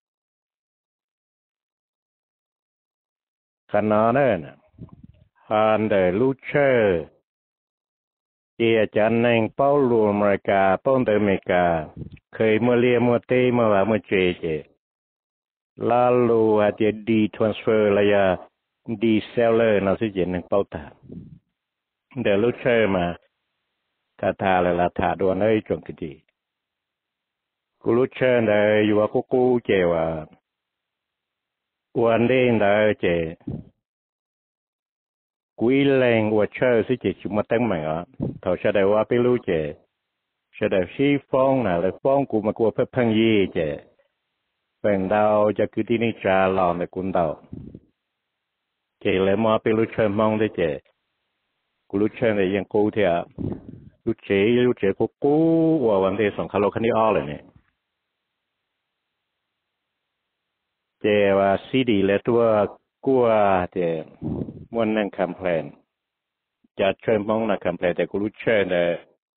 ขนาดนั้นฮันเดอร์ลูเชอร์เจียจันเองเป้าลูอเมริกาป้องเดอเมริกาเคยเมื่อเรียเมื่อเตเมื่อว่าเมื่อเจเจลาลูอาจจะดีทรานสเฟอร์ระยะดีเซลเลอร์น่าสิเจนหนึ่งเป้าตาเดอร์ลูเชอร์มาคาถาเลยละถาดวนเอ้ยจงกดีกูลูเชอร์เดออยู่ว่ากูกูเจว่าวันเด้งเดอเจกูอีแรงว่าเชื่อสิเจชุมาตั้งใหม่อ่ะเขาแสดงว่าไปรู้เจแสดงชี้ฟ้องน่ะเลยฟ้องกูมากลัวเพื่อพังยี่เจเป็นดาวจะคือที่นี่จะหลอกในกุนดาวเจเลยมาไปรู้เชิญมองได้เจกูรู้เชิญเลยยังกูเถอะรู้เจรู้เจกูกูว่าวันเดียวส่งคาร์โลคันนี้อ้อเลยเนี่ยเจว่าซีดีเลยตัวกูว่าเจวันนั้นคำเพลนจะเชิญมองนะคำเพลนแต่กูรู้เชิญเลย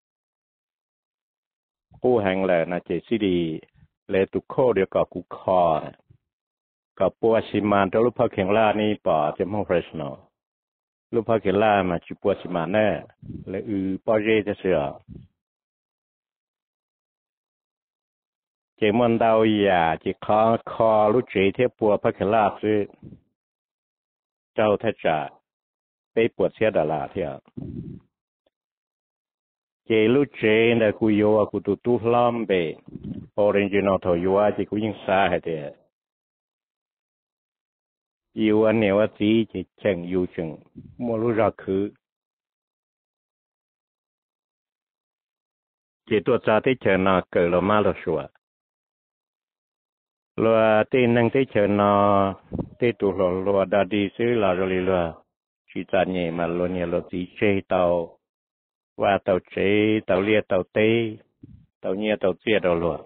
กูแห่งเลยนะเจซีดีเลยตุโคเดียวกับกูคอกับปัวสิมันตัวลูกพักเข่งล่านี่ป่อจะมองเฟรชโนลูกพักเข่งล่ามาจุปัวสิมันแน่เลยอือปอเจจะเสือเจมันดาวยาจีคอคอลูกเจเทียปัวพักเข่งล่าซื้อเจ้าท่าจ่าไปปวดเสียดาลาเทียเจลูกเจเนี่ยกูโยกูตุตุล้อมเบออริจินอลทอยัวจีกูยิงซาให้เดียอยู่อันเนี้ยว่าจีจีเชิงอยู่เชิงมัวรู้รักคือเจตัวจ่าที่เชิญนาเกิดเรามาเราชัวรัวที่นั่งที่เชิญนาที่ตัวเรารัวดาดีซื้อเราเลยรัวชีจันเนี่ยมารัวเนี่ยเราจีเชเตาว่าเตาเชเตาเลียเตาเตเตาเนี่ยเตาเจียเรารัว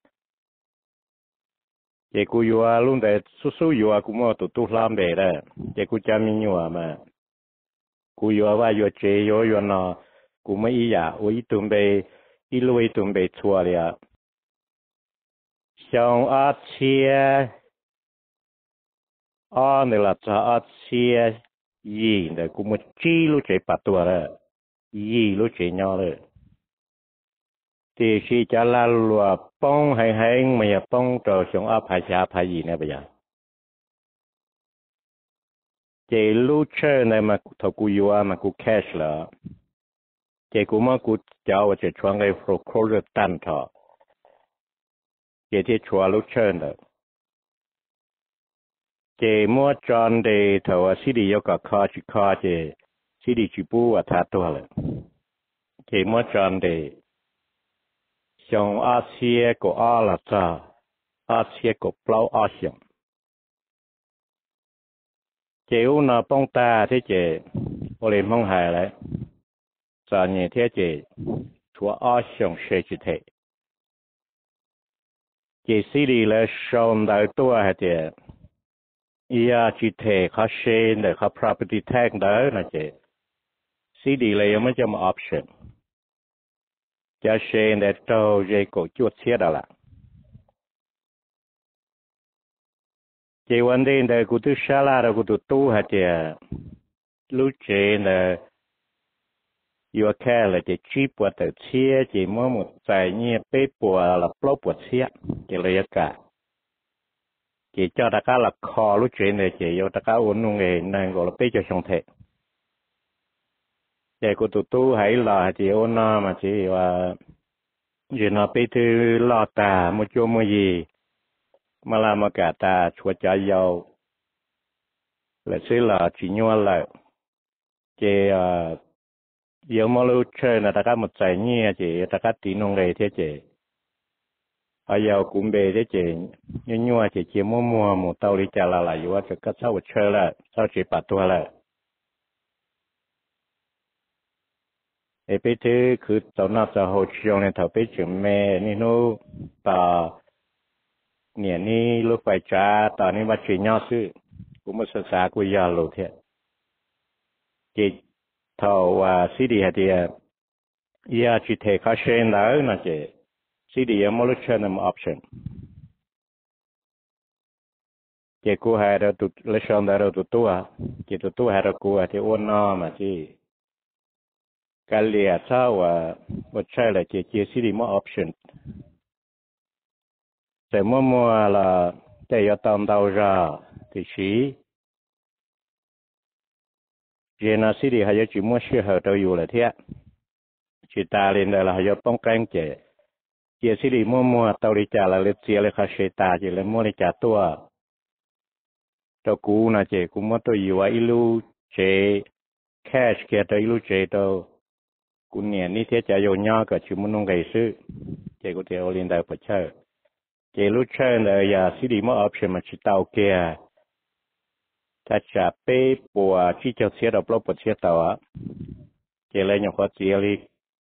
เจกูอยู่อาลุงแต่สู้ๆอยู่อากูมั่วตุตุล้ามเบได้เจกูจำมีอยู่อามากูอยู่อาว่าอยู่เจอยู่อยู่นอกูไม่อีหยาโอ้ยตุ่มเบอีลุยตุ่มเบชัวเลยอ่ะช่างอาเชียอ่าเนี่ยละจะอาเชียยีแต่กูมั่วจีลุเจปัดตัวเลยยีลุเจเนาะเลยที่ชีจะลาลัวป้องให้ให้ไม่อยากป้องต่อชงอาภายาภายีเนี่ยไปยังเจลูเชอร์ในมาทกูยัวมากูแคชละเจกูมากูจะเอาจะชวนไอ้โฟล์คโรสตันทอเจที่ชัวลูเชอร์เนี่ยเจมัวจอนเดย์ทว่าสิดียกคอชิคอเจสิดีจิปูวัฒน์ตัวเลยเจมัวจอนเดย์ชงอาเซียก็อาลาซาอาเซียก็เปล่าอาเซียนเจ้าหน้าป้องตาที่เจโอเลมองหายเลยสารเนี่ยที่เจทัวอาเซียนเชจิเทเจซีดีเลยชมได้ตัวให้เจอีอาจิเทเขาเชนเดเขา property tag ได้นะเจซีดีเลยยังไม่จะมา optionจะเชนเดโตเจก็จุดเสียดละเจวันเดนเดกูตุชาลาเรากูตุตู้ฮะเจลูเจนเดอยู่แค่เลยเจชีปวดแต่เชียเจมั่วหมดใจเนี่ยเป๊ะปวดละปลอบปวดเสียเจเลยกะเจเจ้าตะก้าละคอลูเจนเดเจโยตะก้าอุ่นนุ่งเองนั่งก็ละเป๊ะจะชงเทเจกูตุตู้ให้ลาเจโอนามาเจว่าเจน่าเป๊ะถือลอตามุจโจมุยีมาลามากาตาชัวใจยาว là xí là chỉ nhua là chế à yếu mà lưu chơi là tất cả một trái nhia chế tất cả tí nông nghề thế chế ở yếu cũng bề thế chế nhua nhua chế chế mua mua một tàu đi trả là là yếu cho các sau chơi là sau chế bắt tua là ê bây thứ cứ tàu nào tàu hồ chiều này tàu bây giờ mẹ ni nó tàu nhẹ ni lúc phải trả tàu ni bắt chuyện nhau sự cũng một sự xa của gia lộ thế chị thầu và xí đi hả thì ia chỉ thể khai sinh đó là chị xí đi em mới chơi nằm option chị cô hay đó tụt lấy xong đó rồi tụt tua chị tụt tua hay đó cô thì ôn no mà chị cái liệt sao và một chơi là chị chị xí đi mới option để mua mua là để ở tầm đầu ra thì xí chị nó xí đi hay chỉ mua xe hợp đâuอยู่là thế chỉ ta lên đây là hayป้องกันchị chị xí đi mua mua tàu đi trả là lấy tiền lấy khai xe ta chị lấy mua đi trả tua cho cú na chị cũng mất tôiอยู่ไอ้ลูchị cash kia tớiลูchị đâu cũng nhẹ ní thế trả vô nhau cả chỉ muốn nông gây sự chị có thể ở lên đây phải chơi chị lúc chơi là giờ xí đi mua option mà chỉ tàu kia ta trả bê bùa chỉ cho xe đọc lốc bật xe tàu á chị lấy nhau khó chị đi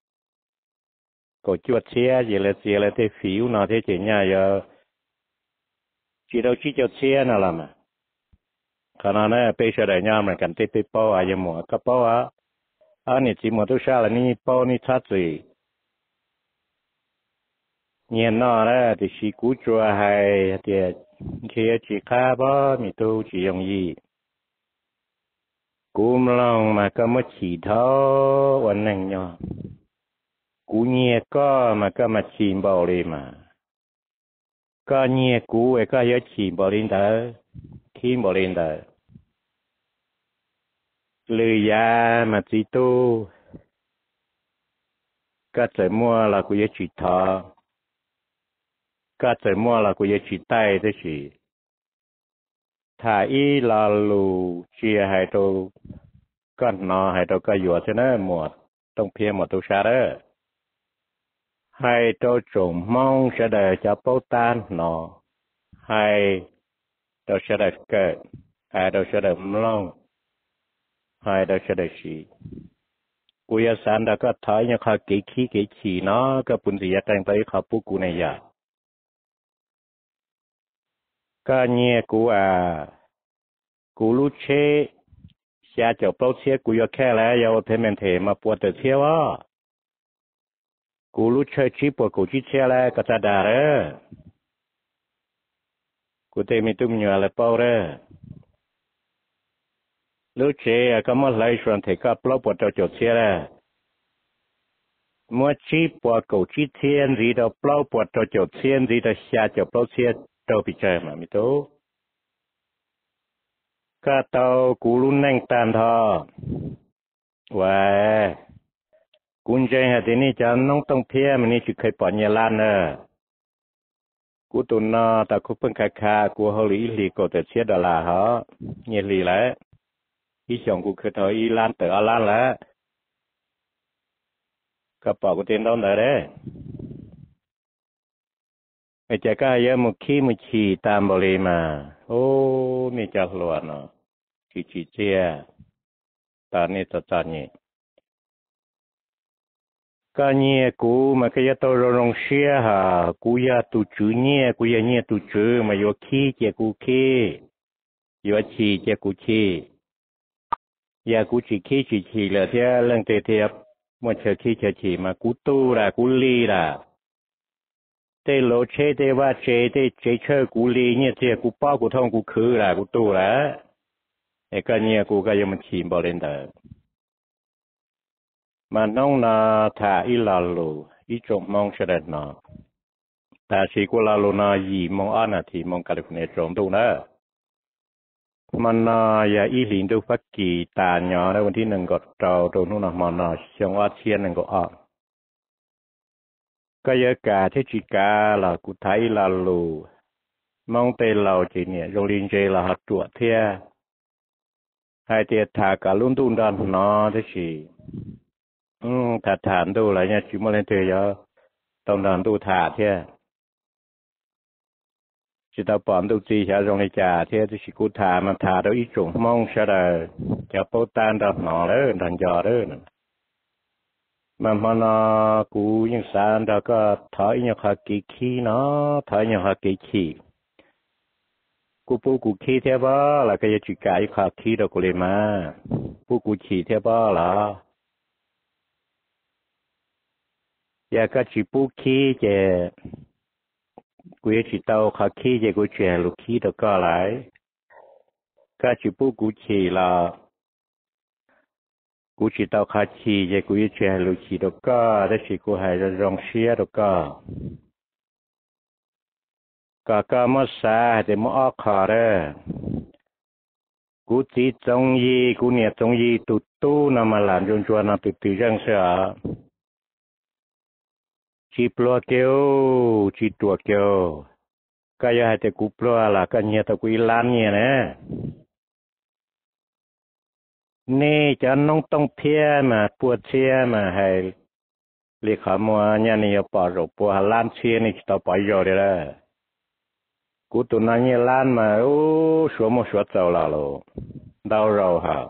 cổ chuột xe chị lấy xe lấy thế phiếu nào thế chị nhà giờ chỉ đâu chỉ cho xe nào làm à khả năng này bây giờ đại nhà mình cần tiếp bê bao à giờ mua cái bao á anh ấy chỉ mua tôi sao là ni bao ni thắt gì nhìn nó đó thì chỉ cú chua hay thì khi chỉ khá bao mình tôi chỉ dùng gì cú lòng mà có mất chỉ tháo vấn đề nhỏ cú nhẹ có mà có mà chìm bảo đi mà có nhẹ cú ấy có nhớ chìm bảo đi đó khi bảo đi đó lười ya mà chỉ tu có thể mua là cú nhớ chỉ tháo có thể mua là cú nhớ chỉ tay thế gì thà ý là lù chia hai đồ con nó hai đồ cái dừa thế này một trong phía một đồ xa đó hai đồ trồng mong sẽ để cho bao tan nó hai đồ sẽ để cái hai đồ sẽ để mông hai đồ sẽ để gì cú ya san đã có thấy như khai kỹ khí kỹ chỉ nó cái bún gì đang tới khai bút cú này ya cái nhẹ cú à cú lúc chế xa cho bao chế cú yo khe lại yo thêm mình thêm mà bùa từ chế á cú lúc chơi chỉ bùa cú chỉ chế lại cái ta đà đấy cú thêm mình tụm nhựa lại bao đấy lúc chế cái mà lấy xuống thì cái bao bùa cho cho chế đấy mua chỉ bùa cú chỉ thiên gì đó bao bùa cho cho thiên gì đó xa cho bao chế đâu bị chơi mà mình tu cái tàu cú luôn nâng tan thọ vậy cún chơi hạt thìนี่จะน้องต้องเพี้ยมันนี่จะเคยปอนยาลานเนอะกูตุนนอแต่กูเพิ่งคาคากูเขาหลีหลีก็แต่เชียดอลลาร์เหรอเงี้ยหลีแล้วอีสองกูเคยถอยอีลานเตออลานแล้วกระเป๋ากูเต็มต้นเลยเด้ไอ้เจ้าก็เยอะมุขี้มุชีตามบริมาโอ้นี่จะหลวนเนาะชีชีเจียตอนนี้ตอนนี้cái nhẹ cú mà cái tàu rong xe ha cú ya tu chữ nhẹ cú ya nhẹ tu chữ mà yo khí che cú khí yo chi che cú chi ya cú chi khí chi chi là thế lần thế thế mà chờ khí chờ chi mà cú tu là cú li là thế lỗ chế thế va chế thế chế chơi cú li nhẹ thế cú bao cú thông cú khứ là cú tu là cái nhẹ cú cái yếm chìm bao lên đó mà nông na thà ít là lù ít trồng mong sẽ đẹp nọ ta chỉ có là lù na gì mong ăn à thì mong cả được này trồng đâu nữa mà na ya ít liền đâu phát kỳ ta nhỏ đóวันที่หนึ่งก็trâu trâuนู่นน่ะmà na xong ở trên này có ăn cái giờ cả thế chỉ cả là cụ thấy là lù mong tê lầu chỉ nhẹ rồi liền chơi là hạt chuột thia hai tiệt thả cả luôn tuôn đòn nó thế gì ừ thả thản tu lại nha chỉ muốn lên chơi giờ tông đòn tu thả thế chỉ tao bỏ tu chi sẽ rong đi trả thế thì chỉ cú thả mà thả đâu ít trùng mong sẽ là cho bố tan đòn nó đấy đòn giò đấy mà mà nó cú những sáng đó có thở những hạt kỳ khí nó thở những hạt kỳ khí cú bố cú khí thế bao là cái chuyện cái hạt khí đó của liền mà bố cú khí thế bao là giờ cái chuyện bố khí chứ cú chỉ tao hạt khí chứ cú chuyện lúc khí đó có lại cái chuyện bố cú khí là cú chỉ tao hạt khí chứ cú chuyện lúc khí đó có đó chỉ cú hay là rong xía đó có cả cả mất xa thì mất ác khó đấy cú chỉ trong gì cú nhẹ trong gì tụt tu nằm mà làm cho cho nó tụt tự rằng sao chỉ plua kêu chỉ tua kêu cái gì hay thì cú plua là cái nhẹ tao cú lan nhẹ nè nè cho nông tông thia mà bùa thia mà hay liệt khả mua nhà này bỏ rồi bùa lan thia này tao bỏ rồi đấy là cú tụi nó như lan mà ô số một số trâu là lo đau rồi hả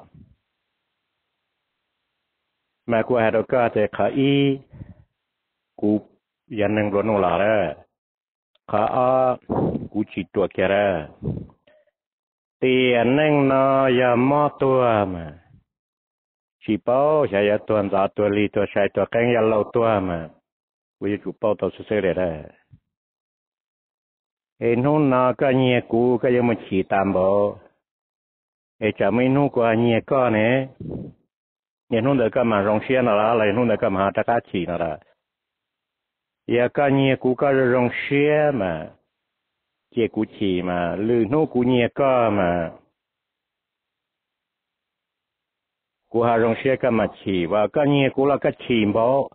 mà cú hay đâu có thể khả y cú dân năng luôn là đấy khả a cú chỉ tua kia đấy tiền năng nó giờ mót tua mà chỉ bao sẽ giờ tuần giờ tuần lì tuần sai tuần canh giờ lâu tua mà bây giờ chủ bao tao sẽ sẽ đấy ê nó nó cái nhẹ cú cái giờ mà chỉ tạm bảo ê chả mấy nó qua nhẹ con nè nhẹ nó được cái mà rong xiên là lại nó được cái mà ta cá chỉ là giờ cái nhẹ cú cái rong xiên mà chế cú chỉ mà lư nó cú nhẹ con mà cú hà rong xiên cái mà chỉ và cái nhẹ cú là cái chỉ bảo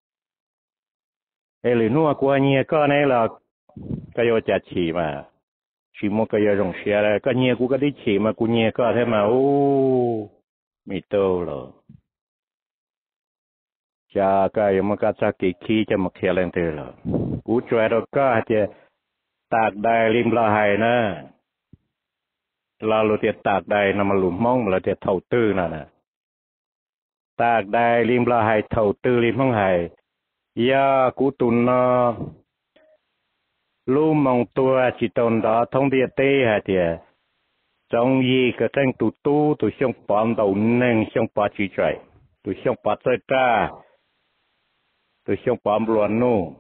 ê lư nó cú nhẹ con này là cái giờ chả chỉ mà chỉ một cái giờ rong xiên là cái nhẹ cú cái đi chỉ mà cú nhẹ con thế mà ô mi tô rồi cha cái mà cái cha kỳ kỳ cho một kia lên từ rồi cú chơi đó có thì tạc đài lim la hay nè là lo tiệt tạc đài nằm lùm mong là tiệt thầu tư nè nè tạc đài lim la hay thầu tư lim mong hay ya cú tụn nó lùm mong tua chỉ tồn đó thông địa tê hay thì trong gì cái tranh tụ tu tụ xong bám đầu nâng xong bá chỉ chạy tụ xong bá chơi ta tụ xong bám luôn nu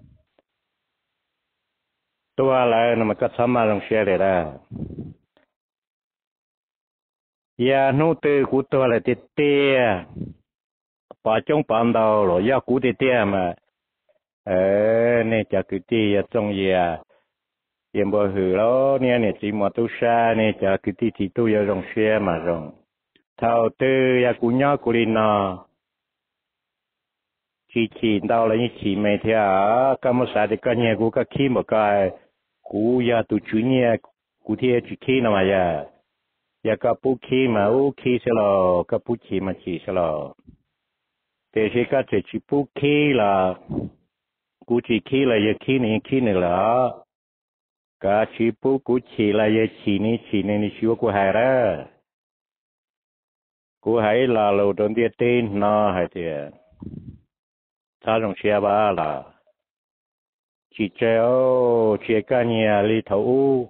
tua lại nó mà cắt sắm mà lòng xe để ra ya nu tư cú tua là tiệt tê bá trong bám đầu rồi ya cú tiệt tê mà ờ nè chả cứ tê trong gì à yếm bờ hử đó nè nè chỉ mà tu sa nè chả cứ tê chỉ tu ya lòng xe mà rồi thao tư ya cú nhỏ cú đi nọ chỉ chỉ đau là như chỉ mấy thế à cái một sai thì cái nhà cú cái khi một cái cú ya tu chú nhà cú thì chỉ khi nào mà ya ya cái bút khi mà u khi sẽ là cái bút chỉ mà chỉ sẽ là để chỉ cái chỉ chỉ bút khi là cú chỉ khi là ya khi này khi này là cái chỉ bút cú chỉ là ya chỉ này chỉ này ni xíu cú hay ra cú hay là lâu đầu tiên tên nó hay thì ta rong xe ba là chỉ treo chỉ cái nhà li thấu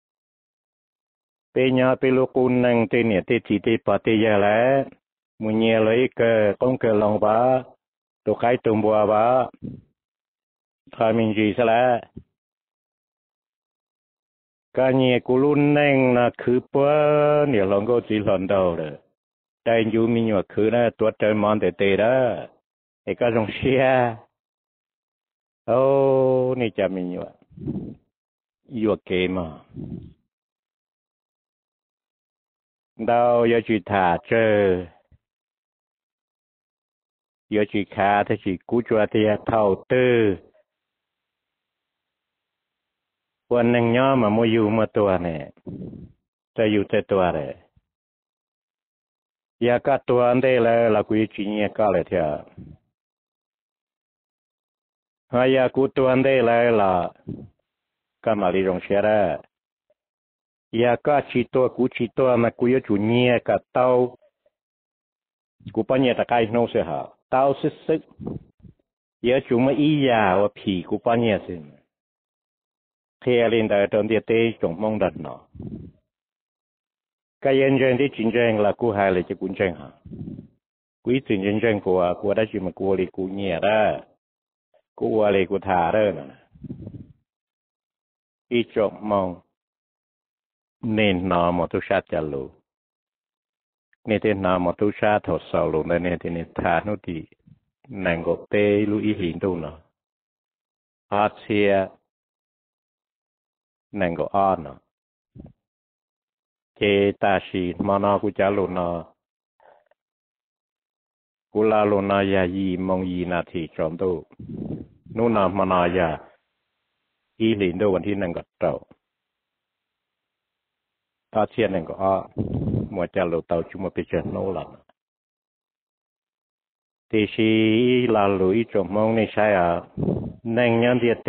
bây giờ bây lúc con năng tên nhà tên chỉ tên bà tên giờ lại muốn nhà lấy cái công cái lòng ba đồ khai tôm bò ba khai mình gì sẽ lại cái nhà của luôn năng là cứ bữa nhiều lòng có chỉ lần đầu rồi đây dù mình mà cứ là tuột trời mòn để tê đó cái cái rong xe ô này chả mình nhớ yêu kê mà đâu giờ chỉ thả chơi giờ chỉ khá thì chỉ cú chua thì thầu tư quan năng nhỏ mà mua yêu mà tua này cho yêu tới tua này ya cả tua anh đây là là quý chỉ nhẹ cả lại thế hay ya cú tua anh đây là là cái mà đi rong xe ra ya cả chỉ tua cú chỉ tua mà cú chủ nhẹ cả tao cú bao nhiêu ta cái nấu sẽ hả tao sức sức ya chúng mà ý ya và phì cú bao nhiêu xin khi lên đây trong địa tê trồng mong đặt nó cái nhân dân đi chiến tranh là cú hai là chỉ quân tranh hả quý chiến chiến tranh của của đã chỉ mà của đi của nhẹ ra của đi của thả ra nè ít trộm mong nên nó một thứ sát chả lù nên thế nó một thứ sát thọ sầu lù nên nên thế nên thả nó đi nàng gộp tê lu ý hình đâu nó hát xia nàng gộp on nó chế ta chỉ mà nó cũng chả lù nó cú la lô na ya yi mong yi na thì trộm đâu nô na mà na ya y liền đâuวันที่นั่งก็เต่าอาเชียนนั่งก็อ่ะมัวจะลงเต่าจุ่มไปเจอโน่ละที่ชีลาลุยจมมองในใช่อ่ะนั่งยันเดียเต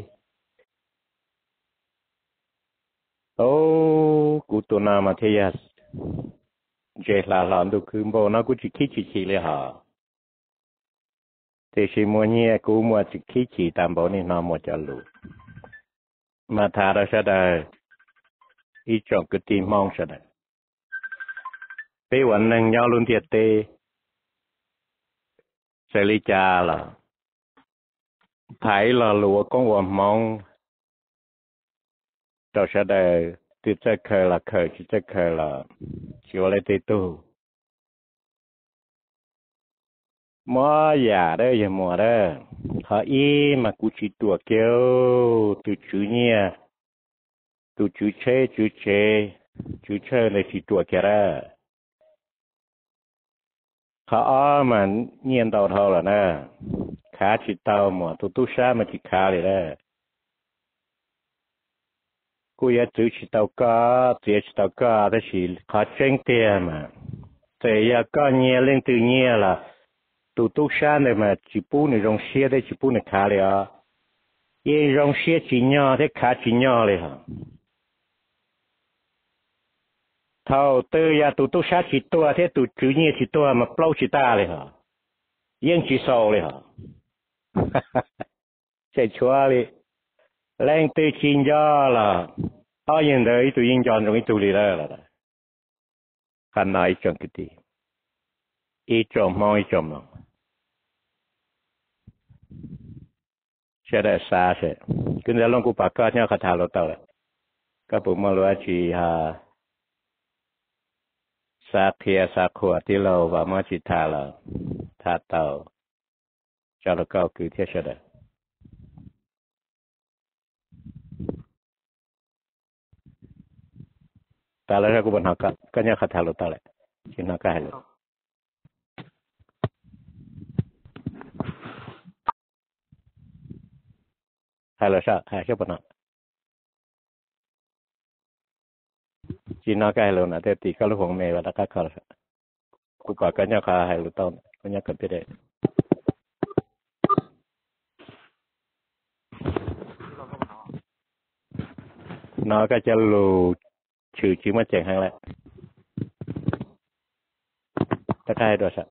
โอ้กูตัวนามาเทียสเจลาหลานดูคือโบนักกูจิคิจิคิเลยฮะแต่ชิมัวเนี่ยกูมัวจิคิจิตามโบนี่น้ามัวจะรู้มาทาราชดาอีจงกตีมองชดาไปวันนึงยาวลุนเทียเตเสลิจาล่ะไผ่ละลัวกงวัวมองเจ้าชดาติดจะเคยละเคยจิจะเคยละชิวอะไรติดตู้มัวอย่าได้อย่ามัวได้เขาอีมากูจิตัวเกี้ยวตัวจูเนี่ยตัวจูเช่จูเช่จูเช่ในจิตัวแกระเขาอ้อมันเงียนเตาเท่าละนะขาจิตเตาหมดตัวตู้ช้ามันจิขาเลยนะกูอยากจื้อจิตเตาก็เสียจิตเตาก็แต่สิขาเจ้งเตี้ยมาแต่อยากก็เงียเล่นตัวเงียละตัวตู้ช้าเนี่ยมาจิปูในโรงเสียได้จิปูในขาเลยอ่ะยังโรงเสียจีนอได้ขาจีนอเลยฮะเท่าเตยาตัวตู้ช้าจิตตัวเท่ตัวจื้อเงียจิตตัวมาเปล่าจิตาเลยฮะยังจิโซเลยฮะใช่ชัวร์เลยแรงตัวจีนอละเอาอย่างเดียวตัวยิงจอนตรงนี้ตัวเลยแล้วล่ะขนาดอีจงกิติอีจงมองอีจงมองใช่ได้ซาใช่คุณจะลองกูปากก็เนี่ยคาถาเราเต่าเลยก็ผมมารู้ว่าจีฮาซาเทียซาขวดที่เราว่ามาจิตาเราทาเต่าจะเราก็คือเทียใช่ได้แต่แล้วกูบันหักก็เนี่ยคาถาเราเต่าเลยชินนักก็ให้เลยให้เราใช่ให้ใช่ปะนะจีน่าก็ให้เรานะแต่ตีก็ลูกของเมย์ว่าตะกักเขากูปากกันเนี่ยขาให้เราต้นก็เนี่ยกันไปได้น้าก็จะรู้ชื่อชื่อมาแจ้งให้แล้วตะกักให้ด้วยสัก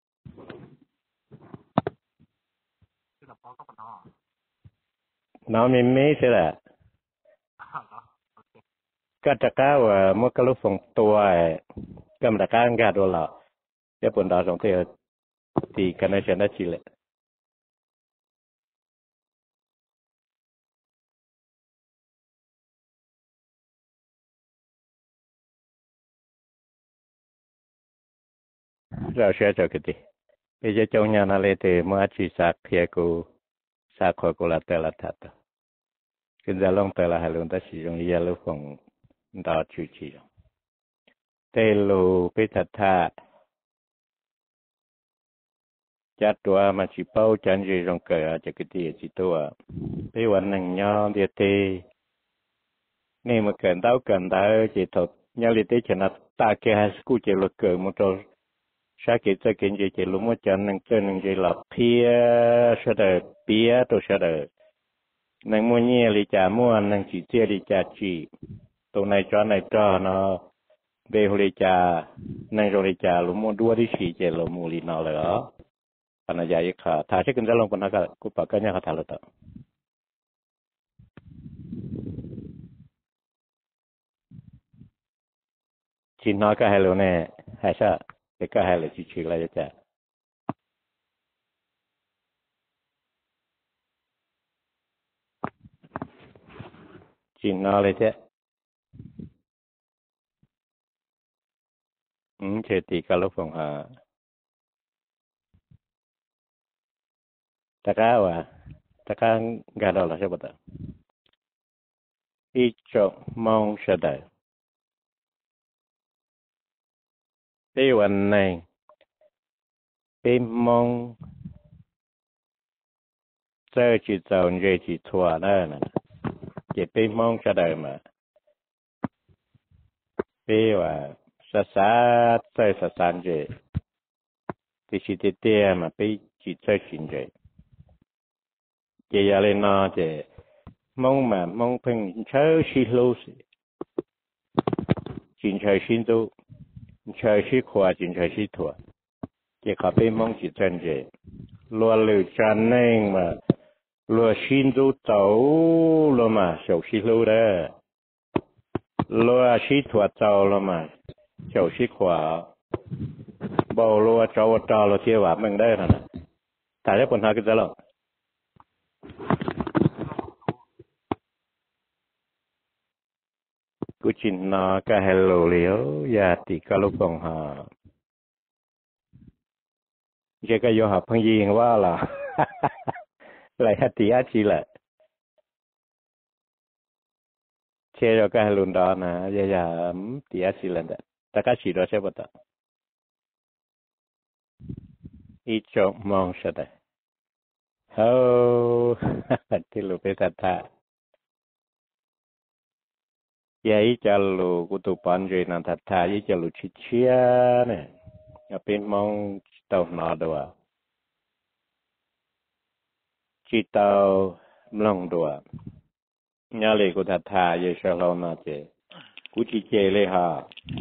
น้าไม่ไม่ใช่แหละก็ตะก้าว่าเมื่อกลุส่งตัวก็มันตะก้างาดูละเดี๋ยวผลดาวส่งเที่ยวตีกันในเชนได้ชิเลยเราเชื่อใจกันดีไปจะจงยานาเลเตเมื่อชีสักเพียกูสักขอกุลาเตละทัดคุณจะลงเตละให้ลุนตัดสิจงเยลุส่งดาวชูชีเตลูพิทัตถะจัดตัวมาชิเป้าจันจีรงเกิดจากกิติจิตัวไปวันหนึ่งย้อนเดียตีนี่มาเกินเต้าเกินเต้าจีถดย้อนเดียตีชนะตาเกหัสกูเจริญเกิดมุตโต sa kỹ cho kiến gì chỉ lúc mà chân năng chân năng gì là pia sẽ được pia tôi sẽ được năng mua nhẹ li trả mua năng chỉ chia li trả chỉ tụ này cho này cho nó về hồ li trả năng rồi li trả lúc mua đua đi xí chỉ lúc mua li nàoเลยอันนั้นใหญ่ค่ะถ้าเช็คกันจะลงปนก็กูปากกันยังเขาทำแล้วต่อจีนน้อยก็ให้เราเนี่ยให้ซะเด็กก็ให้เราชิวๆอะไรจะจีนน้อยเลยจ้ะอืมเฉตีก็ลูกฟงฮะตะก้าวะตะก้างกาดอลใช่ปะต่ออีจงมองเสด็จในวันนี้เป็นมองเจอจิตใจเจจิตทั่วนั่นน่ะจะเป็นมองเสด็จมาเป็นว่าสะสาเจอสะสานเจที่สิเตียมาเป็นจิตใจสินเจเจียเลยนอเจมองมามองเพิ่งเชื่อสิลูสิจินเชื่อสินตัวเชื่อสิขวาจินเชื่อสิถั่วเจ้าเขาเป็นมองจิตใจเจลัวหรือจันนึงมาลัวสินตัวโตลัวมาเชื่อสิลูเด้อลัวสิถั่วโตลัวมาเชื่อสิขวาบ่ลัวโจโตลัวเที่ยวว่ามึงได้ขนาดแต่ถ้าคนหากินจะหรอกูจินนาก็เฮลโลเลียวยาติกาลุกงหาเจก็ยอหาพังยิงว่าล่ะไรฮัตติอาชีละเชยก็เฮลุนดานะยายามติอาชีละเดตะกะชีโดเชบตะอีจงมองเสดเฮาที่ลูกไปตัดตายายจะลูกกุตุปันเจนันทัดทายจะลูกชิเชียเนี่ยเป็นมองเต่าหนอดัวจิตเต่ามลงดัวยาเลยกุทัดทายเชลานาเจกุจิเจเลยฮะ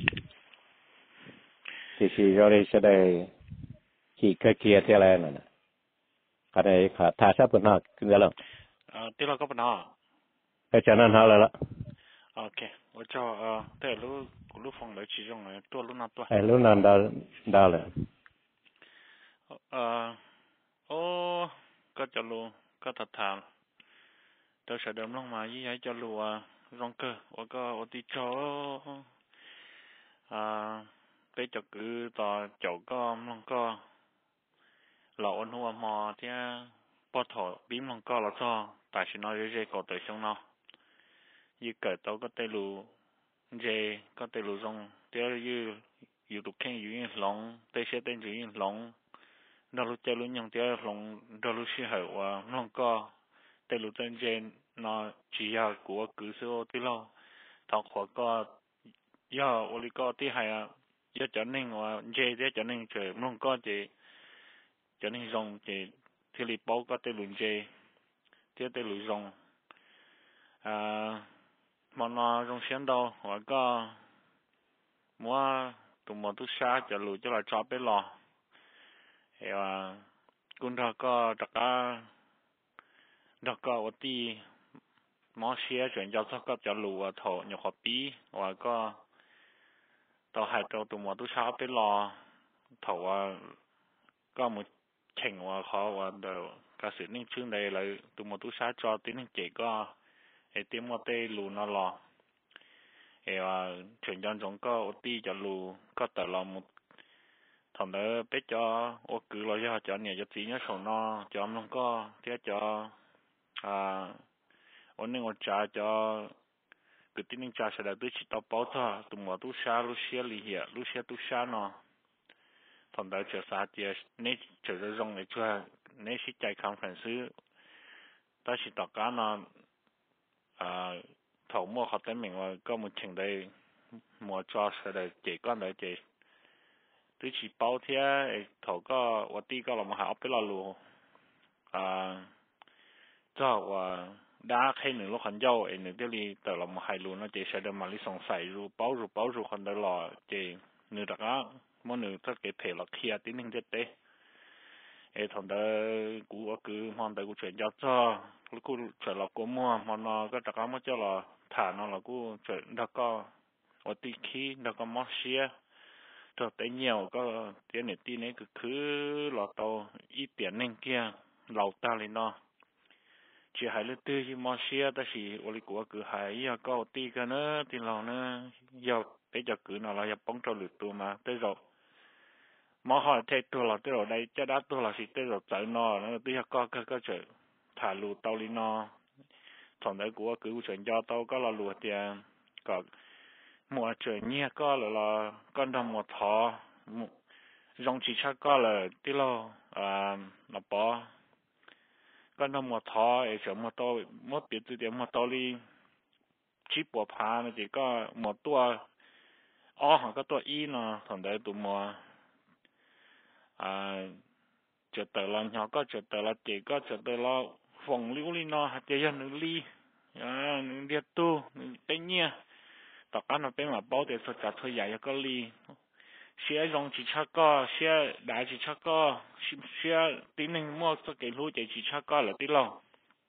ที่สิยอเลยจะได้ขี่เคเกียร์ที่อะไรนั่นนะอะไรค่ะทาชาปุ่นหักขึ้นแล้วอ่าที่เราก็ปุ่นหักไอ้เจ้านั่นหาแล้วล่ะโอเค我叫呃对路路风来其中的多路那多ไอ้路นั่นดาดาเลยเอ่อโอ้ก็จะรู้ก็ถัดทางเดี๋ยวเสด็จลงมายี่ให้จะรู้ว่าร้องเกอว่าก็ว่าที่โจอ่าไปจะคือต่อเจ้าก็ลงก็เหล่าอันหัวมอที่ปอถอบิ้มลงก็เราก็แต่ฉันน้อยเรื่อยๆก็ตัวช่วงเนาะยี่เกิดตัวก็ได้รู้เจก็ได้รู้ตรงเดี๋ยวยี่อยู่ตุกแข่งอยู่ยิ่งหลงได้เชื่อเต้นอยู่ยิ่งหลงเรารู้ใจรู้ยังเดี๋ยวหลงเรารู้ชื่อเหรอว่าน้องก็ได้รู้เต้นเจนนอจียากัวกือซื้อที่เราทางขวาก็ย่าโอลิก็ที่ให้อ่ะย่าจะนิ่งว่าเจเดี๋ยวจะนิ่งเฉยน้องก็เจจะนิ่งตรงเจที่รีบก็ได้รู้เจเดี๋ยวได้รู้ตรงอ่ามันนอตรงเสียงดาวว่าก็มัวตัวมันตุชาจะรู้จะเราจอบไปหรอเฮ้ยว่าคุณเราก็จักก็จักก็วันที่มอเชียจนจะสักก็จะรู้ว่าถอหยกขปีว่าก็ต่อให้ตัวตัวมันตุชาไปหรอถอว่าก็มุดแข่งว่าเขาว่าเดี๋ยวกระสือนิ่งชื่อใดเลยตัวมันตุชาจอตีนิ่งเจ๋ก็ไอเตี้ยมันเตรู้นั่นหรอเอว่าถึงยันจงก็อตีจะรู้ก็แต่เราหมดทำได้ไปจอโอคือเราจะจอเนี่ยจะสีเนี่ยส่งนอจอมลงก็เที่ยจออ่าวันนึงวันจ่าจอคือที่นึงจ่าเสด็จด้วยชิตาเป้าท่าตัวหมอตุชาลุเชียลีเหียลุเชียตุชาเนาะทำได้เจอสาเจียนี่เจอจะรงในช่วยในสิใจคำแฝงซื้อแต่ชิตาการเนาะอ่าถงมัวเขาเต็มเหม่งว่าก็มุดเชิงได้มัวจอเสด็จเจก้อนได้เจ từ chỉ bao thế thầu có và tí có là mà học tới là luôn à cho và đã khi nữa lúc hành dâu ấy nữa cái gì từ là mà hay luôn nó chỉ sẽ được mà lý sòng sai rồi bao rồi bao rồi còn đó là chỉ nữa đặc á mỗi nữa tất cái thể là kia tí nên thế ấy thằng đó cú cứ hoàn tới cú chuyển giao cho cú chuyển là cú mua mà nó cái đặc á mới cho là thả nó là cú chuyển đó có ở tí khi đó có mất xia cho tới nhiều có tiền này tin ấy cứ cứ là tàu ít tiền nên kia lầu ta lên nó chỉ hai mươi tư chứ mà xia ta chỉ ở đây của cứ hai giờ có tí cái nữa tiền lầu nữa giờ bây giờ cứ nó là giờ bóng cho lượt tụ mà tới rồi mà hỏi thế tôi là tới rồi đây chắc đã tôi là chỉ tới rồi tới nó nó tới có cái cái chuyện thả lù tàu lên nó thằng đấy của cứ chuyện cho tao có là lùa tiền có mùa chuyện nhẹ có là là con đồng một thọ dòng chỉ chắc có là tí lo à là bỏ con đồng một thọ ấy chỗ một tàu một biệt từ điểm một tàu đi chỉ bỏ phá nó chỉ có một tua ó hoặc có tua y nó thằng đấy tụi mùa à chỗ tờ là nhỏ có chỗ tờ là chỉ có chỗ tờ là phòng liu li nó hạt tiền nữ li à nữ điệt tu nữ tây nhia tất cả nó bên mà bảo để cho trả thuê dài có li xe rong chỉ chắc có xe đại chỉ chắc có xe tí nên mua cho cái lúa chỉ chắc có là tí lâu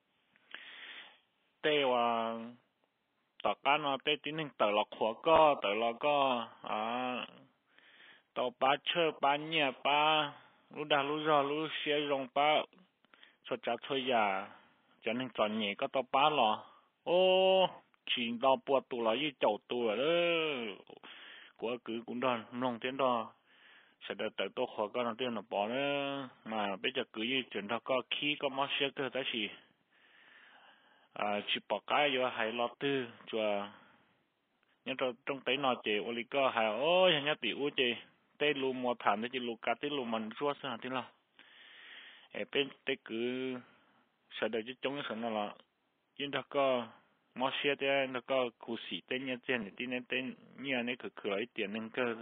tê và tất cả nó tê tí nên tờ là khóa có tờ là có à tàu ba chơi ba nhia ba lúc đã lúc rồi lúc xe rong ba cho trả thuê dài cho nên chọn nhẹ có tàu ba lò ô chỉ tàu bùa tụ là như chậu tụ rồi đó của cứ cũng đòn nông tiến đó sẽ được tới tôi khó có nó tiền nó bỏ nữa mà bây giờ cứ như chuyện đó có khi có mất xe cơ tới chỉ à chỉ bỏ cái vô hay lo tư cho nhưng trong trong tay nó chỉ oli có hay ôi nhà tỷ u chỉ tay lu mua thảm thì chỉ lu cá tay lu mình rua sang thế nào ở bên tay cứ sẽ được chỉ trong cái nó là nhưng đó có mất xe thì nó có cú xỉ tên như thế này tên tên như này cứ cứ lấy tiền nên cơ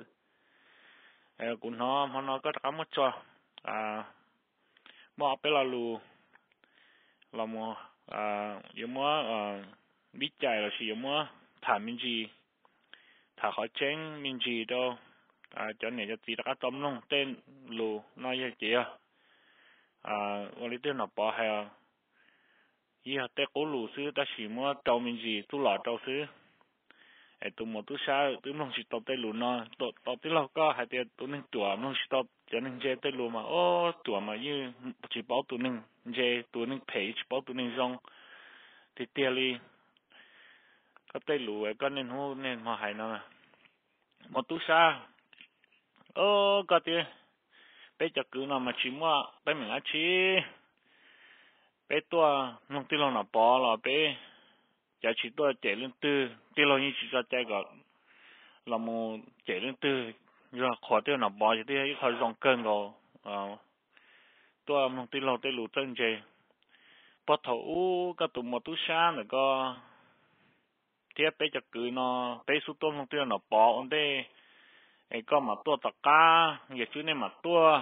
ờ cũng nó mà nó có cảm mất cho à mà bây giờ lu là mà à有么呃理解了是有么谈民主他好整民主都啊叫你就知道个怎弄tên lu nói như vậy à à我哋tên nó bỏ hay à ý là tên cố lu sư ta chỉ么trâu民主tu lọ trâu sưไอ้ตัวหมดตัวชาตัวน้องสิตอบได้รู้เนาะตอบตอบที่เราก็หายแต่ตัวนึงตัวน้องสิตอบจะนึงเจได้รู้มาโอ้ตัวมายืมจีบเอาตัวนึงเจตัวนึงเพจจีบเอาตัวนึงรงที่เตียลีก็ได้รู้ไอ้ก็เน้นหูเน้นมาหายเนาะหมดตัวชาโอ้ก็เตียไปจากกูเนาะมาชิมว่าไปเหมือนอาชีไปตัวน้องที่เราหน้าปอเราไปgiờ chỉ tôi chạy lên tư tiêu lâu như chỉ cho chạy gọi là một chạy lên tư giờ khỏi tiêu nào bỏ thì tiêu khỏi rong cơn rồi tôi một tiêu lâu tiêu lụt chân chơi bắt đầu cái tụi một túi sáng rồi có tiếp bây giờ cứ nó bây số tôi không tiêu nào bỏ ổn đây ấy có mà tôi tất cả giờ chú này mà tôi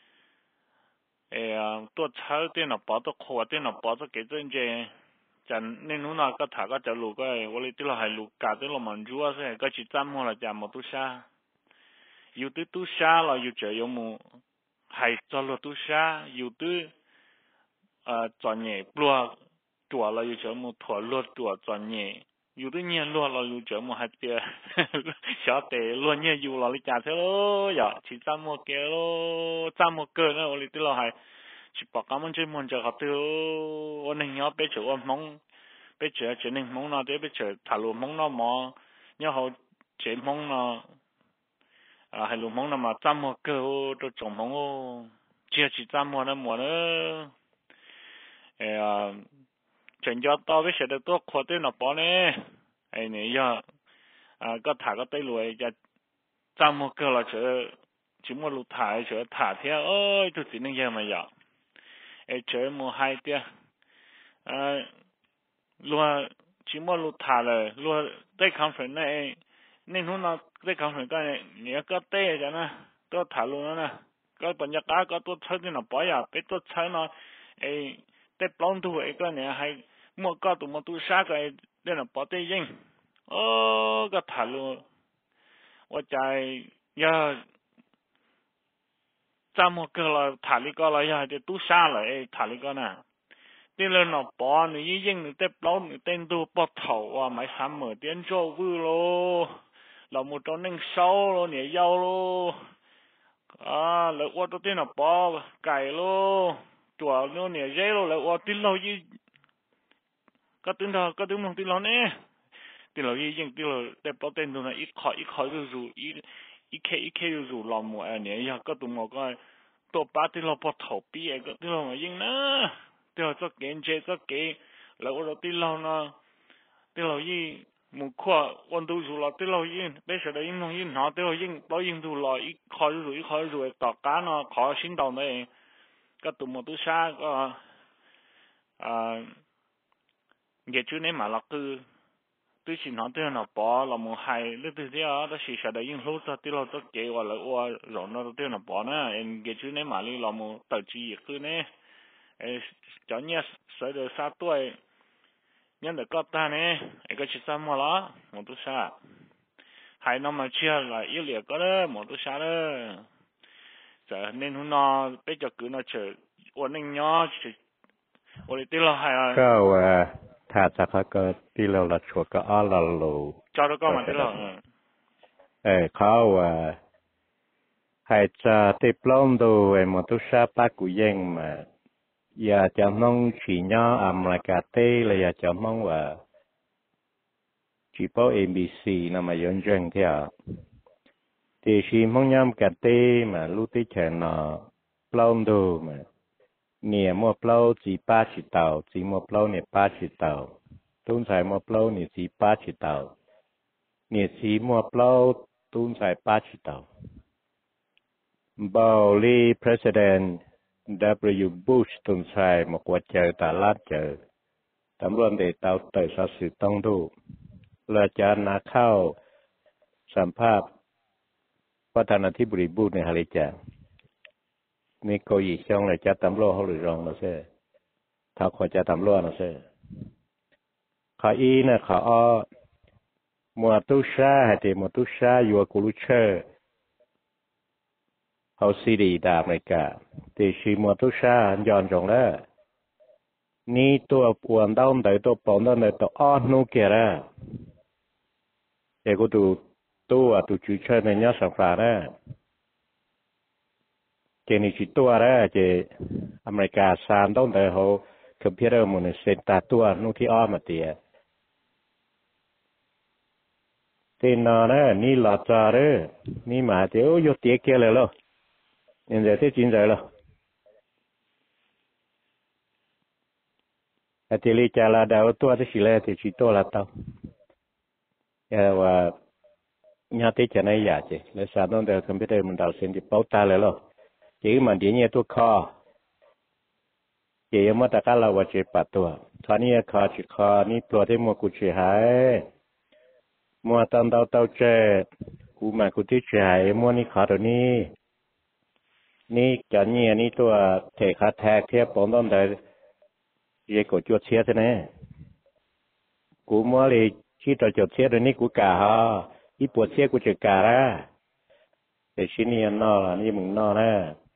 ấy tôi chơi tiêu nào bỏ tôi khỏi tiêu nào bỏ tôi cái chân chơi chẳng nên lúc nào có thả có chở lù cái, tôi lấy là hay lù cả tới là mình chúa sẽ có chỉ chăm hoa là chạm một túi sa, yêu tới túi sa là yêu chở yêu mu, hay cho là túi sa, yêu tới à chọn nhẹ plua, chùa là yêu chở mu thua lúa chùa chọn nhẹ, yêu tới nhẹ lúa là yêu chở mu hạt tiền, xóa tệ lúa nhẹ yêu là lấy trả thế lo, giờ chỉ chăm một cái lo, chăm một cái nữa tôi lấy là hay chỉ bảo cảm ơn chơi môn chơi học tiêu ôn hình nhớ bé chơi ôn mong bé chơi chơi hình mong nó để bé chơi thả lùa mong nó mò nhớ họ chơi mong nó à hay lùa mong nó mà chăm một cơ tôi trồng mong ô chia chỉ chăm một nó một nữa à chơi cho to bé chơi được to khó tiêu nó bỏ nè ấy này giờ à có thả có tay lùa giờ chăm một cơ là chơi chỉ một lùa thả chơi thả theo ơi tôi chỉ nên giờ mà giờ ấy chơi mua hai tia à luôn chỉ mua lúa thả rồi luôn đây conference này nên hôm nào đây conference cái này nhớ có tê cho nó ตัวถ่ายลงนะก็ปัญญาการก็ตัวใช้ที่น่ะปล่อยอ่ะไปตัวใช้เนาะไอ้แต่ปล้องตัวไอ้ก็เนี่ยให้มั่วก็ตัวมั่วตัวซ่าก็ไอ้เดี๋ยวน่ะปล่อยได้ยิงโอ้ก็ถ่ายลงว่าใจอย่าจำมั่วก็เราถ่ายลิก็เราอย่าจะตัวซ่าเลยไอ้ถ่ายลิก็น่ะที่เราหนอปอหนูยิ่งยิ่งหนูเต็มล้อหนูเต็มตัวปอดเถาว่าไม่ทำเหมือนเตี้ยนโจ้วื้อโลเราหมดตอนนึ่งเศร้าโลเนี่ยยาวโลอ่าแล้วว่าตัวเตี้ยนปอไก่โลตัวโน่เนี่ยเจ้โลแล้วว่าที่เรายิ่งก็ตึงเราก็ตึงมองที่เราเนี่ยที่เรายิ่งยิ่งที่เราเต็มล้อเต็มตัวนะอีกขออีกขออยู่อยู่อีอีแค่อีแค่อยู่อยู่เราหมดอันเนี่ยยังก็ตัวหมดก็ตัวป้าที่เราปอดเถาปีไอ้ก็ที่เรายิ่งนะเดี๋ยวจะเกณฑ์เจจะเกณฑ์แล้วเราที่เราเนาะที่เรายิ่งมุ่งขวาวันดูสุดเราที่เรายิ่งไม่ใช่ได้ยิ่งน้องยิ่งหนาที่เรายิ่งเรายิ่งดูเราอีกคอยดูอีกคอยดูต่อการเนาะขอชิ้นต่อเลยก็ตัวหมดตัวช้าก็อ่าเกี่ยวกับในมาลักคือตัวชิ้นหนาที่เราปอเราหมดให้เรื่องที่เราได้ใช้ได้ยิ่งรู้ตัวที่เราจะเกี่ยวกับเราว่าเราเนาะที่เราปอนะเองเกี่ยวกับในมาลีเราหมดตัดจีคือเนี่ยเออจะเนี่ยใส่เดือดซาตัวnhân được cấp ta nè, cái cái chuyện mà lo, một tu sa, hai năm mà chia là yếu liệt có đó, một tu sa đó, giờ nên hôm nọ bây giờ cứ nó chờ, ổn định nhau, ổn định là hai, cái à, thà chắc cái tí là là chuột cái á là lù, cho nó có mà tí là, ê, khó à, hai cha tiếp lông đồ, em một tu sa ba cụ yên mà. Giờ cho mong chỉ nhỏ ẩm là cả tê là giờ cho mong và chỉ có em bê xê nằm mà dân dân theo thì chỉ mong nhắm cả tê mà lúc tí chờ nó lâu đồ mà nè mua lâu chỉ ba chỉ tàu chỉ mua lâu nè ba chỉ tàu tuôn xài mua lâu nè chỉ ba chỉ tàu nè chỉ mua lâu tuôn xài ba chỉ tàu bảo li president W. Bush ตุนชายมกว่าเจอตลาดเจอตำรวจเดตเอาเตยสัสิต้องดูและจะนาเข้าสัมภาษณ์ประธานาธิบดีบูธในฮาริจามีโกยิช่องเลยจะตำรวจเขาหรือรองนะเซ่ถ้าขอจะตำรวจนะเซ่ข้าอีนะข้าอ้อมัวตุชาให้เดมัวตุชาอยู่กุลุเชอเขาซีดีดาอเมริกาที่ชิมัวตุชาย้อนจงแล้วนี่ตัวปวนดาวน์ได้ตัวปอนดาวน์ได้ตัวอ้อนนูเกล้าเอกตัวตัวตัวจุดเชื่อในยอดสังฟ้าแล้วเจนี่จิตตัวแล้วเจอเมริกาสามดาวน์ได้เขาคอมพิวเตอร์มันเซนตาตัวนูที่อ้อมาเตียที่นอนแล้วนี่หลอดจอเลยนี่มาเตียวโยเตียเกล้เลยล่ะ现在太精彩了。啊，这里加拿大我多的是来的去多了到，呃我，伢在家那牙子，来山东的 computer 们到现在包大来了，这个嘛点也多考，这个嘛大家老我去把多，他你也考去考，你多的么过去还，么当到到这，กูมากูที่เฉยมัวนี่ขาตัวนี้นี่จานนี้นี่ตัวเทขาแทกเทียบปนต้นแต่เยกูจวดเชียร์ใช่ไหมกูมัวเลยชี้ตัวจวดเชียร์ตัวนี้กูกะฮะอีปวดเชียร์กูจะกะละแต่ชิ้นนี้นอละนี่มึงนอละ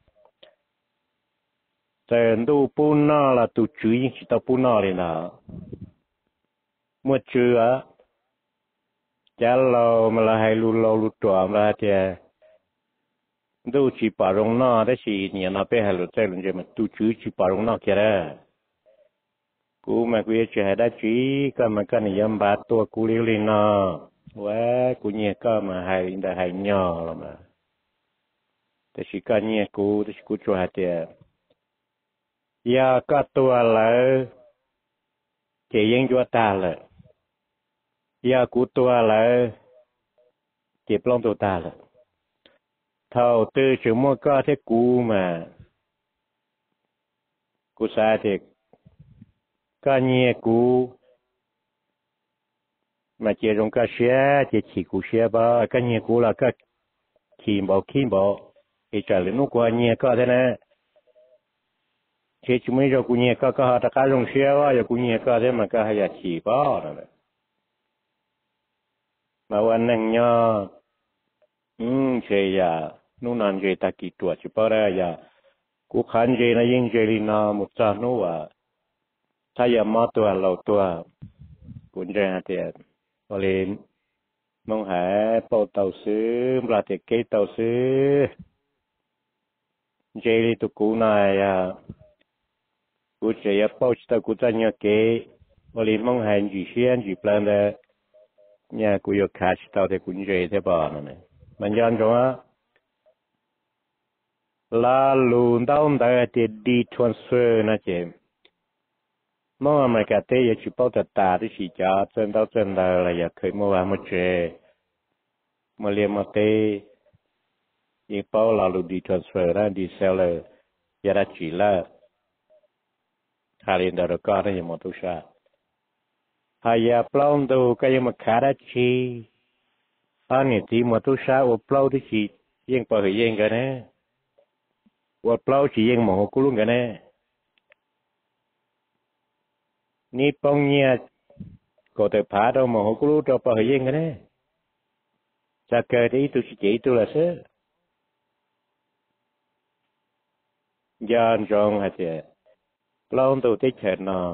แต่ดูปูนอละตูจุยชิตาปูนอเลยนะมัวจือจะเรามาละให้รู้เรารู้ตัวมาละเจ้าดูจีปารงนอได้สิเนี่ยนาเป้ให้รู้ใจลุงเจมันตูจื้อจีปารงนอแค่ละกูมากูจะให้ได้จีก็มันก็นิยมบาตัวกูเลี้ยวเลยนอว่ากูเนี่ยก็มาให้ได้ให้ย่อละมาแต่สิก็เนี่ยกูแต่สิกูจะให้เจ้ายาก็ตัวเลยเจียงจัวตาเลยยากูตัวเลยเจ็บลงตัวตาเลยเท่าตื้อชื่อมั่วก็ที่กูมากูสาธิตก็เนี่ยกูมาเจรงก็เสียเจฉีกูเสียบ่ก็เนี่ยกูแล้วก็ขี้บ่ขี้บ่ thì trả lời nó qua nhẹ có thế này chỉ chúng mình cho cũng nhẹ có có họ ta cá rong xe quá giờ cũng nhẹ có thế mà có hay là chỉ có rồi màวันนั้นเนี่ยอืมเชียนู่นนั่นเจตากี่ตัวชิบะระยากูขันเจนะยิ่งเจลีนามุจานุว่าถ้าอย่ามาตัวเราตัวกุญแจเตียก็เลยมองหาเป่าเต่าซื้อปลาเตะเกยเต่าซื้อเจลีตุกูนายอ่ะกูเจียเป่าชิตากูจะเนี่ยเกยก็เลยมองหาจีเชียนจีปลาเดเนี่ยกูอยากขาชิตาเตกุญแจเทปานนั่นเองมันยันจังว่าลาลูนดาวน์ได้ที่ดีทรานสเฟอร์นะเจมเมื่อมันก็เตยชิปเอาแต่ตาที่สีจ้าเส้นดาวเส้นดาวอะไรอยากเคยเมื่อวานมาเจมาเรียนมาเตยยิงเป้าลาลูดีทรานสเฟอร์นะดีเซลเลยยาดจีละฮารินดาร์ก็ได้ยังมาตุชาหายาเปล่าดูก็ยังมาขาดชีอันนี้ที่มาตุชาว่าเปล่าที่ชียังพอเห็นกันนะว่าเปล่าชียังมองกุลุงกันนะนี่ปองเนี่ยก็แต่พาเรามองกุลุเราพอเห็นกันนะจะเกิดที่ตุชิเจตุละเสือยานจงฮะเจ้เปล่าดูที่เฉินนอน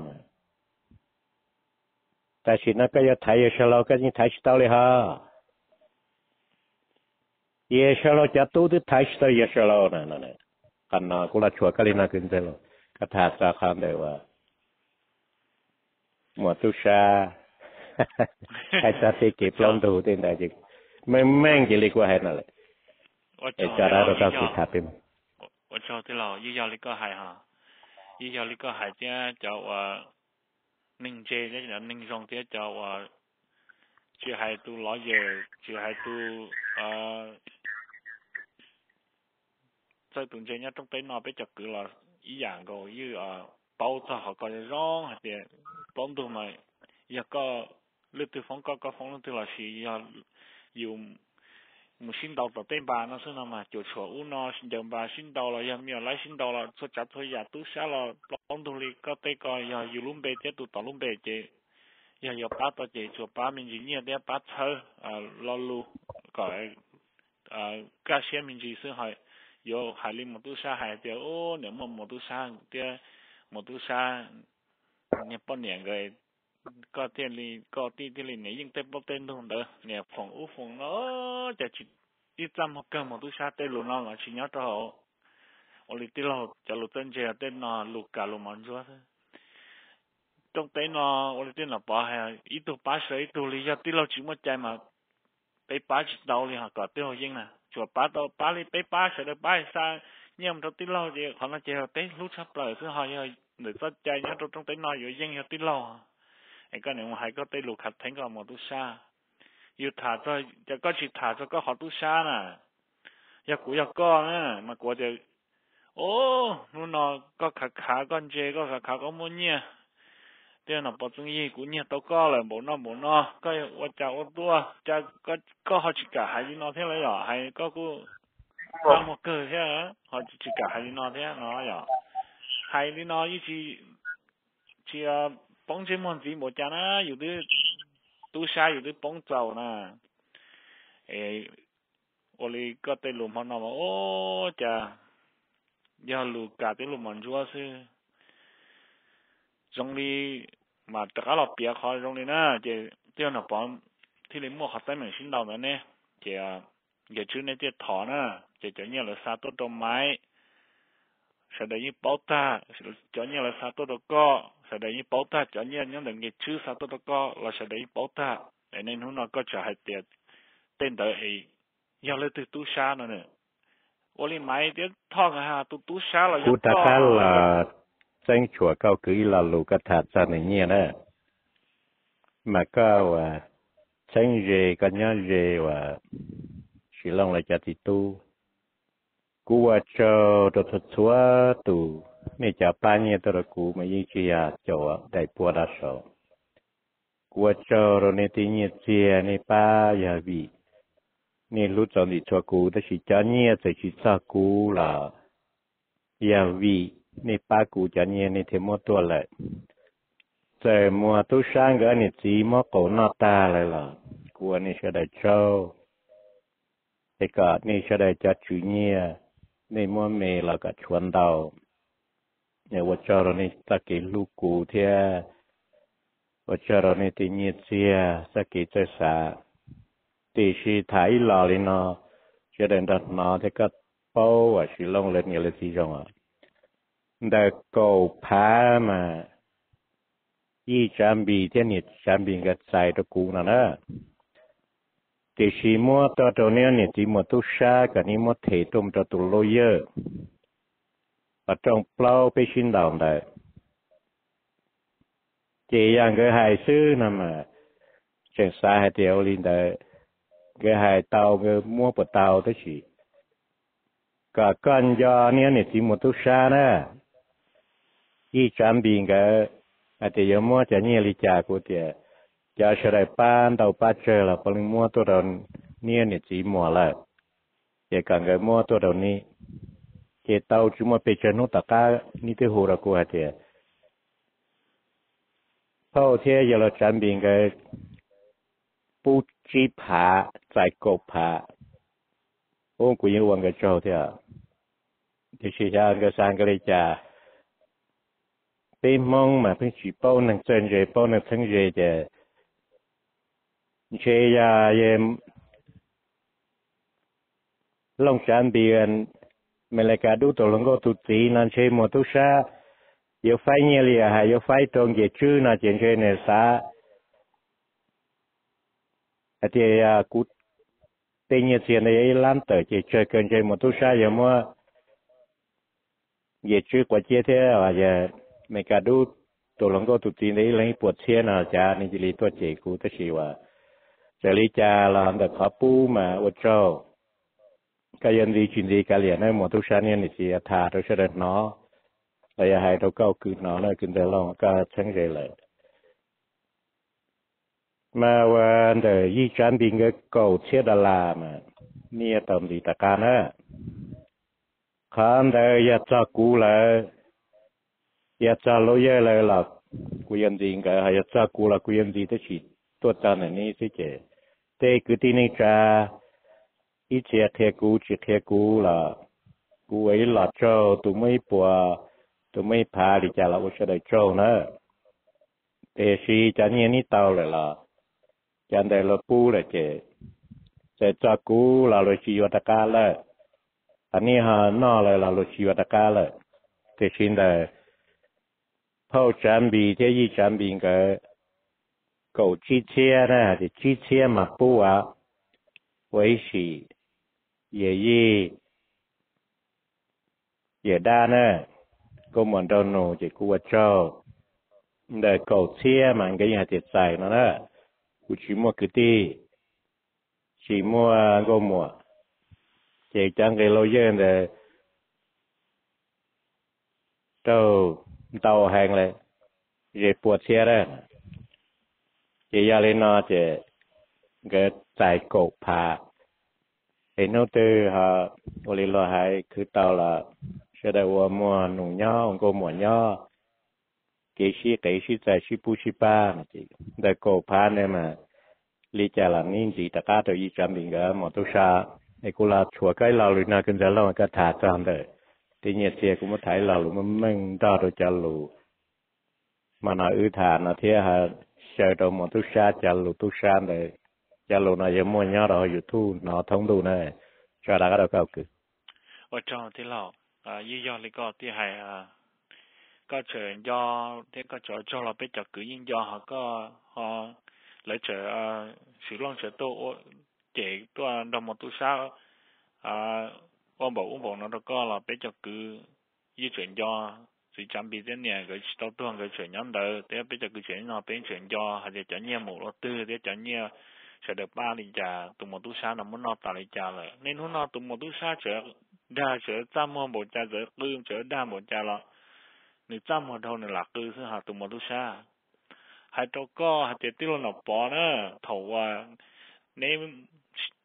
แต่สิ่งนั้นก็จะไทยเชลล์ก็ยิ่งไทยสตอเลยฮะเยเชลล์จะตู้ที่ไทยสตอเยเชลล์นั่นนั่นกันนะกุลาชัวก็เลยน่าขึ้นใจเลยคาถาสาขันเดียวว่าหมวดตุชาไอ้ตาเตเก็บลองดูเต็มได้จริงไม่แม่งจะเรียกว่าให้นั่นแหละไอ้จาระเราต้องสุดท้ายเป็น我知道对了，又要那个海哈，又要那个海家叫我宁姐，这叫宁上姐叫我，就还都老爷，就还都呃，在东街呢，中北那边就够了，一样个，有啊，包子好个让还是，帮助嘛，一个你对方个个方对了是要有。một xin đầu tờ tên bà nó xưa nào mà chỗ chỗ u nó xin đầu bà xin đầu là yam miêu lấy xin đầu là cho chặt thôi ya tu sa là long tu li có tay coi ya yu lum bê chế tu tao lum bê chế ya ya ba tao chế chỗ ba mình chỉ nhớ để ba thơ à lo lu gọi à cá xe mình chỉ xưa hỏi yo hải linh một tu sa hải tiêu ô nếu mà một tu sa tiêu một tu sa nhập bao nhiêu người có tiền thì có tiền thì này nhưng tên bao tên thôi đó nè phòng ú phòng nóจะchỉ ít trăm hoặc cơ một túi sa tên luôn nó là chỉ nhớ cho họ ở đây tên là cho lục tên chơi tên là lục cả lục món chúa thôi trong tên nó ở đây tên là ba hay ít tu ba sợi ít tu lý do tên là chỉ một trái mà bé ba chỉ đầu thì họ có tên họ riêng nè chuột ba đầu ba lý bé ba sợi được ba sa nhưng mà tên là gì họ nói chơi họ tên lúc sắp lại thứ họ như người ta chơi nhớ trong tên nó rồi riêng họ tên làไอ้ก็เนี่ยมันให้ก็ได้ลูกขัดแทงก็หมดตุชาอยู่ถาจะจะก็ฉีดถาจะก็หอตุชาน่ะอยากกูอยากก็นะมากลัวจะโอ้นู่นนอก็ขาขาก้อนเจก็ขาขาก็มุนเนี่ยเดี๋ยวน่ะปอจึงยี่กูเนี่ยตัวก็เลยบ่นอบ่นอก็ว่าจะว่าตัวจะก็ก็เขาจิกะหายนอเท่าไรหรอหายก็กูตามหมดเกิดใช่ไหมเขาจิกะหายนอเท่าน้อยหรอหายนอยี่จีจี bóng trên món gì một cha nó,有的都下有的帮走呢，诶，我哩个对路旁那么哦，家要路家对路旁主要是，容易嘛，大家老别好容易呢，这这样的帮，ที่เลยมั่วขัดใต้เหมือนชิ้นเราเนี่ยเจ้าอย่าชื่อในเจ้าถอนนะเจ้าจะเนี่ยเราซาต้นต้นไม้แสดงยี่ป้อตาจะเนี่ยเราซาต้นตะก้อแสดงยี่ป้อตาจะเนี่ยเนี่ยหนึ่งชื่อซาต้นตะก้อเราแสดงยี่ป้อตาแต่ในนู้นเราก็จะให้เตียเต้นแต่ไอ้ยาเลยติดตู้ชาเนาะเนี่ยวันนี้ไม่เดี๋ยวท่องฮะตู้ตู้ชาเรากูตะกันละเส้นชัวเก้าคือละลูกกระถาจานอย่างเงี้ยนะมาก็ว่าเส้นเจกันเนี่ยเจว่าสิลองเลยจะติดตู้กูว่าเจ้าตัวทัวตู่ไม่จะป้าเนี่ยตัวกูไม่ยิ่งเชียเจ้าได้ปวดอาสอกูว่าเจ้าเราเนี่ยที่เนี่ยเจียในป้ายาวี nè lúc chọn đi cho cú đó chỉ cho nhẹ thì chỉ cho cú là ya vì nè ba cú cho nhẹ nè thêm một tuổi lại giờ mua tu sang cái nè chỉ mua cổ nó ta lại là cú nè sẽ đại châu thì cả nè sẽ đại cho chủ nhẹ nè mua mè là cả chuẩn đầu nè vợ cho rồi nè ta cái lúc cú thì vợ cho rồi nè thì nhẹ chia ta cái chơi xa thì khi thấy lò lên nó cho nên đặt nó thì có bao và sử dụng lên nhiều là gì rồi à để cầu phá mà y trang bị thế này trang bị cái sai đó cũ nữa đó thì khi mua cho cho nên này chỉ mua tu sa cái này mua thể tôm cho tu lôi dơ ở trong plau bị xin đầu đấy chỉ rằng cái hài sư nè mà chẳng sai hay điều lên đấy cái hài tàu cái mua bột tàu đó chỉ cả con do này này chỉ mua tu sa nè y trang bị cái à thì giờ mua cho nhiều lý trả của thì giờ sẽ lại bán đầu bán chơi là phần muaตัวเราเนี่ยเนี่ยchỉ mua lại thì càng cái muaตัวเรานี่cái tàu cuma pecah nu tak ni tu hura ku hati sau thế giờ là chuẩn bị cái bút chỉ phá再购phá ông cũng yêu cái chỗ thế à thì chỉ là cái sang cái lý trả bên mong mà bên chỉ bao năng chân dễ bao năng thân dễ thì chế ya em long sản biển mình lại cả đủ tổ lòng có tụt tí nên chế một tu sa yêu phải nhiều liền hay yêu phải trong cái chữ là chuyện chế này sa thì à cút tên như chuyện này làm tới chỉ chơi cần chế một tu sa yêu mua cái chữ của chế thế và giờ mình cả đủ tổ lòng có tụt tí này lấy bột xe nào cha nên chỉ lấyตัวchế cú tới xíว่าจะลิจาเราอันดับขับปูมาวัดเจ้าก็ยันดีจินดีการเรียนในหมดทุกชั้นเนี่ยนี่สิอาถาเราเฉลิมเนาะเราอยากให้เราเก้าคืนเนาะเลยคืนเดียวเราก็ช่างใจเลยมาวันเดียวยี่ชั้นบินก็เก่าเชียดาลามาเนี่ยตอนดีตะการนะข้ามเดียวอยากจะกูเลยอยากจะรู้เยอะเลยหรอกกูยันดีก็อยากจะกูละกูยันดีที่สุดตัวตอนนี้สิเจแต่คือที่นี่จะอีเชียเทกูจิเทกูล่ะกูไอ้หลอดเจ้าตัวไม่ปัวตัวไม่พาดิจ่าเราจะได้เจ้านะแต่สิจะเนี่ยนี่เตาเลยล่ะจะได้เราปูเลยเจแต่จากกูเราเลยชีวตกาเลยอันนี้ฮะนอเลยเราเลยชีวตกาเลยแต่ชินได้พ่อจำบีที่ยี่จำบีก็狗机车呢，就机车嘛不啊，维系也也也大呢，ก็เหมือนเราหนูจะกูว่าเจ้าแต่狗车มันก็ยังจะใส่นะนะกูชิมัวคือที่ชิมัวก็มัวเจจังก็เราเยอะแต่เจ้าเตาแห้งเลยจะปวดเสียเลยchỉ giờ lên nó chỉ cái tài cổ phá thì nó từ họ ở đây là hay cứ tao là sẽได้ว่ามัวหนุ่มย่อองก็มัวย่อเกี่ยชีเกี่ยชีใจชีปูชีป้าจีแต่cổ pháเนี่ยมาลิจาลานิ่งจีตะก้าตัวยี่จำดิ่งก็หมดทุกชาไอ้กูลาชัวใกล้เราหรือนากันจะเล่าก็ถาจำเลยที่เนี่ยเสียกูมาถ่ายเราหรือมันไม่ได้ตัวจะรู้มันเอาอื้อฐานนะที่ฮะchờ đâu một chút xa chờ lụt chút xa này chờ lụt này giống như nhau rồi YouTube nó thông đủ này cho đã có đâu cao cứ ở trong thì lão à ý do lý có thì hay à có chờ do thế có chờ cho là biết chờ cứ yên do họ có họ lấy chờ à sử dụng chờ tô chế tô đâu một chút xa à ông bảo ông bảo nó có là biết chờ cứ ý chuyển do sự chuẩn bị thế này cái đầu tiên cái chuyện nhóm đầu thế bây giờ cái chuyện nó bên chuyện do hay là chuyện nhiều một lỗ tư thế chuyện nhiều sẽ được ba lý trả tụi một tu sa nó muốn nó tạo lý trả rồi nên hôm nào tụi một tu sa trở đa trở trăm một bộ trả trở cư trở đa một trả rồi nếu trăm một thôi là lạc cư sẽ học tụi một tu sa hay cho có hay để tiêu nó bỏ nữa thầu à nếu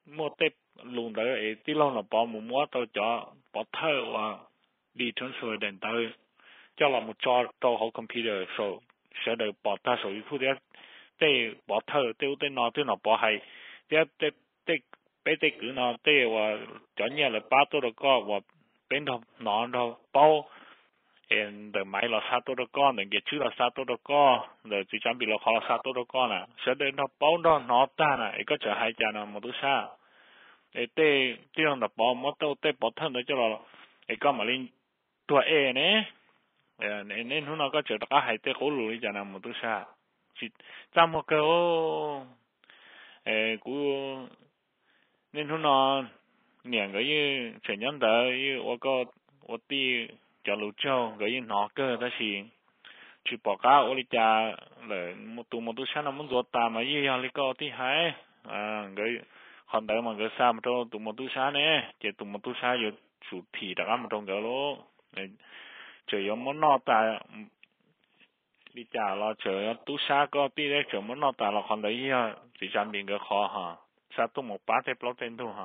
mua tép luôn tới ấy tí lâu là bỏ một mua tao cho bỏ thơ và đi transfer đến tới cho là một cho tao học computer số sẽ được bỏ ta số YouTube đấy để bỏ thơ tiêu tên nó tiêu nó bỏ hay để để để bây giờ cứ nó để và cho nhà là ba tôi được có và bên đó nó đâu bao em để máy là sát tôi được có để cái chữ là sát tôi được có để chỉ chuẩn bị là khó là sát tôi được có nè sẽ đến đó bao đó nó ta nè cái trở hai cha nó một thứ sao để để để nó bỏ mất đâu để bỏ thân để cho là cái mà lên tuổi e nè nên nên nó có trở cả hai để khổ lùi cho nó một thứ sao chỉ trong một cái ô của nên nó niệm cái như chuyện nhân đời như tôi có tôi đi cho lũ châu cái như nó cơ đó thì chỉ bỏ cả tôi đi cha là một tụ một tụ sáng nó muốn ruột ta mà như là có tí hay à cái còn đợi mà cái sao mà cho tụ một tụ sáng nè chỉ tụ một tụ sáng rồi chủ thị đã làm một trong cái lỗ chỉ có muốn nó ta đi trả là chờ tụ sáng có tí đấy chờ muốn nó ta là còn đấy chỉ chẳng bị cái khó hả sao tụ một bát thì bao tiền thôi hả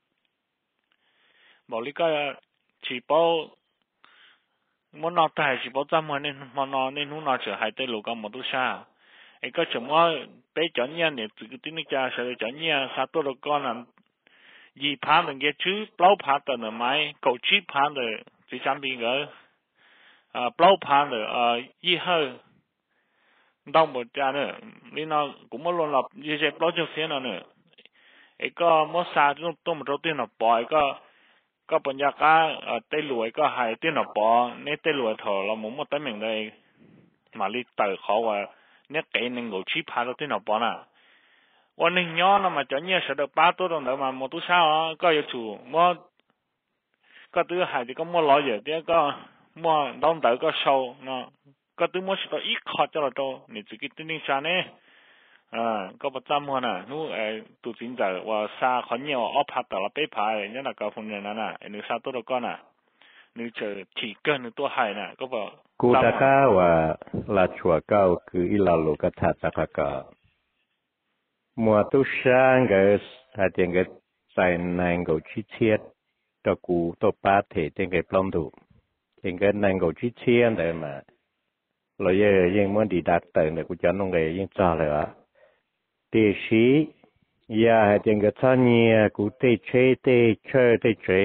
bảo lý cái chỉ bao muốn nó tài chỉ bảo trăm mà nên mà nó nên nó nó trở hai tay lục cái một tu sa, ấy cái chấm mà bé chọn nhà này từ cái tiếng cha sẽ chọn nhà sao tôi được con là gì phá được cái chữ bao phá được là mấy cầu chữ phá được chỉ chẳng bị cái à bao phá được à gì hơn đông một cha nữa nên nó cũng muốn luôn là như thế bao nhiêu tiền nữa ấy cái mất sa chúng tôi một đầu tiên là bỏ cáiก็ปัญญาก็เต้รวยก็หายเต้นปอเนี่ยเต้รวยเถอะเราหมุ่งมาตั้งเหมือนเลยมาลิเตอร์เขาว่าเนี่ยเกณฑ์หนึ่งกูชีพาเราเต้นปอน่ะวันหนึ่งย้อนมาจะเนี่ยเสด็จป้าตัวตรงนั้นมาหมดทุกเช้าก็อยู่ถูมั่วก็ตื้อหายที่ก็มั่วลอยอยู่เดี๋ยวก็มั่วดองเตอร์ก็โชว์เนาะก็ตื้อมั่วสิตัวอีกขอจะเราโตนี่จะกินติ้งชาเนี่ยอ่าก็ประจำหัวน่ะนู้เออตัวจริงใจว่าซาขอนเหนียวอ้อพัดแต่ละเป๊ะพายเนี่ยนะก็คงอย่างนั้นน่ะไอ้นึกซาตัวก็น่ะนึกเจอถี่เกินนึกตัวหายน่ะก็บอกกูตะก้าว่าลาชัวเก้าคืออีลาลูกทัดตะกะกะมัวตุช่างก็หาเตียงก็ใส่นางก็ชิเชียดตะกูตัวป้าเถเตียงก็ปล้อมดูเตียงก็นางก็ชิเชียนแต่มาเราเย่ยังมันดีดักเติมเนี่ยกูจะน้องเลยยังจ่าเลยอ่ะที่ชียาให้เตียงก็ท่านี่กูเตะเชเตะเชเตะเช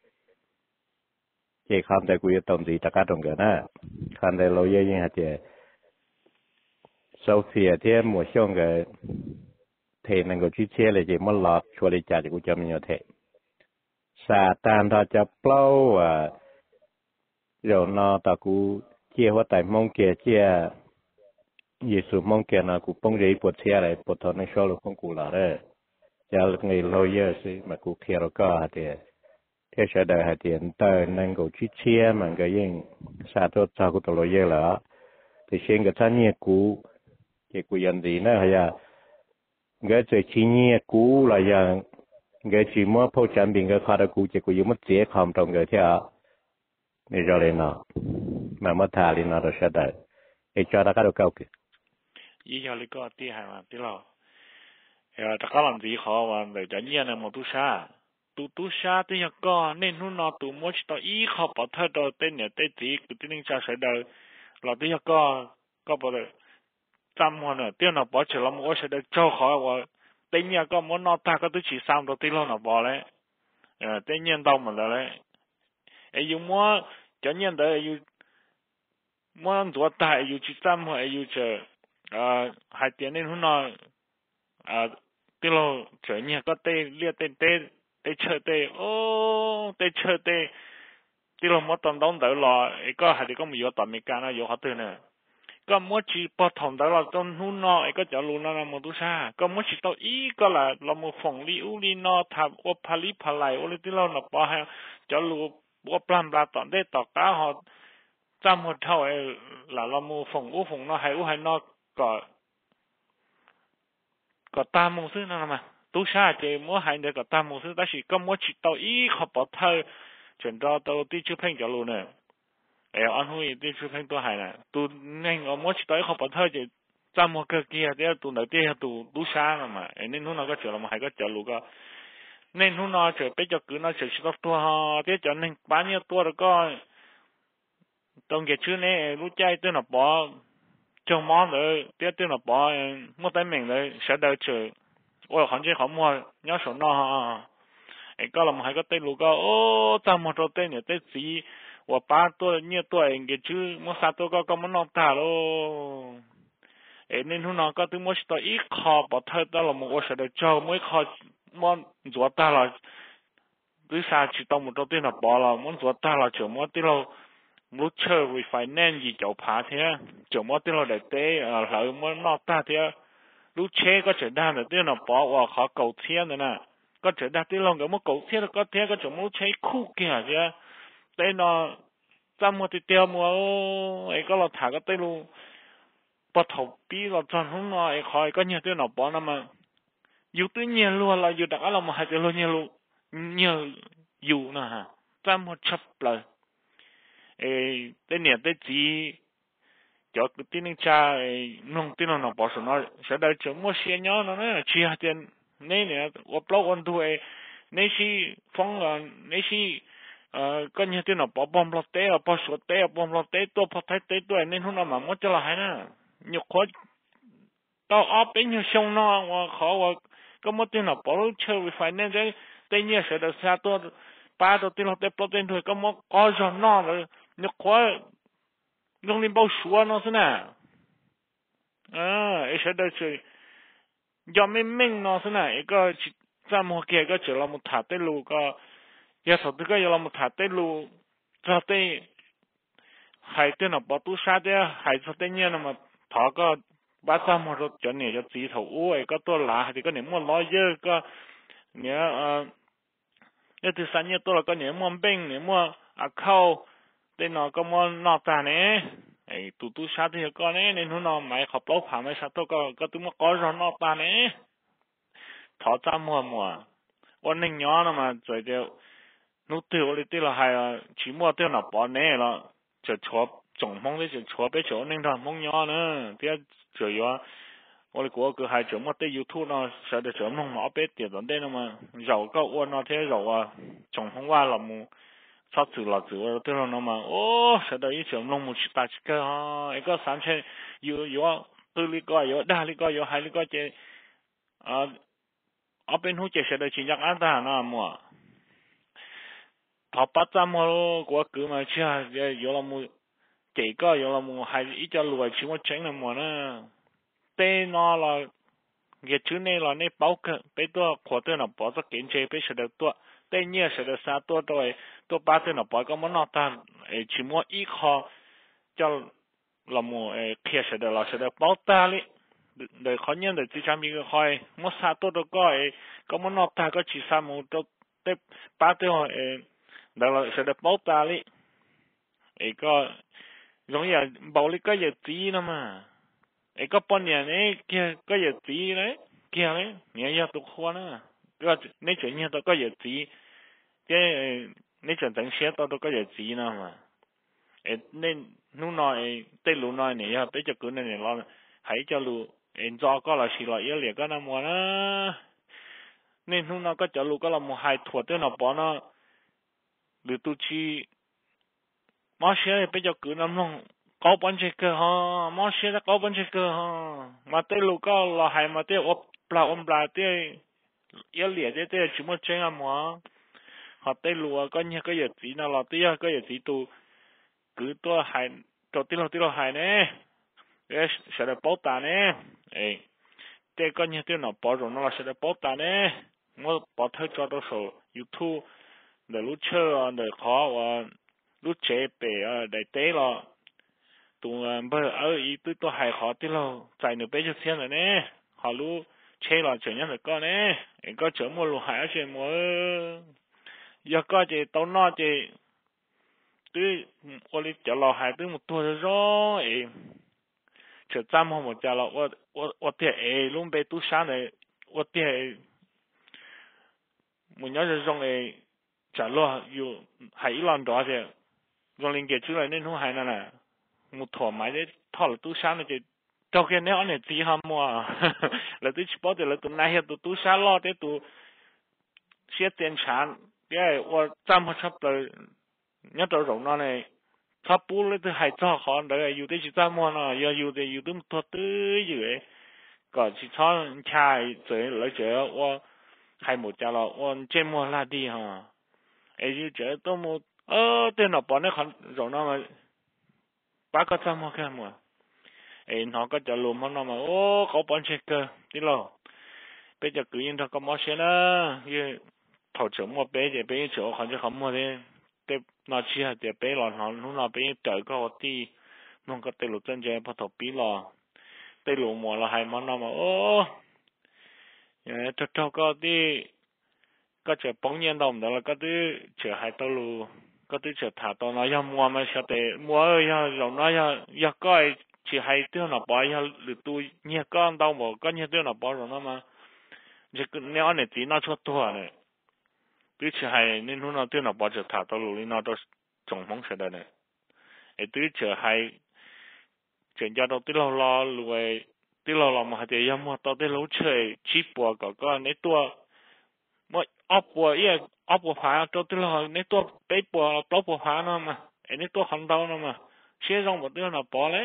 เจ้าคำแต่กูจะต้องดีตะกัดตรงกันนะคำแต่เราเย่ยังให้เจ้าโซเฟียเทียมหมวดช่องก็เทนังก็ชิเชียเลยเจ้ามันหลอกชัวร์เลยจ่ากูจะมีเทซาตานเราจะเปล่าอ่ะเดี๋ยวนอตะกูเจ้าว่าแต่มองเกียเจ้าเยซูมองเกียนะกูป้องใจปวดเสียอะไรปวดท้องในช่วงของกูละเด้อจะไงเราเยอะสิมากูเคียร์ก็หาเดียเที่ยวเฉยๆหาเดียนเตอร์นั่งกูชิเชียมันก็ยิ่งซาตัวจากกูตัวเราเยอะละแต่เช่นกับท่านเนี่ยกูเกี่ยกูยันดีนะฮะยังเกิดจะชี้เนี่ยกูละยังเกิดจีมัวพ่อจันบินก็ขาดกูเกี่ยกูยังไม่เสียคำตรงเกิดที่อ่ะนี่จะเลยนะมามาทาลินะเราเฉยๆไอ้จอดก็เราเก่ากี่ยี่ห้อลิก็ที่หายมาที่เราเออตะการันสีขอวันเดี๋ยวจะเนี่ยนะมตุชาตุตุชาที่ยังก็เน้นหุ่นนอตุมัวชิตอีขอปะเธอโดเต้นเนี่ยเต้นสีกูที่นึงจะเสด็จเราที่ยังก็ก็ปะเลยจำวันเนี่ยเตี้ยนอปอเฉลิมว่าเสด็จเจ้าขอว่าเต้นเนี่ยก็มัวนอตาก็ตุชีสามตัวที่เราหนอบอเลยเออเต้นเนี่ยดาวหมดเลยไอ้ยูมัวจะเนี่ยเดี๋ยวยูมัวตัวตายยูจีจำหัวไอ้ยูเจออ่าหายเตียนนี่หุ่นนออ่าที่เราเจอเนี่ยก็เตะเลียเตะเตะเตะเชอเตะโอ้เตะเชอเตะที่เรามัวตอนต้องเดี๋ยวรอไอ้ก็หายที่ก็มีอยู่ตอนมีการนะอยู่เขาเตือนเนี่ยก็มัวจีพอถอนเดี๋ยวเราต้นหุ่นนอไอ้ก็จะรู้นะนะมัวตุชาก็มัวจีตัวอีก็ละเรามัวฝงลีอุลีนอทับว่าพาลิพาไลโอลิที่เราหนับว่าให้จะรู้ว่าปลาปลาตอนได้ต่อก้าหอจำหมดเท่าไอ้หล่ะเรามัวฝงอู้ฝงนอให้อู้ให้นอก็ก็ตามมงซื้อนั่นมาตู้ชาเจมัวหายเดียวก็ตามมงซื้อแต่สิก็มัวจิตตัวอีขอบปอดเธอจนเราตัวที่ชื่อเพ่งจะรู้เนี่ยเอออันหุ้ยที่ชื่อเพ่งตัวหายน่ะตัวนี่ก็มัวจิตตัวอีขอบปอดเธอจะจำมัวเกลียเดี๋ยวตัวไหนเดี๋ยวตัวตู้ชานั่นมาไอ้นี่นู้นเราก็เจอเรามาหายก็เจอรู้ก็ nên hôm nay chơi bây giờ cứ nó chơi chỉ tua ha thế cho nên bán nhiêu tua rồi có trong cái chữ này lúc chơi tôi nó bỏ trong món rồi thế tôi nó bỏ một tay mình rồi sẽ đợi chơi ôi hắn chỉ không mua nhớ số nó ha ấy có là một hai cái tên lúc có ô ta một số tên này tên gì và ba tôi nhiêu tuổi cái chữ một sao tôi có có một nó ta lo ấy nên hôm nay có tôi muốn tôi ít khó bỏ thôi đó là một cái sự cho mỗi khó muốn做大了，为啥去到木头店那包了？muốn做大了就么的了，木车 refinance gì就爬thế，就么的了来对啊，然后么闹大的，路车个简单的店那包哇好够天的呢，个简单的了个么够天的个天个就么车酷嘅啫，对那咱么的掉么哦，ไอ้ก็เราถาก็ได้รู้ปะทบปีเราจนห้องนอนไอ้คอยก็เนี่ย店那包那么。อยู่ตัวเนี้ยล้วนเราอยู่ดักเรามาหาเจอเราเนี้ยรู้เนี้ยอยู่นะฮะจำหมดชับเลยเออแต่เนี่ยแต่จีจอดที่นึงจ้าเออน้องที่น้องบอกสนอเสด็จจมูกเสียเนาะนั่นน่ะชี้หาเจนนี่เนี่ยว่าเปล่าวันตัวเอนี่สิฟังอ่ะนี่สิเอ่อก็เนี่ยที่น้องบอกบอมลอเต้บอสวดเต้บอมลอเต้ตัวพอไทยเต้ตัวนี่หุ่นมามันจะละหายนะยกขวดต่ออัพเป็นอยู่ช่องนอว่าเขาว่าก็มดที่หนอปอลเชอร์วิไฟแนนซ์ได้แต่เนี่ยเสด็จซาตัวป้าตัวที่เราได้โปรตีนด้วยก็มดก็จอนนอเลยนึกว่าโรงเรียนเบาชัวเนาะสินะเออไอเสด็จคือยอมไม่มิ่งเนาะสินะไอก็จำหัวเกียก็เจอเราหมดถาเตลูก็ยาสดก็ยาเราหมดถาเตลูจะเตหายเตนอปอตุชาเตหายสเตเนี่ยนะมาถอก็บ้านสามรถจนเนี่ยจะจีถูอ้ยก็ตัวหลาที่ก็เนี่ยมันร้อยเยอะก็เนี่ยเอ่อเนี่ยที่สัญญาตัวเราก็เนี่ยมันเบ่งเนี่ยมันอ่ะเข้าแต่นอก็มันนอกจากเนี่ยไอ้ตู้ตู้ชาที่ก็เนี่ยในนู้นนอไม่ขับรถผ่านไม่ชัดตัวก็ก็ตัวมันก็รอนอกจากเนี่ยถอดจำมัวมัววันหนึ่งย้อนมาใจเดียวนู้นตัวเลยที่เราให้ชิมัวตัวหนับปอนเนี่ยเราจะชอบ总梦的就错别错，那他梦呀呢？这这样，我的国个还怎么对 YouTube 呢？说的怎么毛别点到的嘛？绕个我那天绕啊，总梦话了么？他走了走了对了那么，哦，说的一怎么么去打这个啊？一个三千有有啊，对那个有大那个有还那个这啊，啊边户这说的真正安达那么，他把咱们国个嘛去啊，有了么？chỉ có有là một hai ít cho lùi chỉ một chén là một nữa tên nó là cái chữ này là này bảo cái bây giờ khoa tên là bảo cho kiến chế bây giờ được tua tên nhớ sẽ được sao tua rồi tua ba tên là bảo có món nào ta chỉ một ít kho cho là một kia sẽ được là sẽ được bảo ta đi để khó nhân để chỉ chăm cái khoai một sao tua được có có món nào ta có chỉ sao một tua tên ba tên rồi đó là sẽ được bảo ta đi ấy có giống như bảo lý có giờ tí nữa mà ấy có bao nhiêu này kia có giờ tí đấy kia đấy nhớ giờ tụi khoa nữa cái nếu chuyện như tao có giờ tí cái nếu chuyện chẳng xe tao tao có giờ tí nữa mà ấy nên lúc nói tới lúc nói này giờ bây giờ cứ này lo hãy cho lu em cho có là xí loại yếu liệt cái nào mà nó nên lúc nào có cho lu có là một hai thuật tới nào bỏ nó được tu chi mà xe bây giờ cứ nằm lòng có vấn đề cơ ha mà xe đã có vấn đề cơ ha mà tới lúc có là hay mà tới ốp là ốp là tới yếu liệt tới tới chỉ một chuyện à mà họ tới lúc có nhiều cái gì nào là tới cái gì tu cứ tôi hay cho tới lúc tới lúc hay nè cái sẽ được bảo ta nè ấy tới có nhiều tới nào bảo rồi nó là sẽ được bảo ta nè tôi bảo theo cho tôi số YouTube để lúc chơi để khó và lúc chế bể để tế lo tụi bây ở ý tôi tôi hay khó tí lo chạy nữa bây giờ xem rồi nè họ lúc chế lo chuyển nhân được con nè em có chở mua lúa hải chuyện mua giờ có chị tao nói chị tôi tôi đi chở lúa hải tôi một tuổi rồi chở trăm hôm một chở lúa tôi tôi tôi thì lúc bây tôi sáng này tôi thì mình nhớ là trong này chở lúaอยู่hải lần đó thì rồi liên kết出来nên không hay nè nè một thỏi máy đấy thỏi là tú sáng này thì cho cái này anh này tí ham mua là tôi chỉ bảo là tôi nay hiện tôi tú sáng lo thế tôi 些电产，因为我咱们差不多，你都容那呢，差不多都还早好的，有的是咱们呢，要有的有的多的有诶，个是唱开这来这我还没家了，我这么拉的哈，哎就这都没，呃，电脑包那很容那么，八个咱们干嘛？哎，nó có chờ lùm nó mà ô có bọn chết cơ đi lo bây giờ cứ yên thôi có món xe đó như thầu trưởng một bé thì bé chỗ họ chứ không mua thế để nó chỉ là để bé lo nó nó bé trời có tí nó có tay lụt chân chơi bắt đầu bí lo tay lụt mua là hai món nó mà ô cho cho có tí có chờ bóng nhiên đồng đó là có tí chờ hai tao lù có tí chờ thả tao nó要mua mà sao để mua要rồi nó要要coi chỉ hay tiêu nó bỏ ya lử tu nhẹ con đau một con nhẹ tiêu nó bỏ rồi nó mà chỉ nếu anh chỉ nó cho tua này cứ chỉ hay nên nó tiêu nó bỏ chỉ thả tao lù nó đó trồng mong sẽ đây này ấy cứ chỉ hay chuyện cho tao tiêu lo lo lùi tiêu lo lo mà thì yam mà tao tiêu lú chơi chỉ bỏ có con này tua mà ấp bỏ ye ấp bỏ phá tao tiêu lo này tua bé bỏ tao bỏ phá nó mà ấy này tua không đau nó mà xe rong một tiêu nó bỏ lấy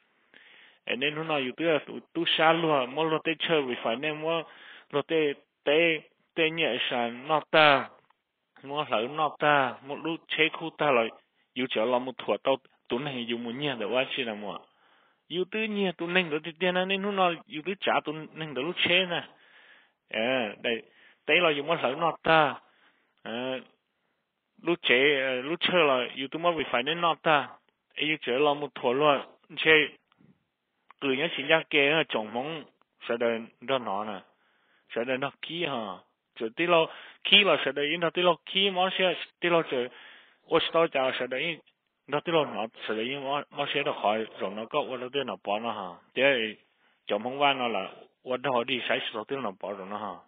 nên nó nói từ tu sa luôn, mà lo tê chơi vì phải nên mà lo tê tê tê nhẹ sàn nọ ta, mà lỡ nọ ta, một lúc chế khu ta rồi, yêu chờ lo một thuở tao tu này yêu muốn nhẹ để qua chi là mà, yêu từ nhẹ tu nên được tiền nên nó nói yêu từ trả tu nên được lúc chế nè, à đây tê là yêu mà lỡ nọ ta, à lúc chế lúc chơi là yêu tu mà vì phải nên nọ ta, yêu chờ lo một thuở luôn chế từ những chuyện gia kế trồng mong sẽ đến đó nó nè sẽ đến đó kỹ ha rồi tí lo kỹ là sẽ đến đó tí lo kỹ món sẽ tí lo rồi tôi tôi chào sẽ đến đó tí lo nó sẽ đến món món sẽ được khỏi rồi nó có tôi tí nó bỏ nó ha thế trồng mong van nó là tôi đó đi sai số tí nó bỏ rồi nó ha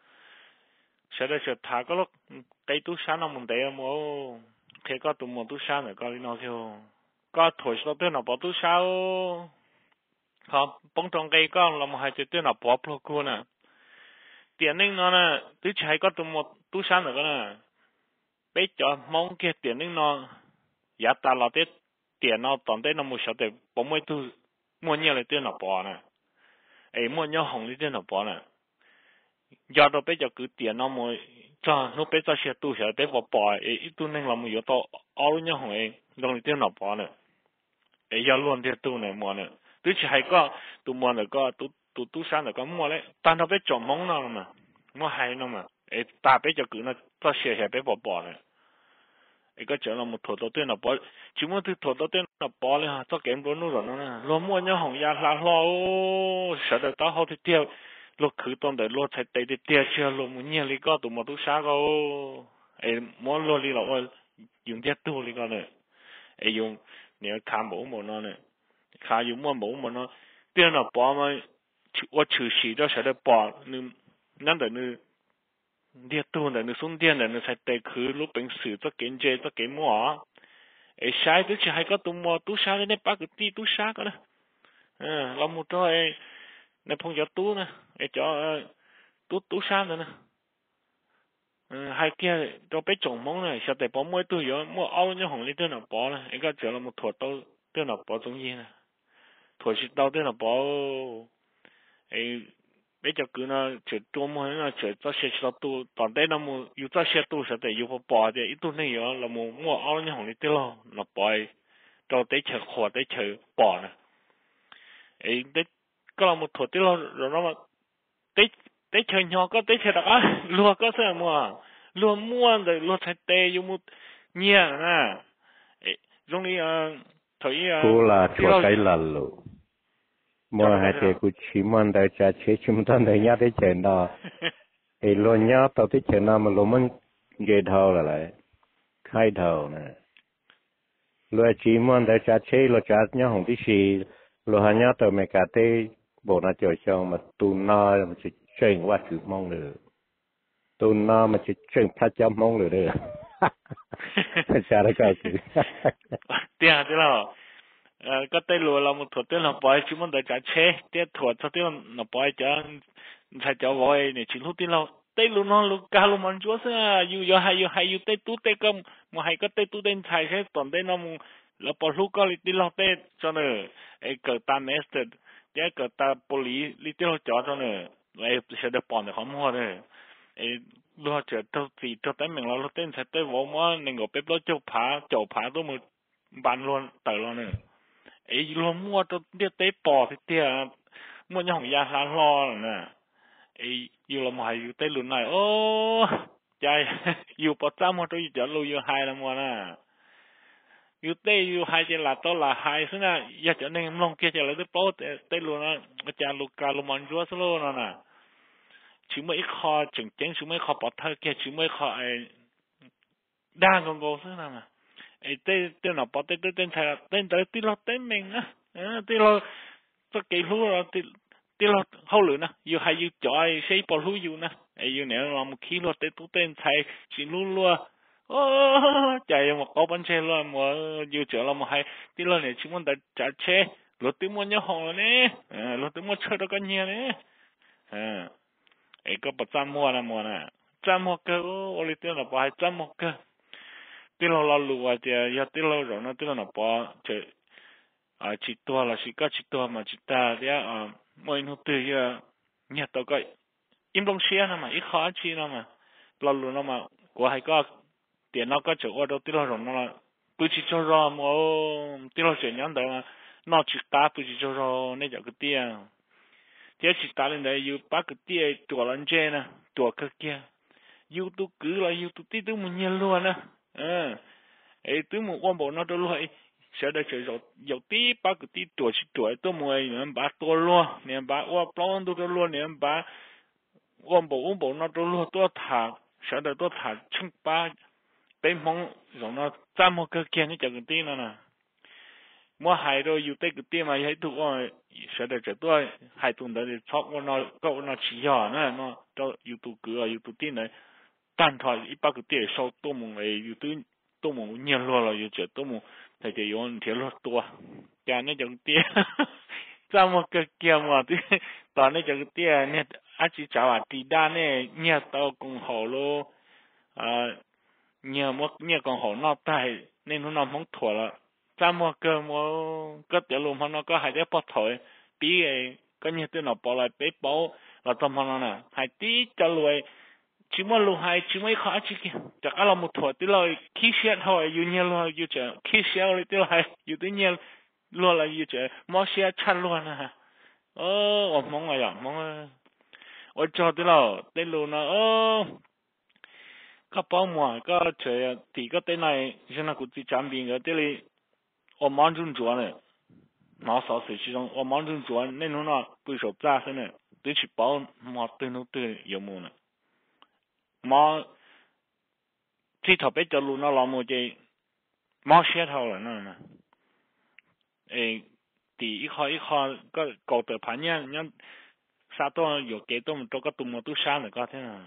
sẽ đến sẽ thả cái lúc cái túi sáng nó muốn để mà thế có tụi mình túi sáng này có đi nó kêu có thổi số tí nó bỏ túi sáng họ bông trong cây con là một hai chữ nó bỏ pro cô nè tiền ninh nó nè tứ chạy có tụi một tú sáng nữa nè bây giờ mong kia tiền ninh nó giá ta là tết tiền nó toàn tết nó một số tiền bốn mươi tu mua nhiều là tiền nó bỏ nè ấy mua nhiều hồng thì tiền nó bỏ nè giờ đó bây giờ cứ tiền nó mua cho nó bây giờ sẽ tu sẽ bây bỏ bỏ ấy ít tu ninh là một yếu tố áo nhiều hồng ấy đồng tiền nó bỏ nè ấy giờ luôn tiền tu này mua nè tứ chỉ hay có tụ mua là có tụ tụ tụ sáng là có mua đấy, tan nó biết trồng mông nó mà, mua hay nó mà, ấy ta biết cho cứ nó to xẻ xẻ biết bỏ bỏ này, ấy cái chỗ là một thổ đầu tiên là bỏ, chỉ muốn thứ thổ đầu tiên là bỏเลยha, cho kém bốn nút rồi nó nè, lo mua nhau hồng ya là lo, sợ được tao hậu thì tiêu, lo khử tôm để lo thay tay thì tiêu chưa lo muốn nhiều lý có tụ một tụ sáng có, ấy mua lo lý là ôi dùng tiền tu lý có này, ấy dùng nếu khám bổ một nó này. Khá dùng mua mũ mà nó tiền nó bỏ mà tôi trừ sĩ đó sẽ được bỏ nên nên là nên địa tu là nên xuống tiền là nên phải để khử lúc bình sử cho kiến chế cho kiến mua ấy sai tức chỉ hay có tu mua tu sai nên bắt cái ti tu sai cái đó à làm một chỗ ấy nên phong cho tu nè ấy cho tu tu sai nữa nè hai kia cho bé trồng mông này sẽ để bỏ mỗi tu rồi mua áo như hồng lý tiền nó bỏ này ấy cái chỗ là một thuật tao tiền nó bỏ giống gì nè thôi chỉ đau thế là bỏ ấy bây giờ cứ nó chỉ cho mua nó chỉ cho xe cho tu toàn đây nó mua yêu cho xe tu sẽ để yêu bỏ thì ít tu này rồi là mua mua áo như hồng đi tiêu lo nó bỏ cho tới chờ khóa tới chờ bỏ nè ấy đấy có là một thuật tiêu lo rồi nó mà tới tới chờ nhỏ có tới chờ đó lúa có sao mua lúa mua rồi lúa thay tê yêu mua nhẹ nè ấy giống như thấy cô là chuột cái lần luôn mua hai cái cô chỉ muốn để trả chế chúng ta để nhát để chơi đó thì luôn nhát tao thích chơi nào mà luôn muốn ghé đầu là lại khai đầu nè luôn chỉ muốn để trả chế luôn trả nhát không tí gì luôn hai nhát tao mấy cái tê bộ nó chơi xong mà tu na mà chỉ chơi qua chữ mong được tu na mà chỉ chơi phát chấm mong được được sao đấy cái gì tiền thế nào cái tay lùa là một thuật tên là bói chúng mình đã trả chế tiền thuật cho tên là bói cho thay cho bói này chỉ lúc tiền là tây luôn nó lúc cả lúc mình chúa xưa yêu yêu hay yêu hay yêu tây tú tây công mà hay có tây tú tây chạy sẽ toàn tây nó là bỏ lúc có lịch lo tây cho nữa ấy cờ ta nested cái cờ ta poli lịch lo cho cho nữa ấy sẽ được bỏ được không hoa nữa ấy lo chờ tôi thì cho tới mình lo tây sẽ tới vô mà nên ngồi bếp lo châu phá châu phá tôi một bàn luôn tới luôn nữa ấy lo mua tôi đi tây bỏ thì tiệt mua nhà hàng gia lan lo nè ấy yêu là mà yêu tây luôn này ô chạy yêu bỏ trăm mà tôi giờ lưu yêu hai là mua nè yêu tây yêu hai chỉ là tôi là hai thế nè giờ cho nên long kia chỉ là tôi bỏ tây luôn nè cha lưu cả lưu mòn chúa luôn nè chỉ mấy kho chừng chén chỉ mấy kho bỏ thơ kia chỉ mấy kho ấy đa con cô thế nè ấy tây tây nào bỏ tây tây tây thay tây tây tây lo tây mình á tây lo tôi kỹ luôn rồi tây tây lo hậu lửa nè yêu hai yêu chọi xây bỏ luôn yêu nè ấy yêu nếu mà một khi lo tây tây tây thay chỉ luôn luôn ô chạy một câu bánh xe luôn mà yêu chở là một hai tây lo này chỉ muốn đặt trả xe lo tây muốn nhớ hòn nè lo tây muốn chơi đó cái nhiều nè à ấy có bắt trăm mua là mua nè trăm mua cơ ô lý tây là bỏ hai trăm mua cơ tây lo lo lùa thì giờ tây lo rồi nó tây lo nó bỏ chơi à chỉ tua là chỉ có chỉ tua mà chỉ ta thì à mỗi người từ giờ nhà tao cái im lặng xia nè mà ít khó chi nè mà lo luôn nè mà của hai có tiền nó có chỗ ở đâu tây lo rồi nó là bữa chỉ cho rồi mà tây lo chuyện nhắn đó nó chỉ ta bữa chỉ cho rồi nên giờ cái tiền thế chỉ ta lên đây yêu bắt cái tiền tuổi lần trên nè tuổi cái kia yêu tu cứ là yêu tu tí tu một nhiều luôn nè à ấy tu một quan bộ nó đâu luôn sẽ được chơi rồi dầu tí bắt cái tí tuổi chỉ tuổi tôi mười nên bắt tôi luôn nên bắt qua plon tôi luôn nên bắt quan bộ quan bộ nó đâu luôn tôi thả sẽ được tôi thả chung ba bên mong rồi nó ra một cái kia nó chẳng cái tí nữa nè mua hai rồi yêu tới cái tí mà hay tụ rồi sẽ được chơi tôi hai tuần đấy chọc nó cậu nó chỉ nhỏ nữa nó cho yêu tụ cứ yêu tụ tí này tan thoại ít bắt cái tí sau tôi mong ấy yêu tụ tôi mong nhiều luôn rồi yêu chơi tôi mong thầy chỉ用铁路多，讲那种店，这么个叫嘛的，到那种店呢，阿只找啊地单呢，你到更好咯，啊，你么你更好那带，那侬那蒙妥了，这么个么个铁路嘛那个还得不妥，比诶，个你对那包来背包，那怎么了呢？还低着路诶。chỉ muốn lưu hai chỉ mấy khó chỉ kia chắc là một thuở tí là khi xe thôi yêu nhiều là yêu chờ khi xe là tí là yêu tí nhiều luôn là yêu chờ mua xe chăn luôn à ơ ông mong rồi mong ở cho tí là tí luôn nó ơ các bao mua các chơi thì cái tên này hiện tại cũng chỉ trang bị cái tí là ông mang chung chuột này nó sao sự chỉ trong ông mang chung chuột nên nó là bây giờ ra thế này tí chỉ bao mua tí nó tí yêu mua này mà khi thọ bé cho luôn nó làm một cái mà xe thầu là nó nè, ê thì ít khó ít khó có cầu tự phản nhá nhá sao tôi có cái tôi tôi có tụm một túi sáng được có thế nào,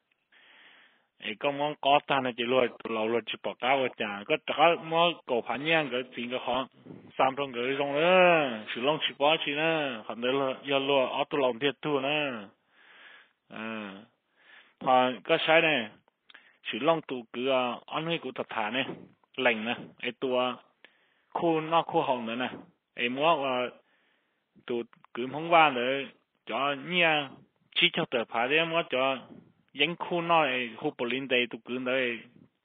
ê có món có ta này chỉ luôn lâu luôn chỉ bỏ cá vào chả có có món cầu phản nhá cái chuyện cái họ sam trong cái trong đó, sử dụng chỉ bỏ chỉ nè, còn đấy là giờ luôn ở tôi làm thiệt tu nè, à mà cái sai này sử dụng tụ cứ anh ấy cũng thật thà này lạnh nè ấy tua khu nó khu hồng nữa nè ấy mua tụ cứ không qua nữa cho nhia chỉ cho tờ phá đấy mua cho những khu nó ấy khu bồ linh đây tụ cứ đấy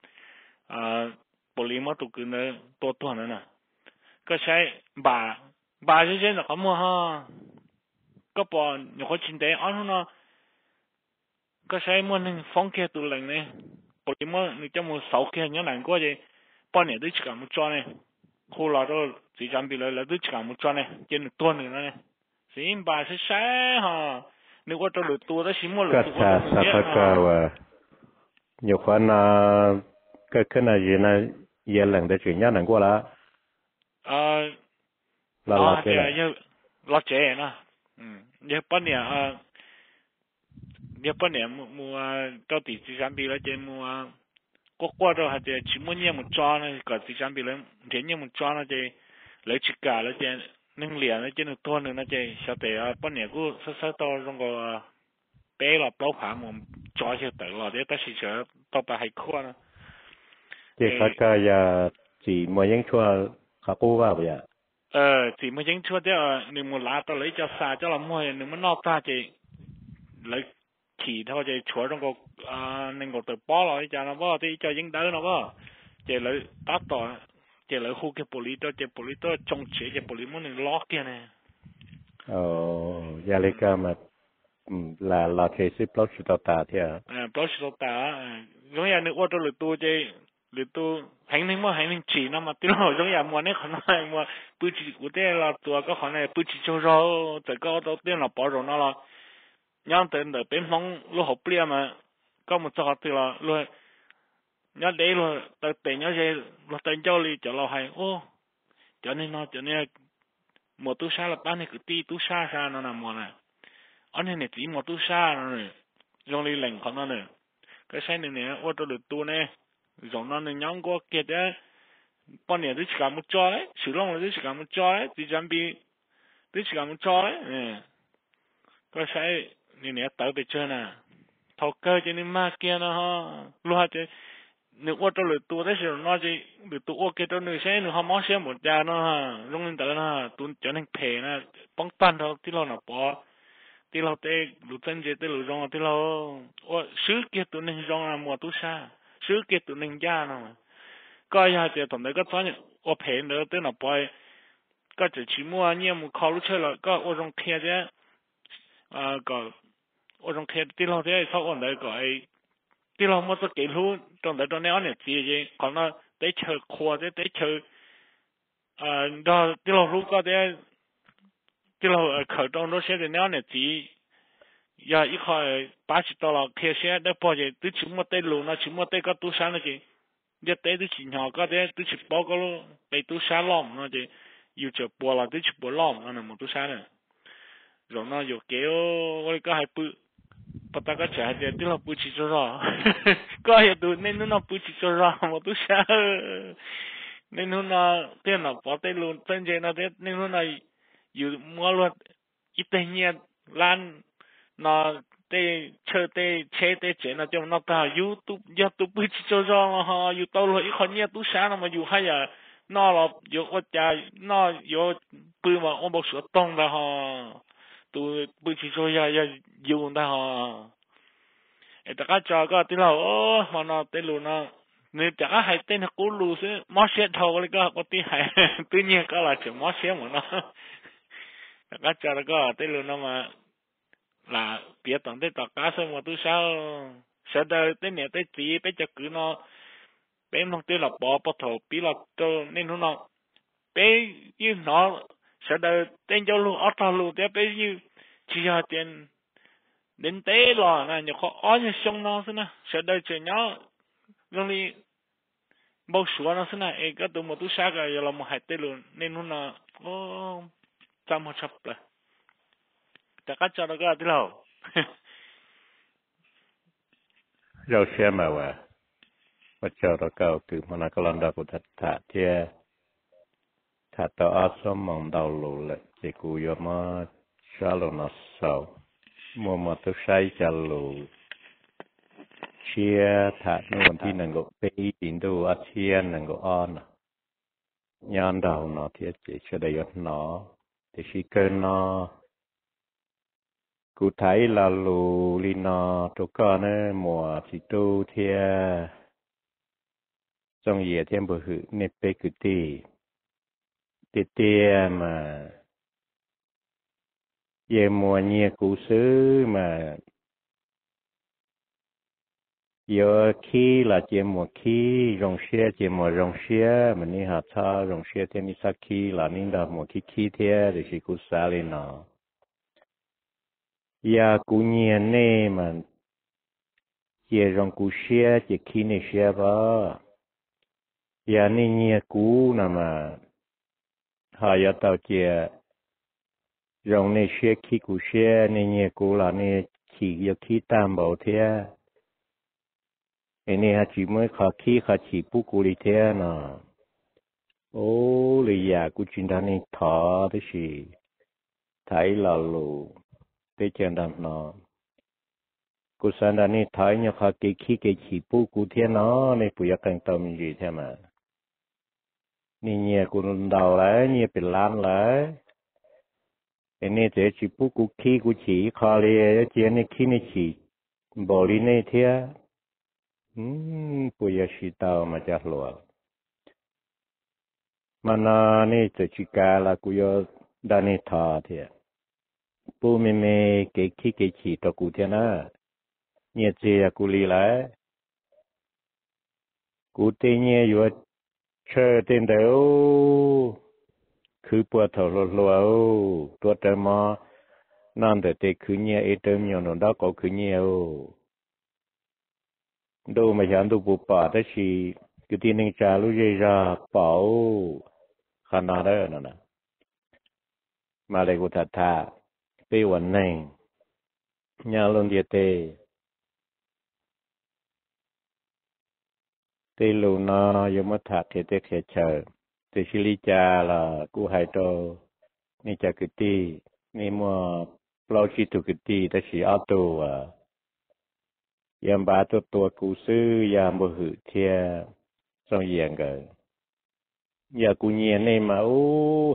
à bồ linh mua tụ cứ nữa to to nữa nè cái sai bà bà cái gì là có mua ha có bỏ nhiều cái chuyện đấy anh nó cái sai mua nên phong kia tụ lạnh này bởi vì mua người ta mua sáu kia nhớ lạnh quá vậy bao nhiêu đứa chỉ cả một cho này khu là đó chỉ chuẩn bị lại là đứa chỉ cả một cho này trên một tuần nữa này xin bà sẽ sai ha nếu có cho lượt tua đó xin mua lượt tua đó mình biết ha nhiều khoản cái cái này gì này giờ lần để chuyển nhớ lạnh quá là à là là cái này là trẻ nè ừ giờ bao nhiêu à giờ bao nhiêu mua到底只准备了这mua có qua rồi hay chỉ muốn nhiều một cho này có chỉ chuẩn bị lên chỉ nhiều một cho này chỉ lấy chỉ cả là chỉ nâng liền là chỉ được thôn nữa là chỉ sao để bao nhiêu cũng sát sát to trong cái bé là bao phá một cho cho tự là để ta sẽ sợ tao bà hay khoa nó thì các cái ya chỉ mới những chua khá cố vào vậy ờ chỉ mới những chua thế à nếu mà lá tao lấy cho xa cho làm mồi nếu mà nọ ta thì lấy chỉ thôi thì chúa trong cái à nên cái từ bỏ rồi cho nó bỏ thì cho những đỡ nó bỏ chỉ lấy tát tỏ chỉ lấy khu cái boli đó chỉ boli đó trong chế chỉ boli muốn nên lót kia này ồ ya lấy cái mà là là chế sĩ bao nhiêu tàu ta thế à à bao nhiêu tàu ta giống như nếu ở đó lượt tu chứ lượt tu hành ninh mà hành ninh chỉ nó mà tiêu giống như mua này khả năng mua bự chỉ của thế là tua có khả năng bự chỉ cho rau chỉ có đầu tiên là bỏ rồi nó là nhang tên để bên phong lúc học bia mà có một chỗ thì là luôn nhớ đấy luôn từ tiền nhớ gì lúc tiền cho đi cho lo hay ô cho nên nó cho nên một tu sa là bán này cứ ti tu sa sa nó nằm mòn này anh này chỉ một tu sa nó này dùng đi lệnhของnó này cái xe này này ô tô được tu này dùng nó này nhang qua kia đấy bao nhiêu đứa chỉ cả một chỗ đấy sử dụng là đứa chỉ cả một chỗ đấy thì chuẩn bị đứa chỉ cả một chỗ đấy cái xe này này tới bây giờ nè thầu cơ cho nên mà kia nó ha lo chứ nếu ô tô được tu đấy sử nó chỉ được tu ok cho người xe nữa họ mót xe một gia nó ha dùng lên tới nó tu cho nên phê nè bóng tan thôi tí lo nó bỏ tí lo tê lũ chân chế tê lũ rong tí lo ô sứ kia tụi nên rong là mùa tu sa sứ kia tụi nên gia nó coi ya chế thằng đấy có nói ô phê nữa tê nó bỏ có chỉ chỉ mua nhiều một khâu lúc chơi là có ô rong kia chứ à có ô rong kia tí lo thế sau ổn đấy có ai tí lo mua cái lú trong đấy trong này anh gì gì còn nó để chơi khoa để để chơi à đó tí lo lú có để tí lo khởi trong nó sẽ để nó này gì ya ít khỏi ba mươi đô la kia sẽ để bỏ gì từ chỉ mua tay lú nó chỉ mua tay có tu sáng nó gì giờ tay từ chỉ nhỏ có để từ chỉ bao cái lú để tu sáng lỏng nó gì yêu chờ bỏ là từ chỉ bỏ lỏng nó là một tu sáng này rồi nó yêu kéo cái cái hai bự bắt ta cái trả tiền tí là bự chỉ cho ra có hiện tượng nên nó bự chỉ cho ra một tu sáng nên nó tiền nó bỏ tay luôn chân chế nó thế nên nó yêu mua luôn ít tiền nhẹ lan nó tê chơi tê chế tê chế nó cho nó ta YouTube YouTube bự chỉ cho ra ha yêu tao rồi ít con nhẹ tu sáng mà yêu hay à nó là yêu cái cha nó yêu bự mà ông bảo sửa tông đó ha tôi bự chỉ cho ya ya dùng đó ha ê tất cả cho cái tí là ô mà nó tên luôn nó nếu tất cả hai tên cũ luôn chứ mất xe thầu cái cái có tí hai tuy nhiên cái là chỉ mất xe mà nó tất cả cho cái tên luôn nó mà là biết tổng tên tất cả xem mà tôi sao sau đó tên này tên gì tên cho cứ nó bé nó tên là bỏ bỏ thầu bí là tôi nên nó bé như nó sau đó tên cho luôn ở thầu luôn thế bé như chỉ là tiền đến tế là nè nhiều khó ở như sông nó thế nè sau đó chỉ nhớ rồi đi bao số nó thế nè ấy cái tụi một tụi xa cái là một hai tế luôn nên nó ô trăm một chập là tất cả cho nó cái tí lâu rồi xe mà vậy mà chờ đó cầu từ mà nó có lần đầu của thật thà thế thà tao ở sống mong đầu lù lại chỉ cú yo mà sao lo nó sao mua mà tôi sai cho lù chia thà nóที่นั่งก็ไปอินโดอาเซียนนั่งก็อ่อนยานดาวเนาะที่จะช่วยได้ยศเนาะที่ชิเกินเนาะกูไทยลาลูลีเนาะทุกคนเนี่ยมัวสิตูเทียจงเหยียดเทียมบุหือเนเปกุตีติเตียมาเยมัวเนี่ยกูซื้อมาเยอะขี้ละเจมัวขี้รองเชียเจมัวรองเชียมันนี่หาท่ารองเชียเทียนิสักขี้ละนี่ดามัวขี้ขี้เทียเดี๋ยวสิกูสาลีเนาะยากูเนี่ยเน่มันเจรองกูเชียเจขี้เนี่ยเชียบ่ยานี่เนี่ยกูน่ะมาหายาเตาเจรองเนี่ยเชียขี้กูเชียเนี่ยเนี่ยกูละเนี่ยขี้ยาขี้ตามเบาเทียไอ้เนี่ยจีไม่ขาขี้ขาฉีปุกุลิเทียน่ะโอ้เลยอยากกูจินดานี่ถอได้สิไทยลาลูได้เจนดันเนาะกูสันดานี่ถอยเนี่ยเขาเกขี้เกขี้ปูกูเทียนเนาะในปุยกันตอมอยู่เท่ามานี่เนี่ยกูเดาแล้วเนี่ยเป็นล้านแล้วไอ้เนี่ยเจ๊ขี้ปูกูขี้กูขี้คอเลยเจ๊เนี่ยขี้เนี่ยขี้บอลีเนี่ยเทียอืมปุยชิตาวมาจากหลวงมันนี่จะชิกาละกูยอดานี่ทาเทียปูไม่ไม่เกขี้เกขี้ตัวกูเทียนะเนี่ยเจ๊กูลีแล้วกูเตเนี่ยอยู่เชื่อเต็มเดียวคือปวดท้องรัวๆตัวเต็มมานั่นแต่เตคือเนี่ยไอเต็มอยู่นั่นดอกก็คือเนี่ยดูไม่ฉันดูปุบป่าแต่ชีคือที่นึงจาลุยจาเป่าขนาดนั้นนะมาเลยกูทัดท่าไปวันนึงยาลงเดียเตเตลูนายมทักเขเตเขเชอเตชิลิจาละกูไฮโตนี่จากกิตีนี่มัวเปล่าชิตุกิตีแต่ชีอัตโตอ่ะยามบาตัวตัวกูซื้อยามบ่หือเทียส่งเยียงกันอย่ากูเงียนนี่มาโอ้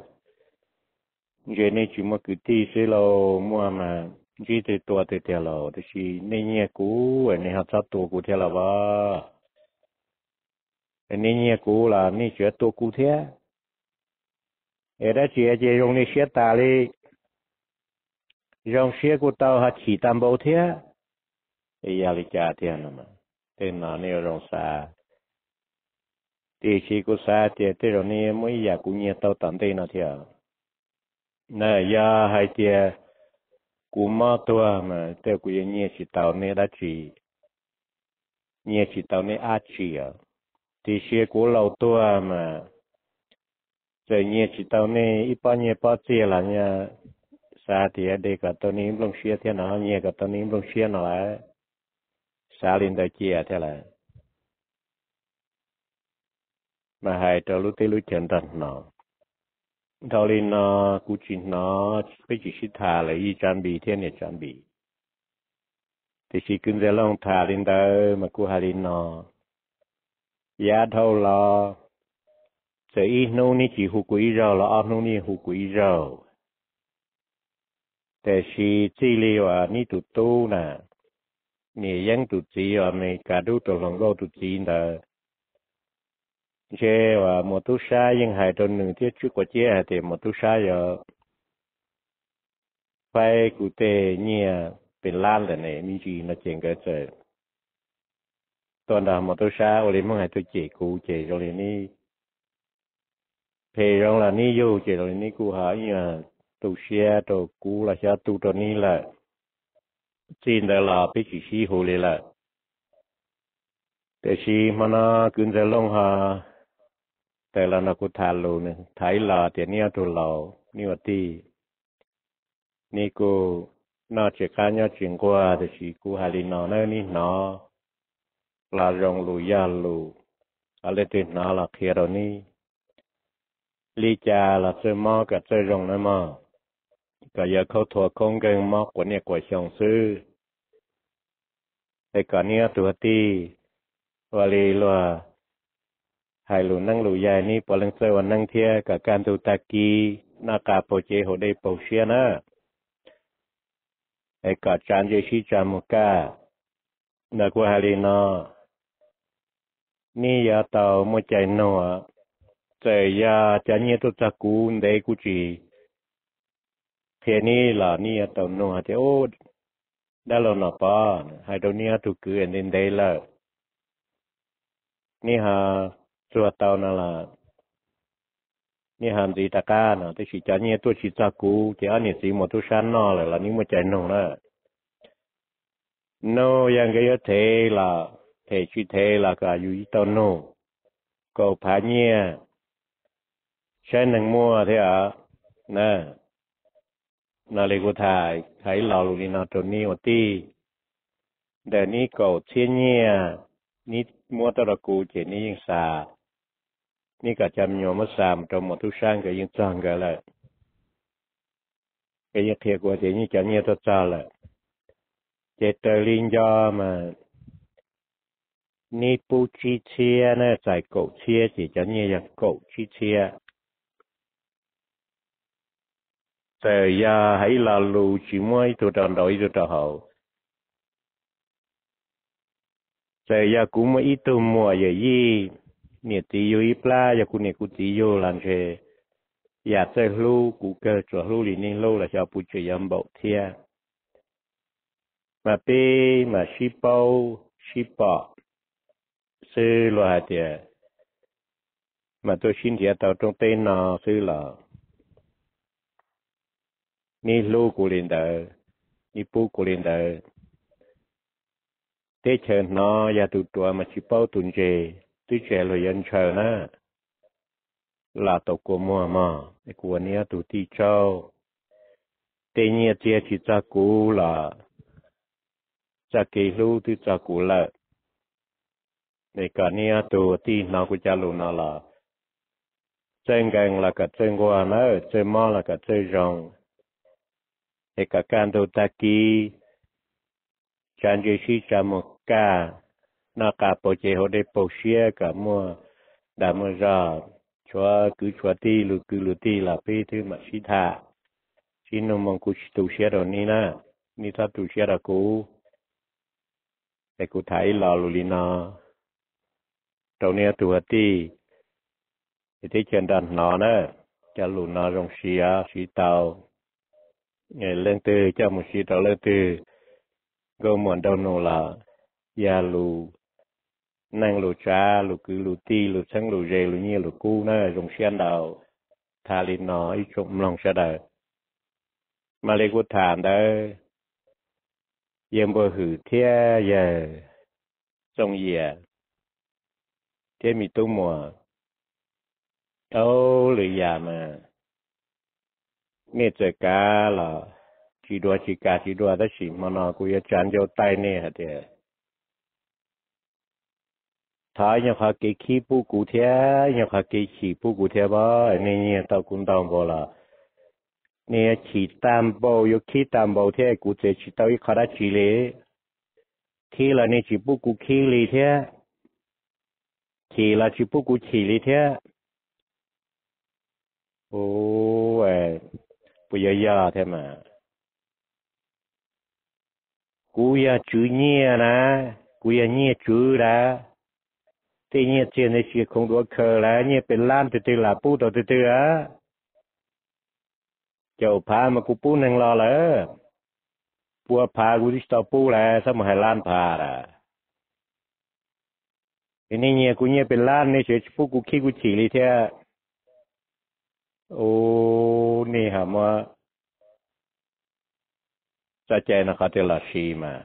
เจนี่จิมากิตีสิเรามัวมาจีเตตัวเตเตเราแต่ชีนี่เงียกูอันนี้หาจับตัวกูเทียละว่าอันนี้เงียกูล่ะนี่เชื่อตัวกูเทียเอ็ดเจียเจยงนี่เสียตาเลยยงเสียกูเต้าหาฉีตามบ่เทียไอ้ยาลิจาเทียนน่ะมันเต็นน่ะนี่รองซาตีชีกูซาเตเตรนี่ไม่อยากกูเงียเต้าตันเตน่ะเทียน่ะยาให้เตียกูมาตัวมาแต่กูยังเงียสิเต้านี่ได้จีเงียสิเต้านี่อาชีอ่ะตีชีกูเล่าตัวมาจะเงียสิเต้านี่อีป้าเงียป้าเจียล่ะเนี่ยซาเตียเด็กกับตัวนี้ลงเชียเทียน่ะเงียกับตัวนี้ลงเชียน่ะละซาลินได้เจียเท่าไหร่มาให้ตัวรู้เตรู้เฉินตันเนาะทอลินเนาะกูจินเนาะไปจิชิทาเลยอีจันบีเทียนเนี่ยจันบีที่ชิคุนจะลงทาลินเดอมากูฮาลินเนาะยาเท่าลอจะอีนู้นี่จีหูกุยเราละอันนู้นี่หูกุยเราแต่ชีจีเลียวนี่ตุตู้น่ะนี่ยังตุจีอ่ะไม่กระดูตัวหลงโลตุจีนเด้อเจ้าว่าหมดทุกชายังหายตัวหนึ่งที่ชุกว่าเจ้าแต่หมดทุกชาเยอะไปกูเตเนี่ยเป็นล้านเลยเนี่ยมีจีน่าเจ๋งก็เจอตอนนั้นหมดทุกชาโอลิมหายตัวเจ๋กูเจ๋โอลินี่เพยร้องละนี่อยู่เจ๋โอลินี่กูหาเนี่ยตัวเชียตัวกูละชาตัวตัวนี้แหละจีนแต่ละไปจีชีโหเลยละแต่ชีมันน่ะขึ้นจะลงหาแต่ละนักกุทาลูเนี่ยไทยลาเดี๋ยวนี้ตัวเรานี่ว่าที่นี่กูน่าจะการยอดจิงกว่าแต่ชีกูหาลินอนั่นนี่เนาะลาจงลูยาลูอะไรติดนาละเขียร์นี่ลีจาละเจอมอกับเจอจงนั่นมาก็อย่าเข้าถั่วคงเกินมอกกว่าเนี่ยกว่าช่องซื้อไอ้ก่อนนี้ตัวที่วาลีลัวให้หลูนั่งหลูใหญ่นี่พอลังเซวันนั่งเทียกับการตูตากีนากาโปเจโหได้โปเชียนะไอ้กอดจานเยชิจามุก้านักวาลีนอนี่ยาเตาโมใจโนัวใจยาจะเนี่ยตุตะกูนได้กูจีเพียนี่ล่ะนี่ยาเตาโนัวเทโอได้แล้วนะป้าให้ตัวนี้ตุกือเอ็นได้แล้วนี่ฮะส่วนเตานั่นล่ะนี่หันดีตะก้านะแต่สิจานี่ตัวชิตะกูจะอันนี้สิหมดทุชันนอเลยล่ะนี่โมใจโนัวนะโนยังก็ยเทละเทชิเทละก็อยู่ที่ต้นโนก็พาเนี่ยใช้หนังมัวเถอะนะนาเลกุทายไทยเราลูนี่นาตัวนี้ว่าตีเดี๋ยวนี้ก็เชียเนี่ยนี่มัวตระกูเจนี่ยังสานี่ก็จำโยมสามตัวหมดทุกช่างก็ยังจังกันเลยก็ยังเทียกว่าเจนี่จะเนี่ยตัวจ้าเลย chế tờ linh do mà ni bu chi chia nè giải cổ chia chỉ cho như là cổ chi chia giờ ya hãy là lù chỉ mới tụi tròn đổi tụi tròn hậu giờ ya cũng mới ít tụi mùa giờ gì nhiệt tí yêu ít la giờ cũng nhiệt cũng tí yêu làm gì ya giờ lu cũng cơ cho lu thì nên lu là cho bu chỉ yếm bộ thia mà pe mà ship bao ship bọ sư loài tiệt mà tôi xin tiệt tàu trong tên nó sư là ni lu của liền đời ni pu của liền đời thế chờ nó ya tụi tua mà ship bao tuần gì tôi chờ rồi dân chờ na là tàu của mua mà của nia tụi ti châu tên nhia chia chỉ cho cũ là cho kỳ lu tôi cho cũ là để cả nia tụi ti nó của cha lu nó là chân gang là cả chân qua nó chân mò là cả chân rong để cả can đồ ta kỳ chan dây xí cha một ca nó cả bộ chế hồ để bộ xia cả mua đã mua ra cho cứ cho ti lu cứ lu ti là pe thứ mà xí thà xí nó mong cứ tu xia rồi ni na ni ta tu xia là cũ để cũ thấy lò lu li nó đầu nia tu ti thì thế chân đàn nó nữa cho lù nó rong xì á xì tàu ngày lên từ cho một xì tàu lên từ gồm một đầu nô là ya lù năng lù cha lù cứ lù ti lù sáng lù rề lù nhiều lù cu nữa rong xiên đầu thà lên nó ít trộm lòng sẽ đời mà lấy của thàn đó yếm bờ hử thia giờ trong dìa thế mi tu mùa ô lười già mà nghe chơi cá là chỉ đua chỉ cá chỉ đua đó chỉ mà nó cũng要chán cho tay nè hả thế thái nhau họ cái khí bu cụ thể nhau họ cái khí bu cụ thể bao nên nghe tao cũng tao bảo là nè chỉ tam bao yêu khí tam bao thế cụ thể chỉ tao ít khá chỉ lệ khí là nè chỉ bu cụ khí lì thế chỉ là chỉ bu cụ chỉ lì thế ô ơi bây giờ giờ thế mà cú ya chữ nhia nè cú ya nhia chữ đã thế nhia trên này chỉ không được khờ là nhiaเป็นล้านtừ từ là pu từ từ á chầu phá mà cú pu năng lo lỡ pu phá cú đi tàu pu là sao mà haiล้านphá à thế này nhia cú nhiaเป็นล้านnày chỉ pu cúขี้cú chỉ đi thế ôนี่hả mà cho chơi nó có thể là gì mà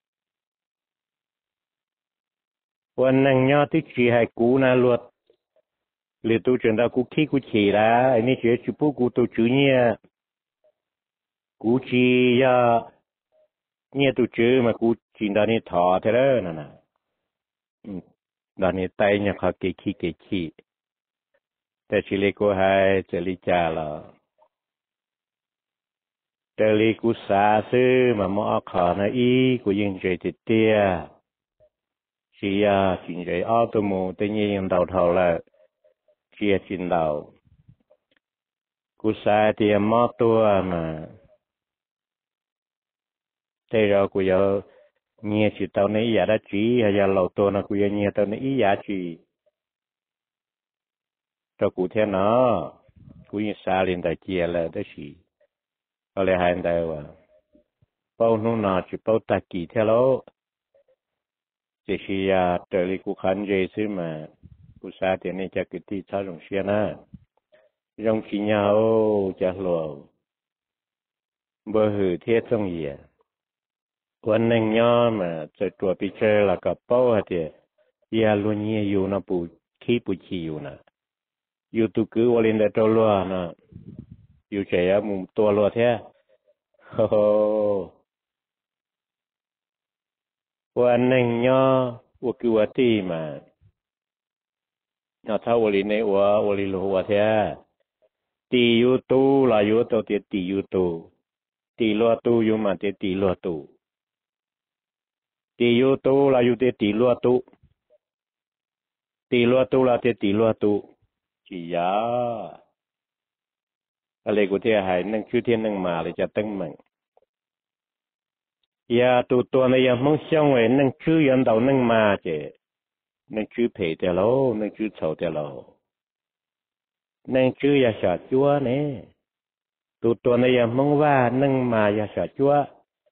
วันนั้นยอดที่จีให้กูนะลวดหรือตัวจนเรากูขี้กูฉี่ละไอ้นี่เชื่อชิบุกูตัวจื้อเนี่ยกูจียาเนี่ยตัวจื้อมากูจีนดานี่ถอเท่านั้นน่ะดานี่ไตเนี่ยเขาเกขี้เกขี้แต่ชิลิกูให้เจลิจาละเจลิกูสาซื้อมาหม้อขอนะอีกูยิงใจติดเตี้ยchỉ à chỉ cái ô tô mô tự nhiên đầu thầu là chia chín đầu cú sai thì mất tua mà thế rồi cú giờ nghe chỉ tao này giá đã chỉ hay là lâu tua nó cú giờ nghe tao này giá chỉ cho cú thế nó cú như xa lên tại chia là đó chỉ có lẽ hai đây mà bao nhiêu nào chỉ bao ta kỳ theo đó chỉ khi à trở lại cuộc khăn dễ xí mà cuộc xa tiền này chắc cái tí sao rong xuyên á rong xí nhau chắc lộ bơ hử thiết trong gì à quan năng nhau mà chơi trò bị chơi là cả bao hả thì ya luôn nhẹ yêu nó bù khí bù chi yêu nè yêu tu cứ vào lên để trâu lúa nè yêu chơi á mùng tua lúa thế ho hoวันหนึ่งย่อวัวคือวัวตีมาย่อเท่าวัวลีในวัววัวลีโลวัวเท่าตีอยู่ตู้ลายอยู่ตัวเตียตีอยู่ตู้ตีลัวตู้อยู่มาเตียตีลัวตู้ tỷ yêu tu là yêu tỷ lúa tu tỷ lúa tu là tỷ lúa tu chỉ giáอะไรกูที่หายนั่งชื่อเทียนนั่งมาเลยจะตั้งมันยาตัวตัวในยังมั่งช่างไว้นั่งชื่อยันเดานั่งมาเจนั่งชื่อเพจเดียวนั่งชื่อเฉาเดียวนั่งชื่อยาชาจัวเนี่ยตัวตัวในยังมั่งว่านั่งมายาชาจัว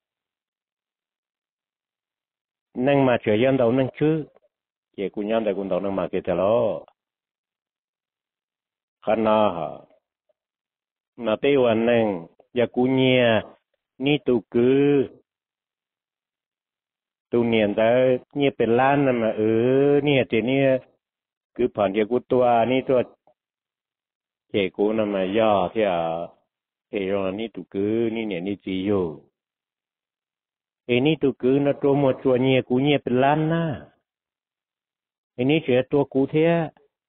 นั่งมาเฉยยันเดานั่งชื่อเจกูยันแต่กูเดานั่งมาเกเดียวขนาดนาเตวันนึงยากูเนี่ยนี่ตุกือตูเนียนแต่เนี่ยเป็นล้านนั่นมาเออเนี่ยทีนี้คือผ่านยากูตัวนี่ตัวเจกูนั่นมาย่อที่อ่ะเอรอนนี่ตุกือนี่เนี่ยนี่จีโยเอนี่ตุกือนะตัวหมดตัวเนี่ยกูเนี่ยเป็นล้านนะเอนี่เสียตัวกูเท่า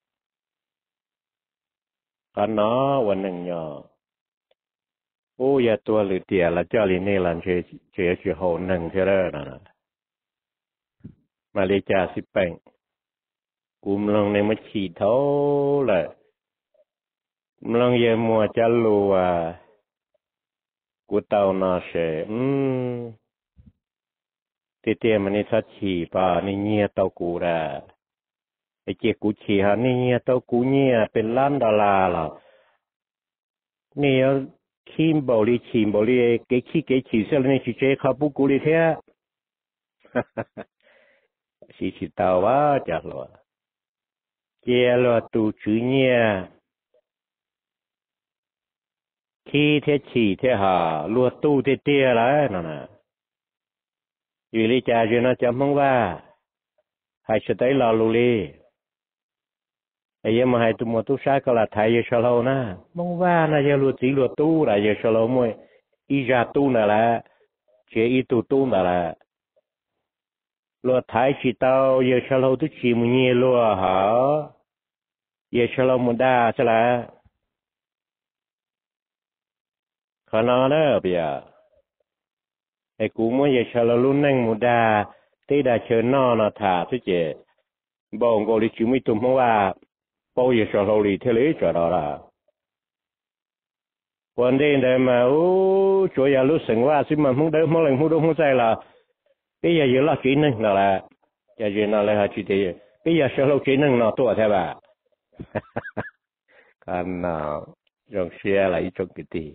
กันเนาะวันหนึ่งย่อโอ้ยตัวหรือเตียละเจ้าลินี่ลันเชเชเชโหหนึ่งเท่านั้นนะมาเลจ่าสิบแปดกูมลงในมัชีเท่าเลยมลงเยมัวจะลัวกูเต่านาเชอืมที่เตียมันนี่ทัดชีป่านี่เงียเต่ากูระไอเจ้ากูชีฮะนี่เงียเต่ากูเงียเป็นล้านดอลลาร์ละนี่ขี้บอลีขี้บอลีเกขี้เกขี้เสร็จนี่ชิเจ้ข้าปุกุลิเทียสิสิตาวะจักละเจ้าละตูชื่อเนี่ยขี้เทขี้เทหาลัวตู้เทเตี้ยละนั่นน่ะอยู่ลิจ่าอยู่นะจำมั่งว่าให้สติลาลุลีไอ้ยังมาให้ตัวมัวตู้ชายก็ละไทยเยชะโลนะมั่งว่านะยังลัวจีลัวตู้ละเยชะโลมวยอีจาตู้นั่นแหละเจ้าอีตู้ตู้นั่นแหละลัวไทยชิตาวเยชะโลตุชิมุนีลัวหาเยชะโลมุดาใช่ละขนาดนั้นเปียไอ้กูมัวเยชะโลลุ่นนั่งมุดาที่ได้เชิญนอนาถาสุเจบอกกูลิชิมิตุมว่าปอยเยชะโลลีเทเลจอดละวันเดินเดินมาโอ้ช่วยอย่ารู้สึกว่าสิมันมึงเดินมึงหลังมึงดูมึงใจละbây giờ giờ là chỉ năng là là giờ giờ là là chỉ thế bây giờ sẽ lâu chỉ năng nó tốt thế bà còn nào dùng xe lại trong cái gì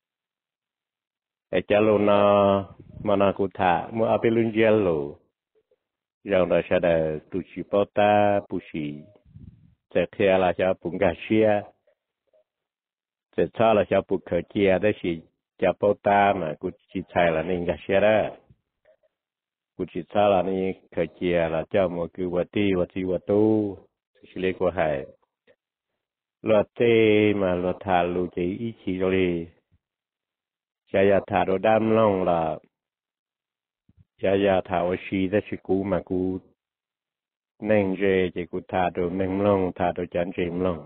để cho luôn nó mà nó cũng thả mua áp luôn gel rồi rồi nó sẽ để tụi chị bao ta bù chị sẽ theo là cho bún gà xe sẽ cho là cho bún khởi chia đấy chị cho bao ta mà cũng chỉ xài là nên gà xe đóกูจิตซาลานี่เคยเจียละเจ้ามัวคือวัตีวัตีวัตูสิเล็กว่าหายลอเตมาลอทาลูจีอีชีโรลีชายาถาโดดามล่องละชายาถาวชีได้ชิกูมากูเน่งเจเจกูถาโดเน่งล่องถาโดจันเจมล่อง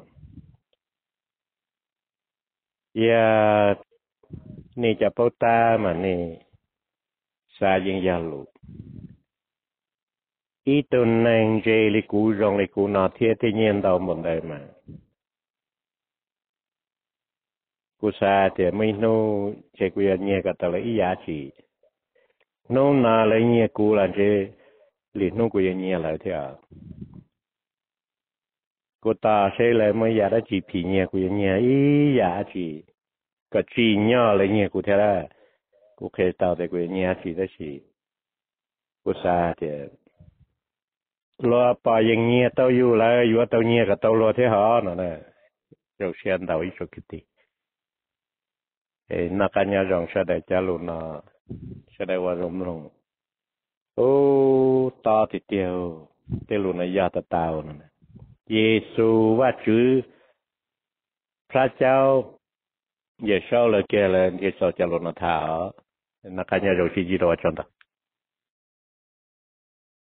ยานี่จะเป้าตามานี่ซายิงยาลูอีตัวนั่งเจลิกูรองลิกูนาเทียที่เงียนดาวหมดเลยมากูซาเทียไม่นู้เจกูยันเงียกับตัวอียาจีนู้นาเลยเงียกูละเจลินู้กูยันเงียเลยเทียกูตาเชเลยไม่อยากได้จีผีเงียกูยันเงียอียาจีก็จีเงียเลยเงียกูเท่าไรกูเคยตาแต่กูยันเงียจีได้จีกูซาเทียรอปอย่างเงี้ยเต้าอยู่แล้วอยู่ว่าเต้าเงี้ยกับเต้ารอที่หอนั่นแหละเราเชียนเต้าอีกสักทีเอ้นักการยาจงเสด็จจารุณาเสด็จว่ารวมลงโอ้ตาติเตียวเตลุนายาตาตาวนั่นเยซูว่าชื่อพระเจ้าเยซูเลยแกเลยเยซูจารุณาถานักการยาจงชี้จีโร่จันทร์